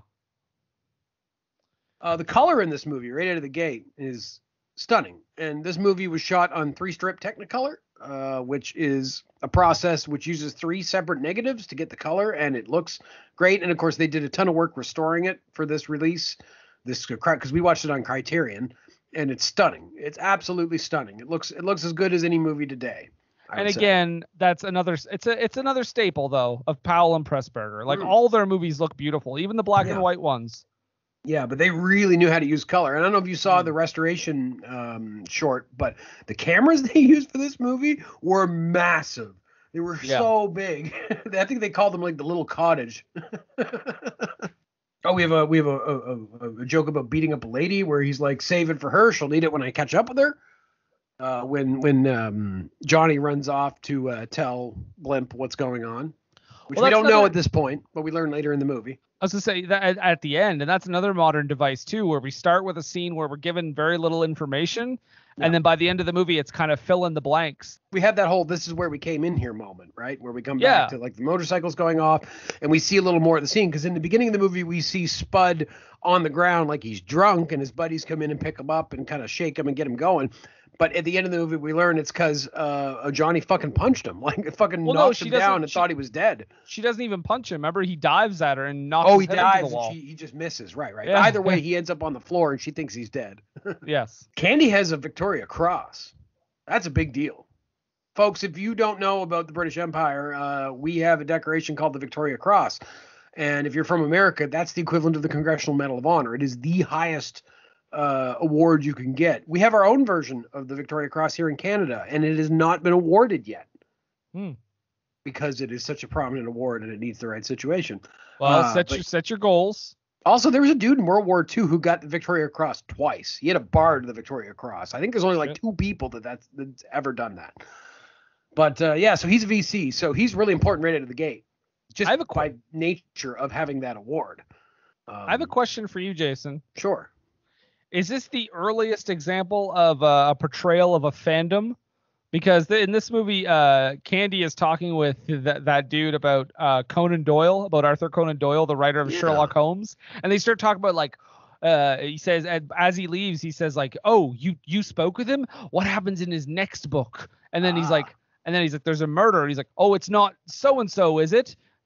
Speaker 5: The color in this movie right out of the gate is stunning. And this movie was shot on 3-strip Technicolor, which is a process which uses 3 separate negatives to get the color, and it looks great. And of course, they did a ton of work restoring it for this release. Because we watched it on Criterion, and it's stunning. It's absolutely stunning. It looks as good as any movie today.
Speaker 6: And again, that's another. It's another staple though of Powell and Pressburger. Like all their movies look beautiful, even the black and white ones.
Speaker 5: Yeah, but they really knew how to use color. And I don't know if you saw the restoration short, but the cameras they used for this movie were massive. They were so big. I think they called them like the little cottage. Oh, we have a joke about beating up a lady where he's like, save it for her. She'll need it when I catch up with her. When Johnny runs off to tell Blimp what's going on, which we don't know at this point, but we learn later in the movie.
Speaker 6: I was going to say that at the end, and that's another modern device too, where we start with a scene where we're given very little information, and then by the end of the movie, it's kind of fill in the blanks.
Speaker 5: We have that whole "this is where we came in here" moment, right? Where we come back to like the motorcycles going off, and we see a little more of the scene. Because in the beginning of the movie, we see Spud on the ground like he's drunk, and his buddies come in and pick him up and kind of shake him and get him going. But at the end of the movie, we learn it's because Johnny fucking punched him, like fucking knocked him down and thought he was dead.
Speaker 6: She doesn't even punch him. Remember, he dives at her and knocks his head into the wall.
Speaker 5: He just misses. Right.
Speaker 6: Yeah.
Speaker 5: Either way, he ends up on the floor and she thinks he's dead.
Speaker 6: Yes.
Speaker 5: Candy has a Victoria Cross. That's a big deal. Folks, if you don't know about the British Empire, we have a decoration called the Victoria Cross. And if you're from America, that's the equivalent of the Congressional Medal of Honor. It is the highest award you can get. We have our own version of the Victoria Cross here in Canada, and it has not been awarded yet because it is such a prominent award and it needs the right situation.
Speaker 6: Well, set your goals.
Speaker 5: Also, there was a dude in World War II who got the Victoria Cross twice. He had a bar to the Victoria Cross. I think there's only like 2 people that's ever done that. But so he's a VC, so he's really important right out of the gate, just by nature of having that award.
Speaker 6: I have a question for you, Jason.
Speaker 5: Sure.
Speaker 6: Is this the earliest example of a portrayal of a fandom? Because in this movie, Candy is talking with that dude about Conan Doyle, about Arthur Conan Doyle, the writer of Sherlock Holmes. And they start talking about like, he says, as he leaves, he says like, oh, you spoke with him? What happens in his next book? And then he's like, there's a murder. And he's like, oh, it's not so-and-so, is it?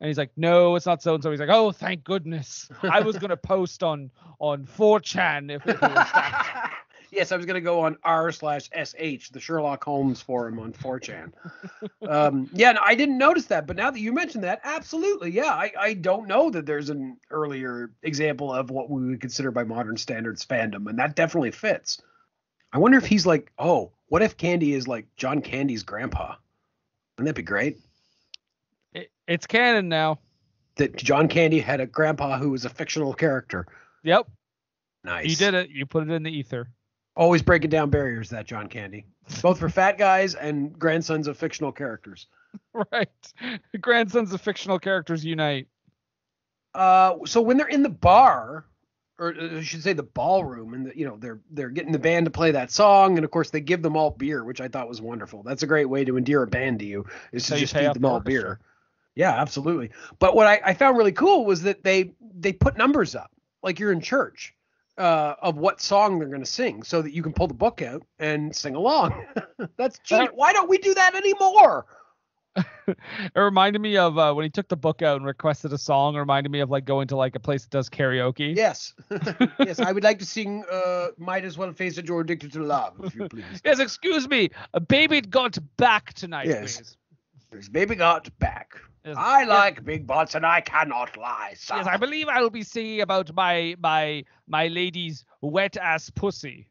Speaker 6: And he's like, no, it's not so-and-so. He's like, oh, thank goodness. I was going to post on 4chan if it was that.
Speaker 5: Yes, I was going to go on r/sh, the Sherlock Holmes forum on 4chan. Yeah, no, I didn't notice that, but now that you mentioned that, absolutely, yeah. I don't know that there's an earlier example of what we would consider by modern standards fandom, and that definitely fits. I wonder if he's like, oh, what if Candy is like John Candy's grandpa? Wouldn't that be great?
Speaker 6: It's canon now.
Speaker 5: That John Candy had a grandpa who was a fictional character.
Speaker 6: Yep.
Speaker 5: Nice.
Speaker 6: You did it. You put it in the ether.
Speaker 5: Always breaking down barriers, that John Candy. Both for fat guys and grandsons of fictional characters.
Speaker 6: Right. The grandsons of fictional characters unite.
Speaker 5: So when they're in the bar, or I should say the ballroom, and they're getting the band to play that song, and of course they give them all beer, which I thought was wonderful. That's a great way to endear a band to you, is to just feed them all beer. Yeah, absolutely. But what I found really cool was that they put numbers up, like you're in church, of what song they're going to sing, so that you can pull the book out and sing along. That's genius. Why don't we do that anymore?
Speaker 6: It reminded me of when he took the book out and requested a song. It reminded me of like going to like a place that does karaoke.
Speaker 5: Yes. Yes, I would like to sing Might As Well Face It, You're Addicted to Love, if you please.
Speaker 6: Yes, excuse me. A baby got back tonight,
Speaker 5: please. Yes, baby got back. Yes. I like big butts and I cannot lie. Son.
Speaker 6: Yes, I believe I will be singing about my lady's wet ass pussy.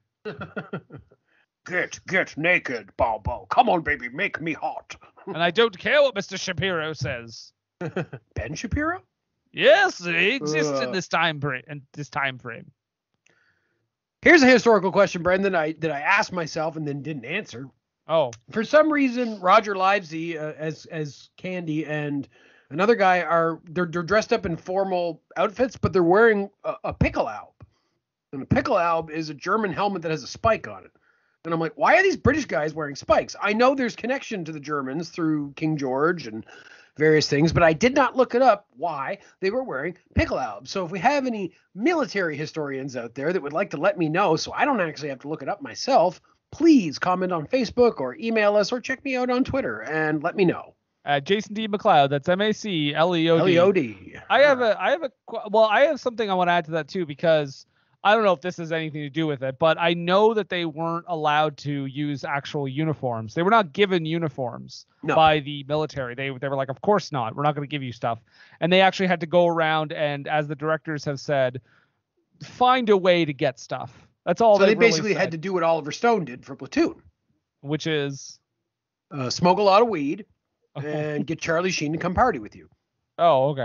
Speaker 5: Get naked, Bobo. Come on, baby, make me hot.
Speaker 6: And I don't care what Mr. Shapiro says.
Speaker 5: Ben Shapiro?
Speaker 6: Yes, he exists in this time frame.
Speaker 5: Here's a historical question, Brendan, that I asked myself and then didn't answer.
Speaker 6: Oh.
Speaker 5: For some reason, Roger Livesey as Candy and another guy they're dressed up in formal outfits, but they're wearing a pickelhaube. And a pickelhaube is a German helmet that has a spike on it. And I'm like, why are these British guys wearing spikes? I know there's connection to the Germans through King George and various things, but I did not look it up why they were wearing pickelhaubes. So if we have any military historians out there that would like to let me know, so I don't actually have to look it up myself, please comment on Facebook or email us or check me out on Twitter and let me know.
Speaker 6: Jason D. McLeod. That's MacLeod.
Speaker 5: Leod.
Speaker 6: I have something I want to add to that too, because I don't know if this has anything to do with it, but I know that they weren't allowed to use actual uniforms. They were not given uniforms by the military. They were like, of course not. We're not going to give you stuff. And they actually had to go around and, as the directors have said, find a way to get stuff. That's all.
Speaker 5: So they basically had to do what Oliver Stone did for Platoon,
Speaker 6: which is
Speaker 5: smoke a lot of weed and get Charlie Sheen to come party with you.
Speaker 6: Oh, okay.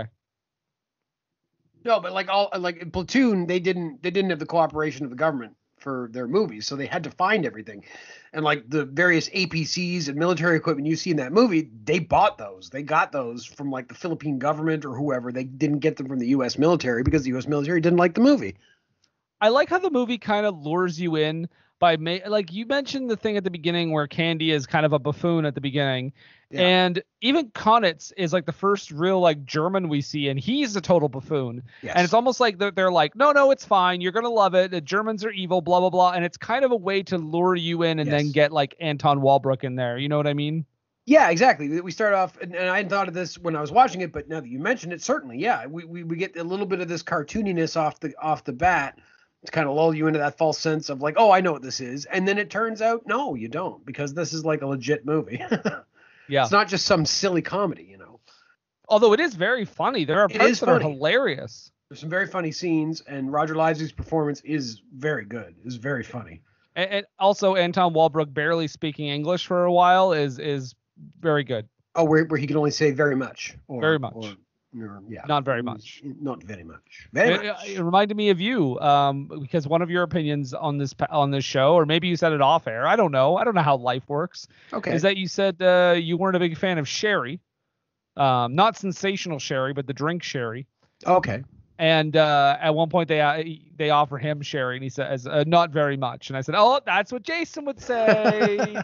Speaker 5: No, but like in Platoon, they didn't have the cooperation of the government for their movies, so they had to find everything. And like the various APCs and military equipment you see in that movie, they bought those. They got those from like the Philippine government or whoever. They didn't get them from the U.S. military because the U.S. military didn't like the movie.
Speaker 6: I like how the movie kind of lures you in by like you mentioned the thing at the beginning where Candy is kind of a buffoon at the beginning. Yeah. And even Konitz is like the first real like German we see, and he's a total buffoon. Yes. And it's almost like they're like, no, it's fine. You're going to love it. The Germans are evil, blah, blah, blah. And it's kind of a way to lure you in and then get like Anton Walbrook in there. You know what I mean?
Speaker 5: Yeah, exactly. We start off, and I hadn't thought of this when I was watching it, but now that you mentioned it, certainly, yeah, we get a little bit of this cartooniness off the bat to kind of lull you into that false sense of like, oh, I know what this is. And then it turns out, no, you don't, because this is like a legit movie. Yeah. It's not just some silly comedy, you know.
Speaker 6: Although it is very funny. There are parts that are hilarious.
Speaker 5: There's some very funny scenes, and Roger Livesey's performance is very good. It's very funny.
Speaker 6: And also Anton Walbrook barely speaking English for a while is very good.
Speaker 5: Oh, where he can only say very much.
Speaker 6: Very much.
Speaker 5: Yeah.
Speaker 6: Not very much.
Speaker 5: Not very much.
Speaker 6: It reminded me of you because one of your opinions on this show, or maybe you said it off air, I don't know how life works. Okay. Is that you said you weren't a big fan of sherry, not sensational sherry, but the drink sherry.
Speaker 5: Okay.
Speaker 6: And at one point they offer him sherry, and he says not very much. And I said, oh, that's what Jason would say.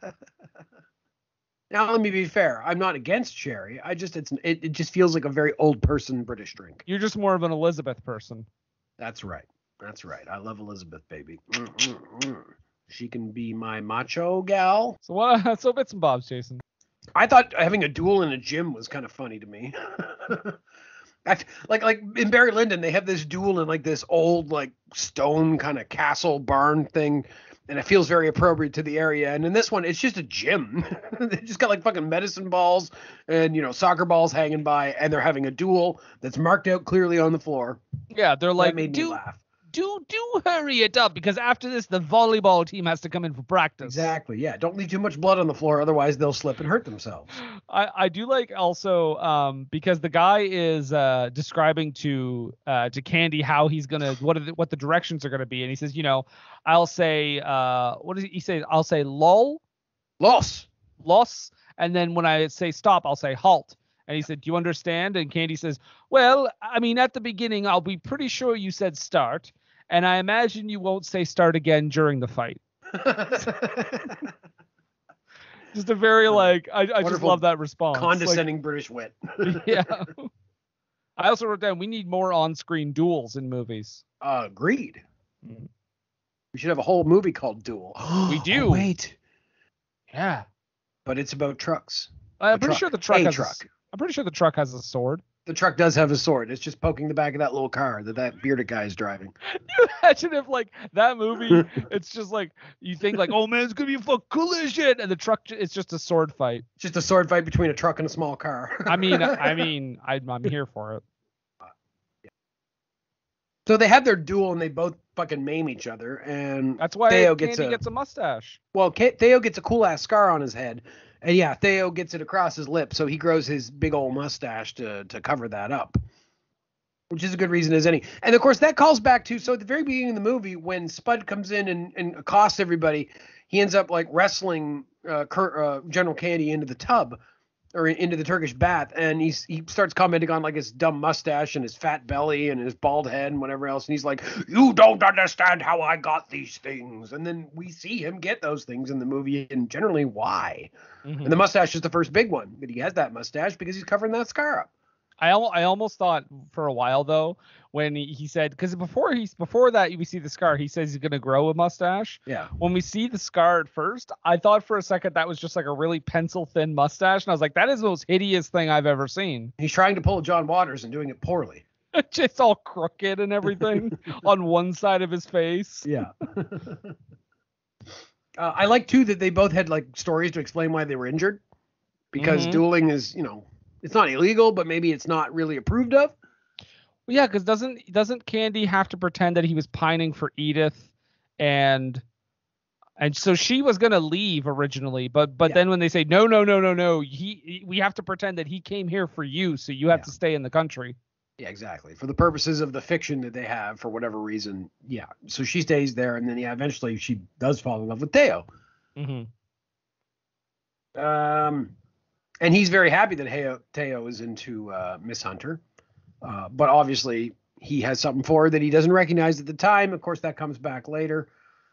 Speaker 5: Now, let me be fair. I'm not against sherry. It just feels like a very old person British drink.
Speaker 6: You're just more of an Elizabeth person.
Speaker 5: That's right. I love Elizabeth, baby. She can be my macho gal.
Speaker 6: So bits and bobs, Jason.
Speaker 5: I thought having a duel in a gym was kind of funny to me. Like in Barry Lyndon, they have this duel in like this old like stone kind of castle barn thing, and it feels very appropriate to the area. And in this one, it's just a gym. They just got like fucking medicine balls and soccer balls hanging by, and they're having a duel that's marked out clearly on the floor.
Speaker 6: Yeah, they're like,
Speaker 5: that made me laugh.
Speaker 6: Do hurry it up, because after this, the volleyball team has to come in for practice.
Speaker 5: Exactly. Yeah. Don't leave too much blood on the floor, otherwise they'll slip and hurt themselves.
Speaker 6: I do like also because the guy is describing to Candy how he's gonna what the directions are gonna be, and he says, I'll say what does he say? I'll say los, and then when I say stop, I'll say halt. And he said, do you understand? And Candy says, well, I mean, at the beginning, I'll be pretty sure you said start. And I imagine you won't say start again during the fight. Just a very, I just love that response.
Speaker 5: Condescending British wit.
Speaker 6: Yeah. I also wrote down, we need more on-screen duels in movies.
Speaker 5: Agreed. We should have a whole movie called Duel.
Speaker 6: We do.
Speaker 5: Oh, wait.
Speaker 6: Yeah.
Speaker 5: But it's about trucks.
Speaker 6: I'm pretty sure the truck has a sword.
Speaker 5: The truck does have a sword. It's just poking the back of that little car that bearded guy is driving.
Speaker 6: You imagine if that movie, it's just you think oh man, it's gonna be a fuck collision, and the truck, it's just a sword fight.
Speaker 5: It's just a sword fight between a truck and a small car.
Speaker 6: I'm here for it.
Speaker 5: So they have their duel and they both fucking maim each other, and
Speaker 6: that's why
Speaker 5: Theo
Speaker 6: gets a mustache.
Speaker 5: Well, Theo gets a cool ass scar on his head. And yeah, Theo gets it across his lip, so he grows his big old mustache to cover that up, which is a good reason as any. And of course, that calls back to, so at the very beginning of the movie, when Spud comes in and accosts everybody, he ends up wrestling General Candy into the tub, or into the Turkish bath, and he starts commenting on his dumb mustache and his fat belly and his bald head and whatever else, and he's like, you don't understand how I got these things. And then we see him get those things in the movie, and generally why. Mm-hmm. And the mustache is the first big one, but he has that mustache because he's covering that scar up.
Speaker 6: I almost thought for a while though, when he said, because before that we see the scar, he says he's gonna grow a mustache.
Speaker 5: Yeah.
Speaker 6: When we see the scar at first, I thought for a second that was just a really pencil thin mustache, and I was like, that is the most hideous thing I've ever seen.
Speaker 5: He's trying to pull John Waters and doing it poorly.
Speaker 6: Just all crooked and everything on one side of his face.
Speaker 5: Yeah. I like too that they both had stories to explain why they were injured, because dueling is, it's not illegal, but maybe it's not really approved of.
Speaker 6: Well, yeah, because doesn't Candy have to pretend that he was pining for Edith, and so she was gonna leave originally, but then when they say no, we have to pretend that he came here for you, so you have to stay in the country.
Speaker 5: Yeah, exactly. For the purposes of the fiction that they have, for whatever reason, yeah. So she stays there, and then eventually she does fall in love with Theo.
Speaker 6: Mm-hmm.
Speaker 5: And he's very happy that Theo is into Miss Hunter. But obviously he has something for her that he doesn't recognize at the time. Of course, that comes back later.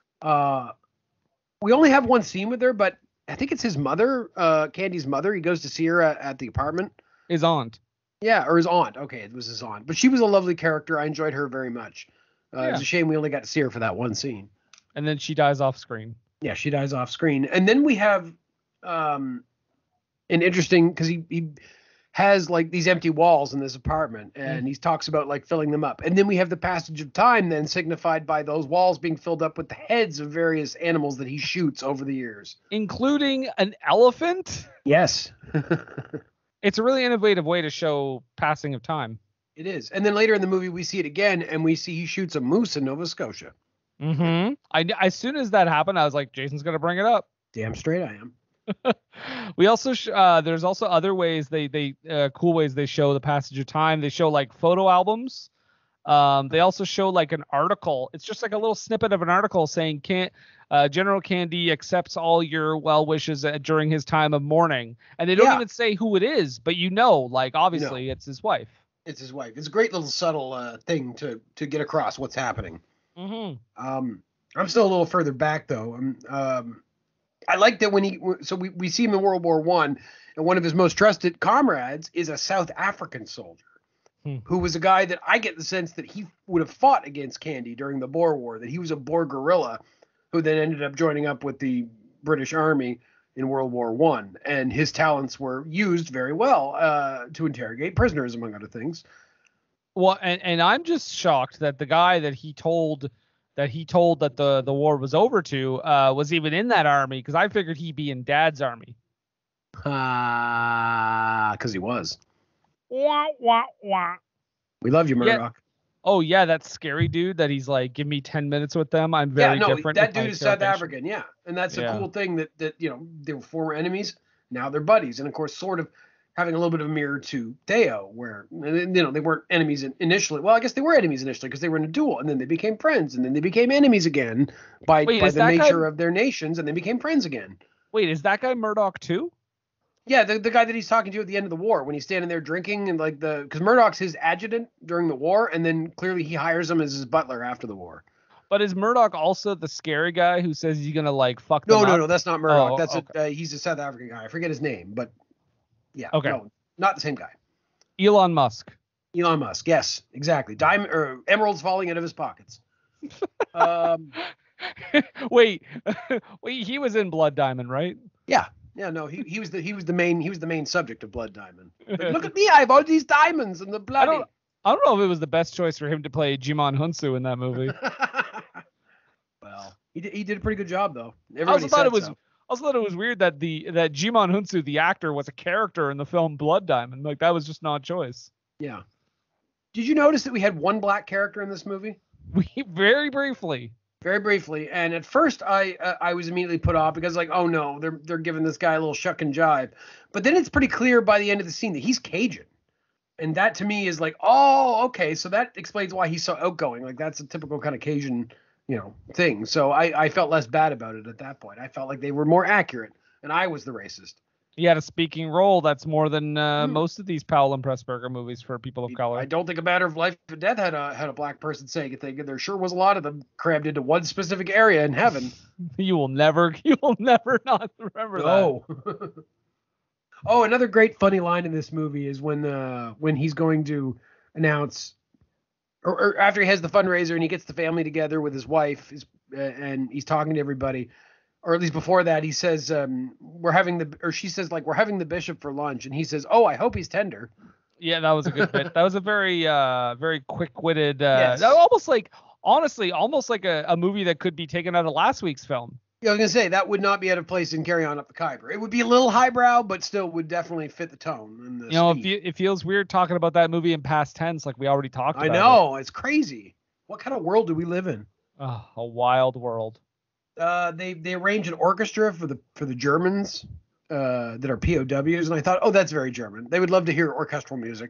Speaker 5: We only have one scene with her, but I think it's his mother, Candy's mother. He goes to see her at the apartment.
Speaker 6: His aunt.
Speaker 5: Yeah, or his aunt. Okay, it was his aunt. But she was a lovely character. I enjoyed her very much. It's a shame we only got to see her for that one scene.
Speaker 6: And then she dies off screen.
Speaker 5: Yeah, she dies off screen. And then we have an interesting, because he has these empty walls in this apartment, and he talks about filling them up. And then we have the passage of time then signified by those walls being filled up with the heads of various animals that he shoots over the years.
Speaker 6: Including an elephant?
Speaker 5: Yes.
Speaker 6: It's a really innovative way to show passing of time.
Speaker 5: It is. And then later in the movie, we see it again, and we see he shoots a moose in Nova Scotia.
Speaker 6: Mm-hmm. As soon as that happened, I was like, Jason's going to bring it up.
Speaker 5: Damn straight I am.
Speaker 6: We also there's also other ways they cool ways they show the passage of time. They show photo albums. They also show an article. It's just a little snippet of an article saying General Candy accepts all your well wishes during his time of mourning, and they don't even say who it is, but obviously it's his wife. It's
Speaker 5: his wife. It's a great little subtle thing to get across what's happening.
Speaker 6: Mm-hmm.
Speaker 5: I'm still a little further back though. I like that when we see him in World War I, and one of his most trusted comrades is a South African soldier who was a guy that I get the sense that he would have fought against Candy during the Boer War, that he was a Boer guerrilla who then ended up joining up with the British Army in World War One, and his talents were used very well to interrogate prisoners, among other things.
Speaker 6: Well, and I'm just shocked that the guy that he told that the war was over to was even in that army, because I figured he'd be in Dad's army.
Speaker 5: Because he was.
Speaker 6: Wah, wah, wah.
Speaker 5: We love you, Murdoch.
Speaker 6: Oh yeah, that scary dude that he's like, give me 10 minutes with them. I'm very different.
Speaker 5: That dude is South African, yeah. And that's a cool thing that they were former enemies, now they're buddies. And of course, sort of having a little bit of a mirror to Theo, where they weren't enemies initially. Well, I guess they were enemies initially because they were in a duel, and then they became friends, and then they became enemies again by the nature of their nations, and they became friends again.
Speaker 6: Wait, is that guy Murdoch too?
Speaker 5: Yeah, the guy that he's talking to at the end of the war, when he's standing there drinking, and because Murdoch's his adjutant during the war, and then clearly he hires him as his butler after the war.
Speaker 6: But is Murdoch also the scary guy who says he's gonna like fuck them up?
Speaker 5: No, that's not Murdoch.
Speaker 6: Oh,
Speaker 5: that's
Speaker 6: okay.
Speaker 5: He's a South African guy. I forget his name, but yeah,
Speaker 6: okay,
Speaker 5: no, not the same guy.
Speaker 6: Elon Musk.
Speaker 5: Elon Musk, yes, exactly. Diamond or emeralds falling out of his pockets.
Speaker 6: Wait, he was in Blood Diamond, right?
Speaker 5: Yeah. Yeah, no, he was the main subject of Blood Diamond. Like, look at me, I have all these diamonds and the bloody.
Speaker 6: I don't know if it was the best choice for him to play Jimon Hunsu in that movie.
Speaker 5: Well, he did a pretty good job though.
Speaker 6: I also thought it was weird that that Jimon Hunsu, the actor, was a character in the film Blood Diamond. Like, that was just not a choice.
Speaker 5: Yeah. Did you notice that we had one black character in this movie?
Speaker 6: Very briefly.
Speaker 5: Very briefly, and at first I was immediately put off because, like, oh no, they're giving this guy a little shuck and jive. But then it's pretty clear by the end of the scene that he's Cajun, and that to me is like, oh, okay, so that explains why he's so outgoing. Like, that's a typical kind of Cajun, thing. So I felt less bad about it at that point. I felt like they were more accurate, and I was the racist.
Speaker 6: He had a speaking role that's more than most of these Powell and Pressburger movies for people of color.
Speaker 5: I don't think A Matter of Life and Death had a black person saying a thing, and there sure was a lot of them crammed into one specific area in heaven.
Speaker 6: You will never not remember that.
Speaker 5: Oh, another great funny line in this movie is when he's going to announce, or after he has the fundraiser and he gets the family together with his wife, and he's talking to everybody. Or at least before that, he says, she says, like, we're having the bishop for lunch. And he says, oh, I hope he's tender.
Speaker 6: Yeah, that was a good bit. That was a very, very quick-witted,
Speaker 5: yes.
Speaker 6: almost like a movie that could be taken out of last week's film.
Speaker 5: Yeah, I was going to say, that would not be out of place in Carry On Up the Khyber. It would be a little highbrow, but still would definitely fit the tone. And the speed.
Speaker 6: It feels weird talking about that movie in past tense, like we already talked about.
Speaker 5: I know, it's crazy. What kind of world do we live in?
Speaker 6: Oh, a wild world.
Speaker 5: They arrange an orchestra for the Germans that are POWs, and I thought, oh, that's very German. They would love to hear orchestral music.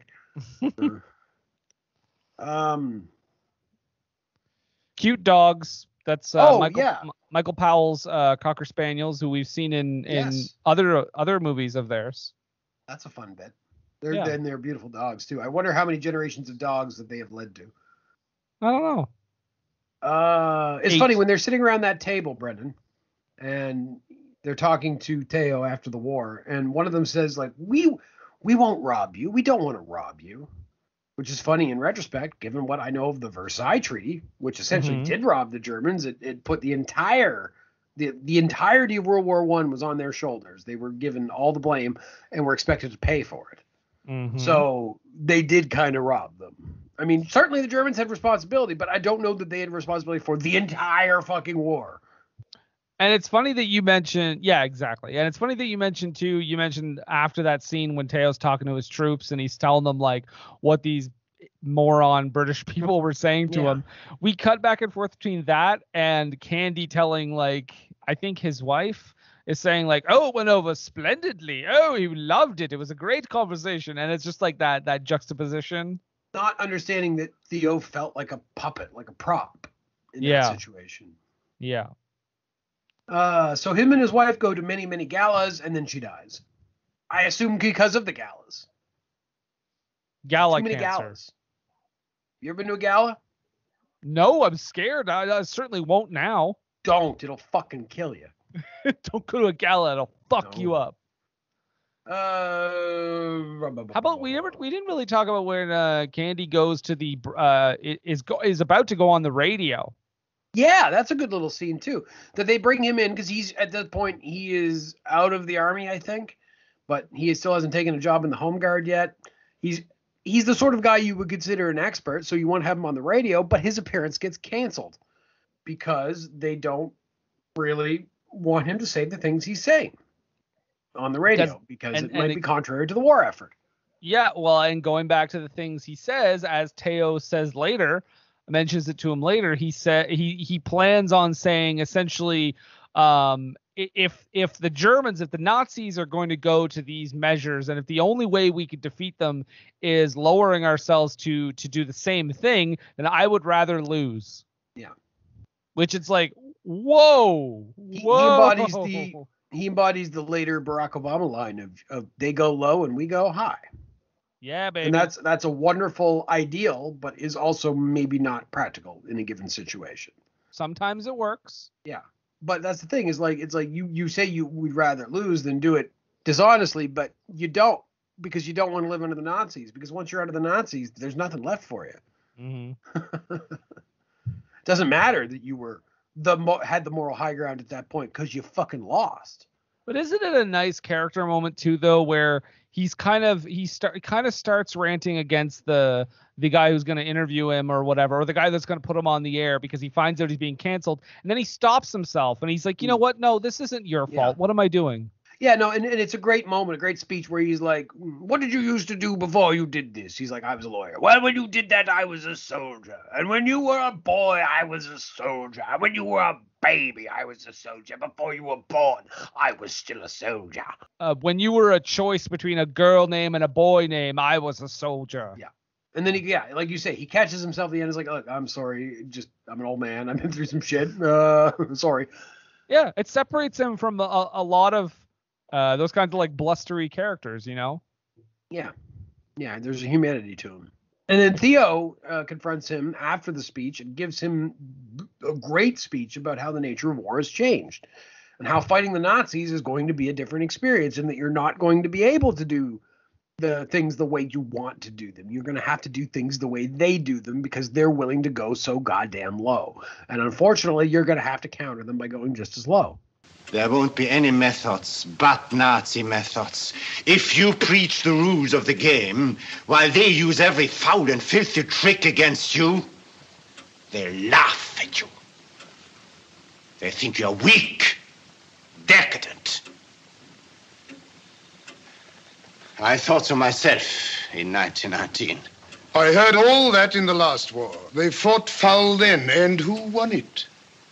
Speaker 6: Cute dogs. That's Michael Powell's Cocker Spaniels, who we've seen in other movies of theirs.
Speaker 5: That's a fun bit. They're beautiful dogs too. I wonder how many generations of dogs that they have led to.
Speaker 6: I don't know.
Speaker 5: It's funny when they're sitting around that table, Brendan, and they're talking to Theo after the war, and one of them says, like, we won't rob you. We don't want to rob you, which is funny in retrospect, given what I know of the Versailles Treaty, which essentially did rob the Germans. It put the entirety of World War I was on their shoulders. They were given all the blame and were expected to pay for it. Mm-hmm. So they did kind of rob them. I mean, certainly the Germans had responsibility, but I don't know that they had responsibility for the entire fucking war.
Speaker 6: And it's funny that you mentioned, yeah, exactly. And it's funny that you mentioned too, after that scene when Teo's talking to his troops and he's telling them like what these moron British people were saying to him. We cut back and forth between that and Candy telling, like, I think his wife is saying like, oh, it went over splendidly. Oh, he loved it. It was a great conversation. And it's just like that juxtaposition.
Speaker 5: Not understanding that Theo felt like a puppet, like a prop in that situation.
Speaker 6: Yeah.
Speaker 5: So him and his wife go to many, many galas, and then she dies. I assume because of the galas.
Speaker 6: Gala
Speaker 5: Too many
Speaker 6: cancer.
Speaker 5: galas. You ever been to a gala?
Speaker 6: No, I'm scared. I certainly won't now.
Speaker 5: Don't. It'll fucking kill you.
Speaker 6: Don't go to a gala. It'll fuck you up.
Speaker 5: How
Speaker 6: about we didn't really talk about when Candy goes to the is about to go on the radio.
Speaker 5: Yeah, that's a good little scene too. That they bring him in because he's at that point he is out of the army, I think, but he still hasn't taken a job in the Home Guard yet. He's the sort of guy you would consider an expert, so you want to have him on the radio, but his appearance gets canceled because they don't really want him to say the things he's saying on the radio because it might be contrary to the war effort.
Speaker 6: Yeah, well, and going back to the things he says, as Teo says later, mentions it to him later, he said he plans on saying essentially, if the Nazis are going to go to these measures, and if the only way we could defeat them is lowering ourselves to do the same thing, then I would rather lose.
Speaker 5: Yeah.
Speaker 6: Which it's like, whoa.
Speaker 5: He embodies the later Barack Obama line of they go low and we go high.
Speaker 6: Yeah, baby.
Speaker 5: And that's a wonderful ideal, but is also maybe not practical in a given situation.
Speaker 6: Sometimes it works.
Speaker 5: Yeah. But that's the thing, is like, it's like you say you would rather lose than do it dishonestly, but you don't, because you don't want to live under the Nazis, because once you're out of the Nazis, there's nothing left for you.
Speaker 6: Mm-hmm.
Speaker 5: It doesn't matter that you were had the moral high ground at that point because you fucking lost.
Speaker 6: But isn't it a nice character moment too, though, where he's kind of starts ranting against the guy who's going to interview him or whatever, or the guy that's going to put him on the air because he finds out he's being canceled, and then he stops himself and he's like, you know what? No, this isn't your fault. What am I doing?
Speaker 5: Yeah, no, and it's a great moment, a great speech where he's like, what did you used to do before you did this? He's like, I was a lawyer. Well, when you did that, I was a soldier. And when you were a boy, I was a soldier. And when you were a baby, I was a soldier. Before you were born, I was still a soldier.
Speaker 6: When you were a choice between a girl name and a boy name, I was a soldier.
Speaker 5: Yeah. And then like you say, he catches himself at the end. He's like, look, I'm sorry. I'm an old man. I've been through some shit. Sorry.
Speaker 6: Yeah, it separates him from a lot of those kinds of like blustery characters, you know?
Speaker 5: Yeah. Yeah, there's a humanity to him. And then Theo confronts him after the speech and gives him a great speech about how the nature of war has changed and how fighting the Nazis is going to be a different experience, and that you're not going to be able to do the things the way you want to do them. You're going to have to do things the way they do them because they're willing to go so goddamn low. And unfortunately, you're going to have to counter them by going just as low.
Speaker 16: There won't be any methods but Nazi methods. If you preach the rules of the game, while they use every foul and filthy trick against you, they laugh at you. They think you're weak, decadent. I thought so myself in 1919.
Speaker 8: I heard all that in the last war. They fought foul then, and who won it?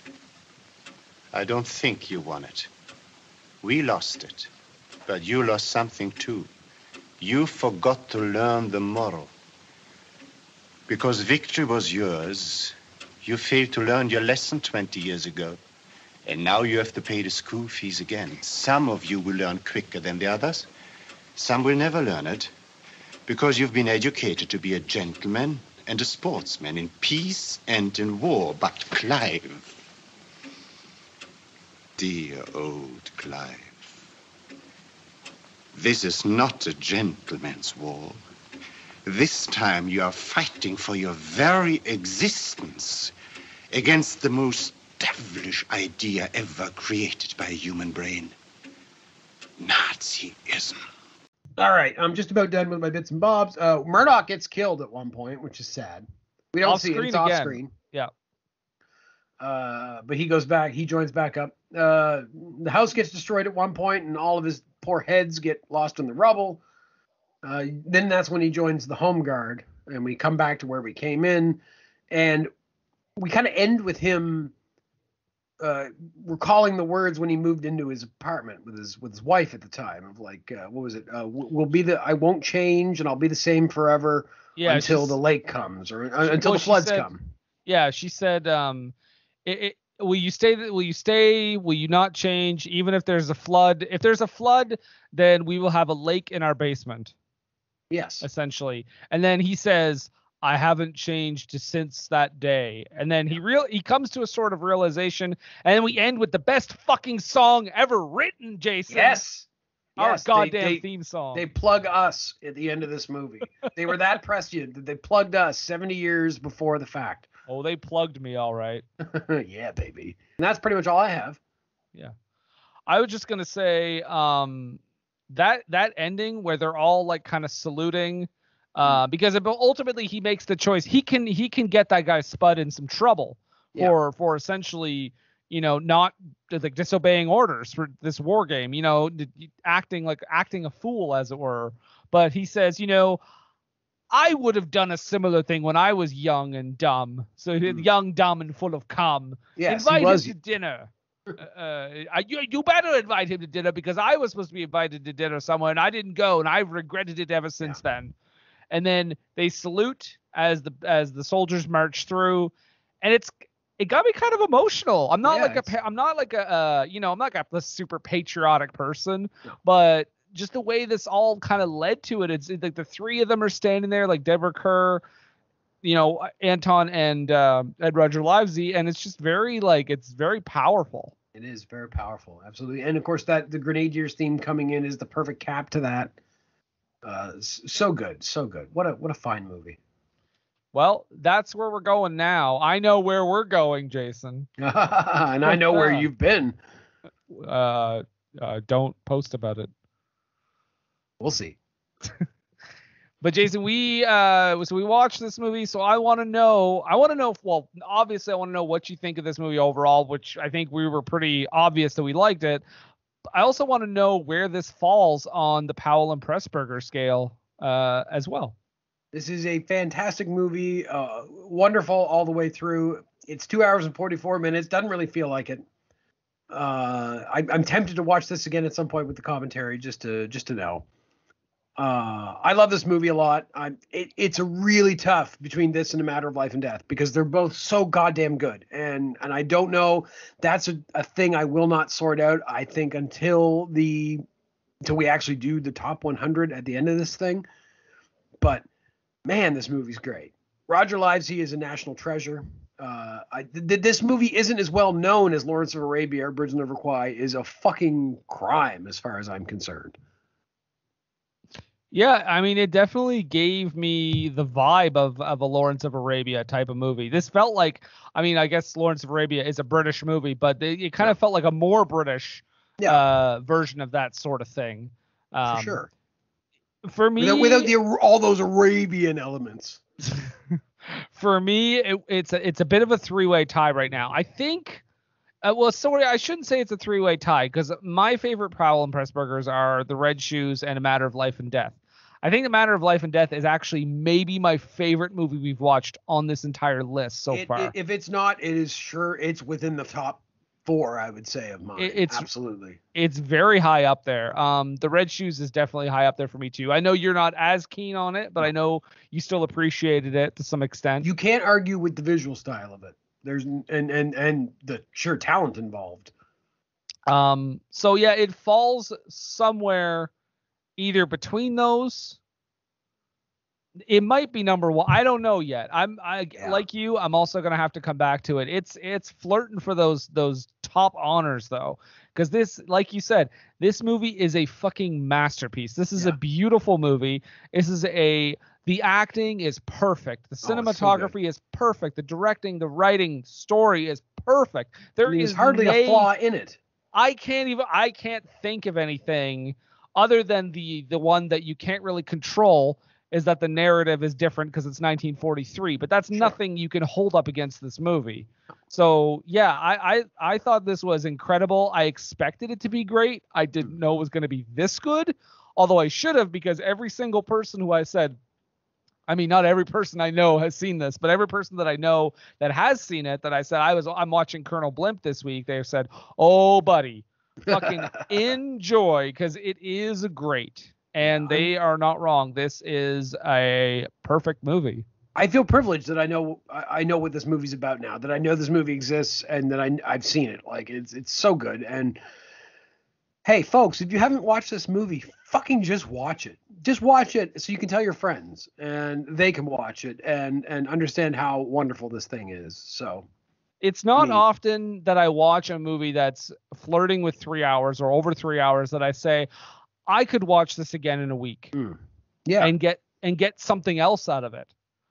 Speaker 16: I don't think you won it. We lost it. But you lost something too. You forgot to learn the moral. Because victory was yours, you failed to learn your lesson 20 years ago. And now you have to pay the school fees again. Some of you will learn quicker than the others. Some will never learn it. Because you've been educated to be a gentleman and a sportsman in peace and in war. But Clive... Dear old Clive, this is not a gentleman's war. This time you are fighting for your very existence against the most devilish idea ever created by a human brain. Nazism.
Speaker 5: All right, I'm just about done with my bits and bobs. Murdoch gets killed at one point, which is sad. We don't see it. It's off screen.
Speaker 6: Yeah.
Speaker 5: But he goes back. He joins back up. The house gets destroyed at one point, and all of his poor heads get lost in the rubble. Then that's when he joins the Home Guard, and we come back to where we came in, and we kind of end with him recalling the words when he moved into his apartment with his wife at the time of like, what was it? I won't change, and I'll be the same forever until the lake comes, or until the floods come.
Speaker 6: Yeah, she said, will you stay? Will you stay? Will you not change? Even if there's a flood, then we will have a lake in our basement.
Speaker 5: Yes.
Speaker 6: Essentially. And then he says, I haven't changed since that day. And then he comes to a sort of realization, and then we end with the best fucking song ever written, Jason.
Speaker 5: Yes.
Speaker 6: Our goddamn theme song.
Speaker 5: They plug us at the end of this movie. They were that prescient that they plugged us 70 years before the fact.
Speaker 6: Oh, they plugged me all right.
Speaker 5: Yeah, baby. And that's pretty much all I have.
Speaker 6: Yeah. I was just gonna say that ending where they're all like kind of saluting, because ultimately he makes the choice. He can get that guy Spud in some trouble for essentially, not like disobeying orders for this war game, acting a fool, as it were. But he says, I would have done a similar thing when I was young and dumb. So young, dumb, and full of cum.
Speaker 5: Yes,
Speaker 6: invite him to dinner. You better invite him to dinner, because I was supposed to be invited to dinner somewhere and I didn't go, and I've regretted it ever since then. And then they salute as the soldiers march through, and it got me kind of emotional. I'm not I'm not a super patriotic person, but just the way this all kind of led to it. It's like the three of them are standing there, like Deborah, Kerr, Anton, and Ed Roger Livesey, and it's just it's very powerful.
Speaker 5: It is very powerful, absolutely. And of course, the Grenadiers theme coming in is the perfect cap to that. So good, so good. What a fine movie.
Speaker 6: Well, that's where we're going now. I know where we're going, Jason.
Speaker 5: And I know where you've been.
Speaker 6: Don't post about it.
Speaker 5: We'll see.
Speaker 6: But Jason, we watched this movie, so I want to know. Well, obviously, I want to know what you think of this movie overall, which I think we were pretty obvious that we liked it. I also want to know where this falls on the Powell and Pressburger scale as well.
Speaker 5: This is a fantastic movie, wonderful all the way through. It's 2 hours and 44 minutes. Doesn't really feel like it. I'm tempted to watch this again at some point with the commentary, just to know. I love this movie a lot. It's a really tough between this and A Matter of Life and Death, because they're both so goddamn good. And I don't know. That's a thing I will not sort out, I think, until we actually do the top 100 at the end of this thing. But man, this movie's great. Roger Livesey is a national treasure. This movie isn't as well known as Lawrence of Arabia or Bridge on the River Kwai is a fucking crime as far as I'm concerned.
Speaker 6: Yeah, I mean, it definitely gave me the vibe of a Lawrence of Arabia type of movie. This felt like, I mean, I guess Lawrence of Arabia is a British movie, but it kind of felt like a more British version of that sort of thing.
Speaker 5: For sure.
Speaker 6: For me,
Speaker 5: without all those Arabian elements.
Speaker 6: For me, it's a bit of a three-way tie right now. I think. I shouldn't say it's a three-way tie, because my favorite Powell and Pressburgers are The Red Shoes and A Matter of Life and Death. I think A Matter of Life and Death is actually maybe my favorite movie we've watched on this entire list so far.
Speaker 5: If it's not, it's within the top 4, I would say, of mine. Absolutely.
Speaker 6: It's very high up there. The Red Shoes is definitely high up there for me too. I know you're not as keen on it, but I know you still appreciated it to some extent.
Speaker 5: You can't argue with the visual style of it. There's and the sheer talent involved.
Speaker 6: So yeah, it falls somewhere either between those. It might be number 1. I don't know yet. Like you, I'm also gonna have to come back to it. It's flirting for those top honors though, because this, like you said, this movie is a fucking masterpiece. This is a beautiful movie. The acting is perfect. The cinematography is perfect. The directing, the writing, story is perfect. There's
Speaker 5: hardly a flaw in it.
Speaker 6: I can't think of anything other than the one that you can't really control, is that the narrative is different because it's 1943, but that's nothing you can hold up against this movie. So yeah, I thought this was incredible. I expected it to be great. I didn't know it was going to be this good, although I should have, because every single person who I said, I mean, not every person I know has seen this, but every person that I know that has seen it, that I said I'm watching Colonel Blimp this week, they have said, "Oh, buddy, fucking enjoy," because it is great, and they are not wrong. This is a perfect movie.
Speaker 5: I feel privileged that I know what this movie's about now, that I know this movie exists, and that I've seen it. Like it's so good. And hey, folks, if you haven't watched this movie, fucking just watch it. Just watch it so you can tell your friends and they can watch it and understand how wonderful this thing is. So
Speaker 6: it's not often that I watch a movie that's flirting with 3 hours or over 3 hours that I say I could watch this again in a week.
Speaker 5: Yeah.
Speaker 6: And get something else out of it.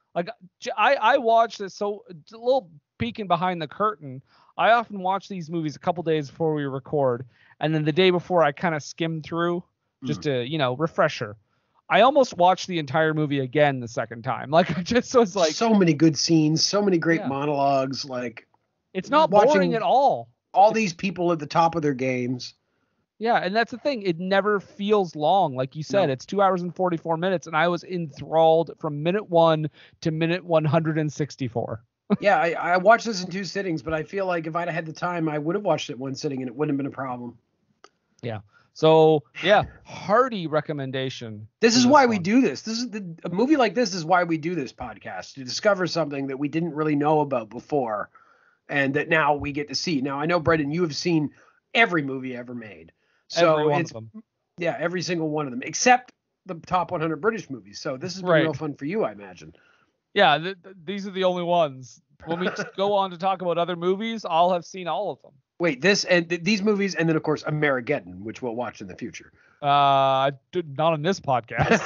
Speaker 6: Like I watch this, so a little peeking behind the curtain. I often watch these movies a couple days before we record, and then the day before I kind of skim through just to, refresher. I almost watched the entire movie again the second time. Like I just was like,
Speaker 5: so many good scenes, so many great monologues. Like
Speaker 6: it's not boring at all.
Speaker 5: All these people at the top of their games.
Speaker 6: Yeah, and that's the thing. It never feels long. Like you said, It's 2 hours and 44 minutes, and I was enthralled from minute 1 to minute 164.
Speaker 5: Yeah, I watched this in 2 sittings, but I feel like if I'd had the time, I would have watched it one sitting, and it wouldn't have been a problem.
Speaker 6: Yeah. So, yeah, hearty recommendation.
Speaker 5: This is why we do this. A movie like this is why we do this podcast, to discover something that we didn't really know about before, and that now we get to see. Now, I know, Brendan, you have seen every movie ever made. So
Speaker 6: every one of them.
Speaker 5: Yeah, every single one of them, except the top 100 British movies. So this has been real fun for you, I imagine.
Speaker 6: Yeah, these are the only ones. When we go on to talk about other movies, I'll have seen all of them.
Speaker 5: Wait, this and these movies, and then of course Emeric, which we'll watch in the future.
Speaker 6: Not on this podcast.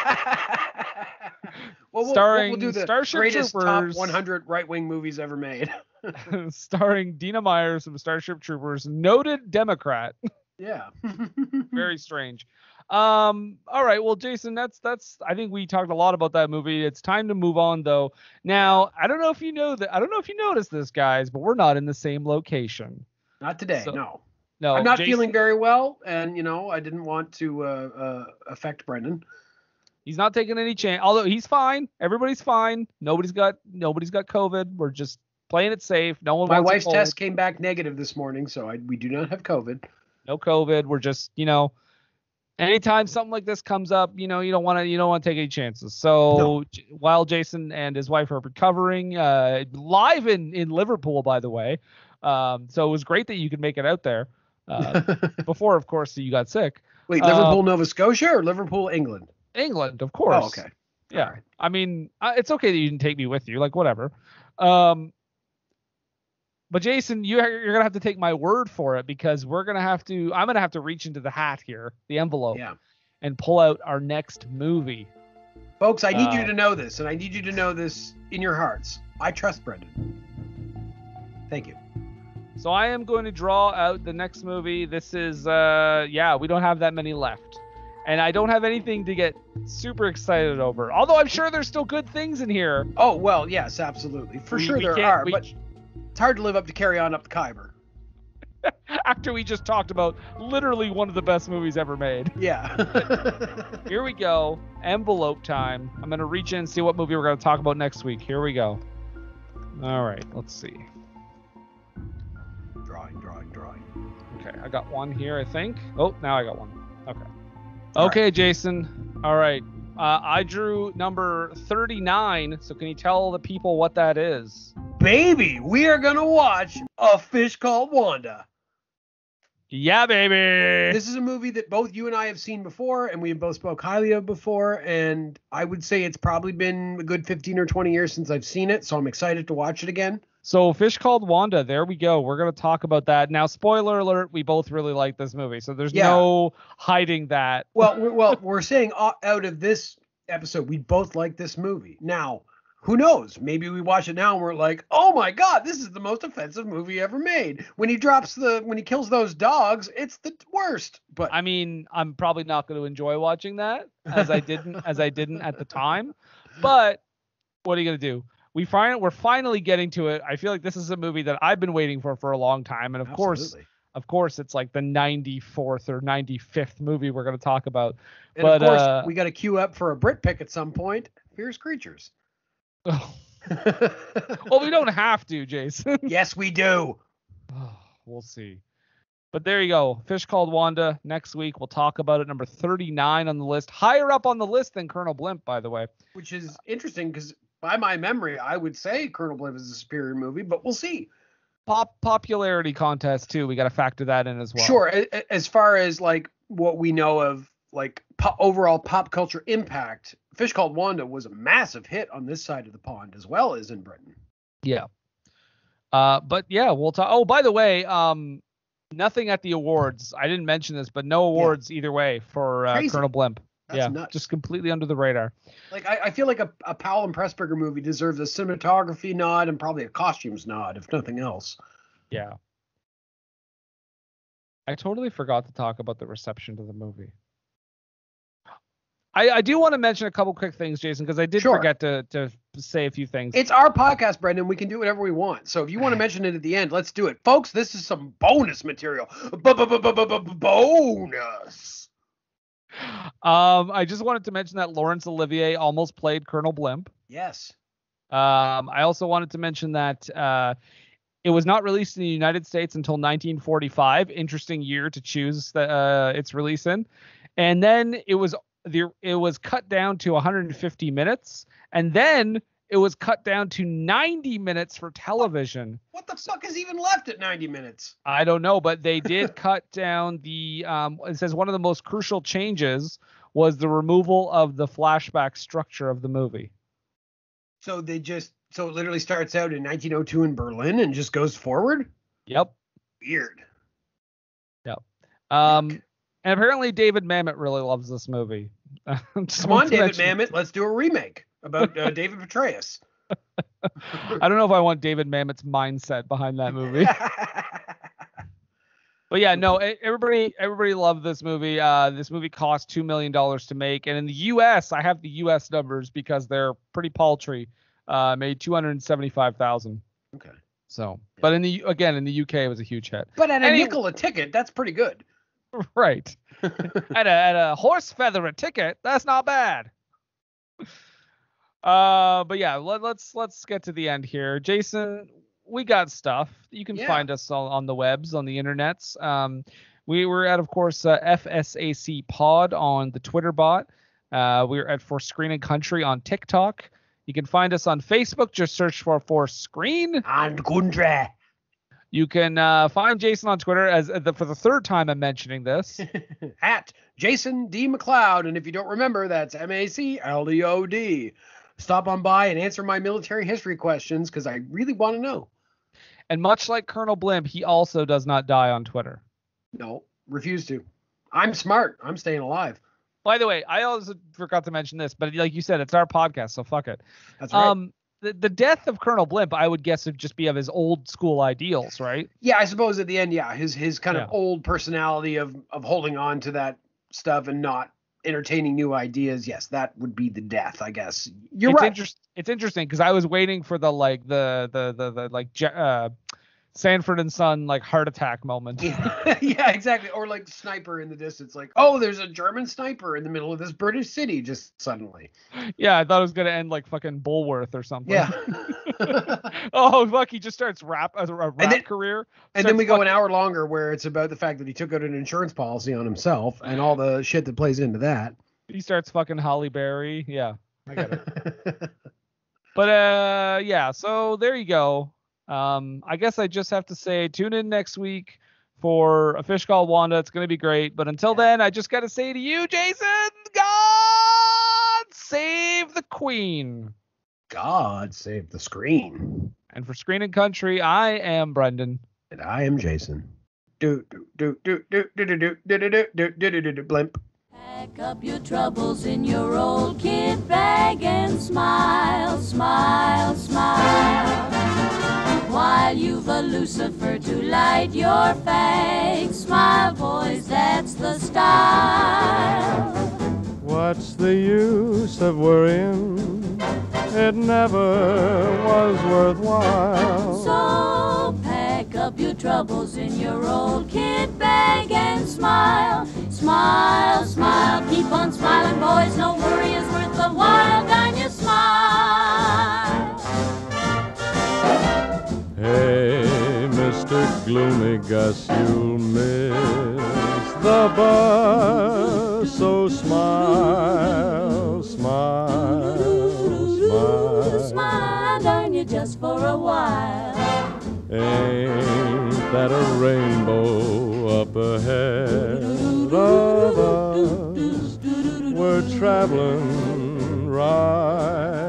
Speaker 5: We'll do the
Speaker 6: Starship
Speaker 5: greatest
Speaker 6: Troopers,
Speaker 5: top 100 right-wing movies ever made.
Speaker 6: Starring Dina Myers from Starship Troopers, noted Democrat.
Speaker 5: Yeah.
Speaker 6: Very strange. All right. Well, Jason, that's I think we talked a lot about that movie. It's time to move on though. Now, I don't know if you noticed this, guys, but we're not in the same location.
Speaker 5: Not today.
Speaker 6: So,
Speaker 5: no. I'm not feeling very well, and I didn't want to affect Brendan.
Speaker 6: He's not taking any chance. Although he's fine. Everybody's fine. Nobody's got COVID. We're just playing it safe. No one.
Speaker 5: My wife's test came back negative this morning, so we do not have COVID.
Speaker 6: No COVID. We're just, anytime something like this comes up, you don't want to take any chances. So while Jason and his wife are recovering, live in Liverpool, by the way. So it was great that you could make it out there before, of course, you got sick.
Speaker 5: Wait, Liverpool, Nova Scotia, or Liverpool, England?
Speaker 6: England, of course.
Speaker 5: Oh, okay.
Speaker 6: Yeah.
Speaker 5: Right.
Speaker 6: I mean, it's okay that you didn't take me with you, like whatever. But Jason, you're going to have to take my word for it, because I'm going to have to reach into the hat here, the envelope, and pull out our next movie.
Speaker 5: Folks, I need you to know this, and I need you to know this in your hearts. I trust Brendan. Thank you.
Speaker 6: So I am going to draw out the next movie. This is, we don't have that many left. And I don't have anything to get super excited over. Although I'm sure there's still good things in here.
Speaker 5: Oh, well, yes, absolutely. For sure there are, but it's hard to live up to Carry On Up the Khyber.
Speaker 6: After we just talked about literally one of the best movies ever made.
Speaker 5: Yeah.
Speaker 6: Here we go. Envelope time. I'm going to reach in and see what movie we're going to talk about next week. Here we go. All right, let's see.
Speaker 5: Drawing.
Speaker 6: Okay, I got one here, I think. Oh, now I got one. Okay. Okay, Jason. All right. I drew number 39, so can you tell the people what that is?
Speaker 5: Baby, we are going to watch A Fish Called Wanda.
Speaker 6: Yeah, baby.
Speaker 5: This is a movie that both you and I have seen before, and we have both spoke highly of before, and I would say it's probably been a good 15 or 20 years since I've seen it, so I'm excited to watch it again.
Speaker 6: So Fish Called Wanda, there we go. We're going to talk about that. Now, spoiler alert, we both really like this movie, so there's no hiding that.
Speaker 5: Well, we're saying out of this episode, we both like this movie. Now, who knows? Maybe we watch it now and we're like, oh my God, this is the most offensive movie ever made. When he kills those dogs, it's the worst. But
Speaker 6: I mean, I'm probably not going to enjoy watching that as I didn't at the time. But what are you going to do? We're finally getting to it. I feel like this is a movie that I've been waiting for a long time. And of course, it's like the 94th or 95th movie we're going to talk about.
Speaker 5: And of course, we got to queue up for a Brit pick at some point. Here's Creatures.
Speaker 6: Oh. Well, we don't have to, Jason.
Speaker 5: Yes, we do.
Speaker 6: We'll see. But there you go. Fish Called Wanda. Next week, we'll talk about it. Number 39 on the list. Higher up on the list than Colonel Blimp, by the way.
Speaker 5: Which is interesting because by my memory, I would say Colonel Blimp is a superior movie, but we'll see.
Speaker 6: Popularity contest, too. We got to factor that in as well.
Speaker 5: Sure. As far as like what we know of like overall pop culture impact, Fish Called Wanda was a massive hit on this side of the pond as well as in Britain.
Speaker 6: Yeah. But yeah, we'll talk. Oh, by the way, nothing at the awards. I didn't mention this, but no awards either way for Colonel Blimp.
Speaker 5: That's nuts.
Speaker 6: Just completely under the radar.
Speaker 5: Like, I feel like a Powell and Pressburger movie deserves a cinematography nod and probably a costumes nod, if nothing else.
Speaker 6: Yeah. I totally forgot to talk about the reception to the movie. I do want to mention a couple quick things, Jason, because I did forget to say a few things.
Speaker 5: It's our podcast, Brendan. We can do whatever we want. So if you want to mention it at the end, let's do it. Folks, this is some bonus material. Bonus.
Speaker 6: I just wanted to mention that Laurence Olivier almost played Colonel Blimp.
Speaker 5: Yes.
Speaker 6: I also wanted to mention that it was not released in the United States until 1945. Interesting year to choose its release in. And then it was cut down to 150 minutes, and then it was cut down to 90 minutes for television.
Speaker 5: What the fuck is even left at 90 minutes?
Speaker 6: I don't know, but they did cut down the it says one of the most crucial changes was the removal of the flashback structure of the movie.
Speaker 5: So it literally starts out in 1902 in Berlin and just goes forward?
Speaker 6: Yep.
Speaker 5: Weird.
Speaker 6: Yep. And apparently David Mamet really loves this movie.
Speaker 5: Come on, David Mamet. Let's do a remake about David Petraeus.
Speaker 6: I don't know if I want David Mamet's mindset behind that movie. But yeah, no, everybody loved this movie. This movie cost $2 million to make. And in the U.S., I have the U.S. numbers because they're pretty paltry. Made $275,000.
Speaker 5: Okay.
Speaker 6: So, but in the UK, it was a huge hit.
Speaker 5: But at a nickel a ticket, that's pretty good.
Speaker 6: Right. at a horse feather a ticket, that's not bad. But yeah, let's get to the end here. Jason, we got stuff. You can find us on the webs, on the internets. We were at, of course, FSAC Pod on the Twitter bot. We're at For Screen and Country on TikTok. You can find us on Facebook. Just search for Screen
Speaker 5: and Country.
Speaker 6: You can find Jason on Twitter for the third time I'm mentioning this.
Speaker 5: At Jason D. McLeod. And if you don't remember, that's MacLeod. Stop on by and answer my military history questions because I really want to know.
Speaker 6: And much like Colonel Blimp, he also does not die on Twitter.
Speaker 5: No, refuse to. I'm smart. I'm staying alive.
Speaker 6: By the way, I also forgot to mention this, but like you said, it's our podcast, so fuck it.
Speaker 5: That's right.
Speaker 6: The death of Colonel Blimp, I would guess, would just be of his old school ideals, right?
Speaker 5: Yeah, I suppose at the end, his kind of old personality of holding on to that stuff and not entertaining new ideas. Yes, that would be the death, I guess. You're right.
Speaker 6: It's interesting because I was waiting for the Sanford and Son heart attack moment.
Speaker 5: Yeah, exactly. Or like sniper in the distance, like, oh, there's a German sniper in the middle of this British city just suddenly.
Speaker 6: Yeah, I thought it was gonna end like fucking Bulworth or something.
Speaker 5: Yeah.
Speaker 6: Oh fuck, he just starts a rap career.
Speaker 5: And then we go an hour longer where it's about the fact that he took out an insurance policy on himself and all the shit that plays into that.
Speaker 6: He starts fucking Halle Berry. Yeah, I get it. But yeah, so there you go. I guess I just have to say, tune in next week for A Fish Called Wanda. It's going to be great. But until then, I just got to say to you, Jason, God save the Queen.
Speaker 5: God save the screen.
Speaker 6: And for Screen and Country, I am Brendan.
Speaker 5: And I am Jason. Blimp.
Speaker 21: Pack up your troubles in your old kit bag and smile, smile, smile. While you've a Lucifer to light your fag, smile, boys, that's the style.
Speaker 22: What's the use of worrying? It never was worthwhile.
Speaker 21: So pack up your troubles in your old kit bag and smile, smile, smile. Keep on smiling, boys, no worry is worth the while. Can you smile?
Speaker 22: Hey, Mr. Gloomy Gus, you'll miss the bus. So smile, smile, smile.
Speaker 21: Smile, darn you, just for a while.
Speaker 22: Ain't that a rainbow up ahead of us? We're traveling right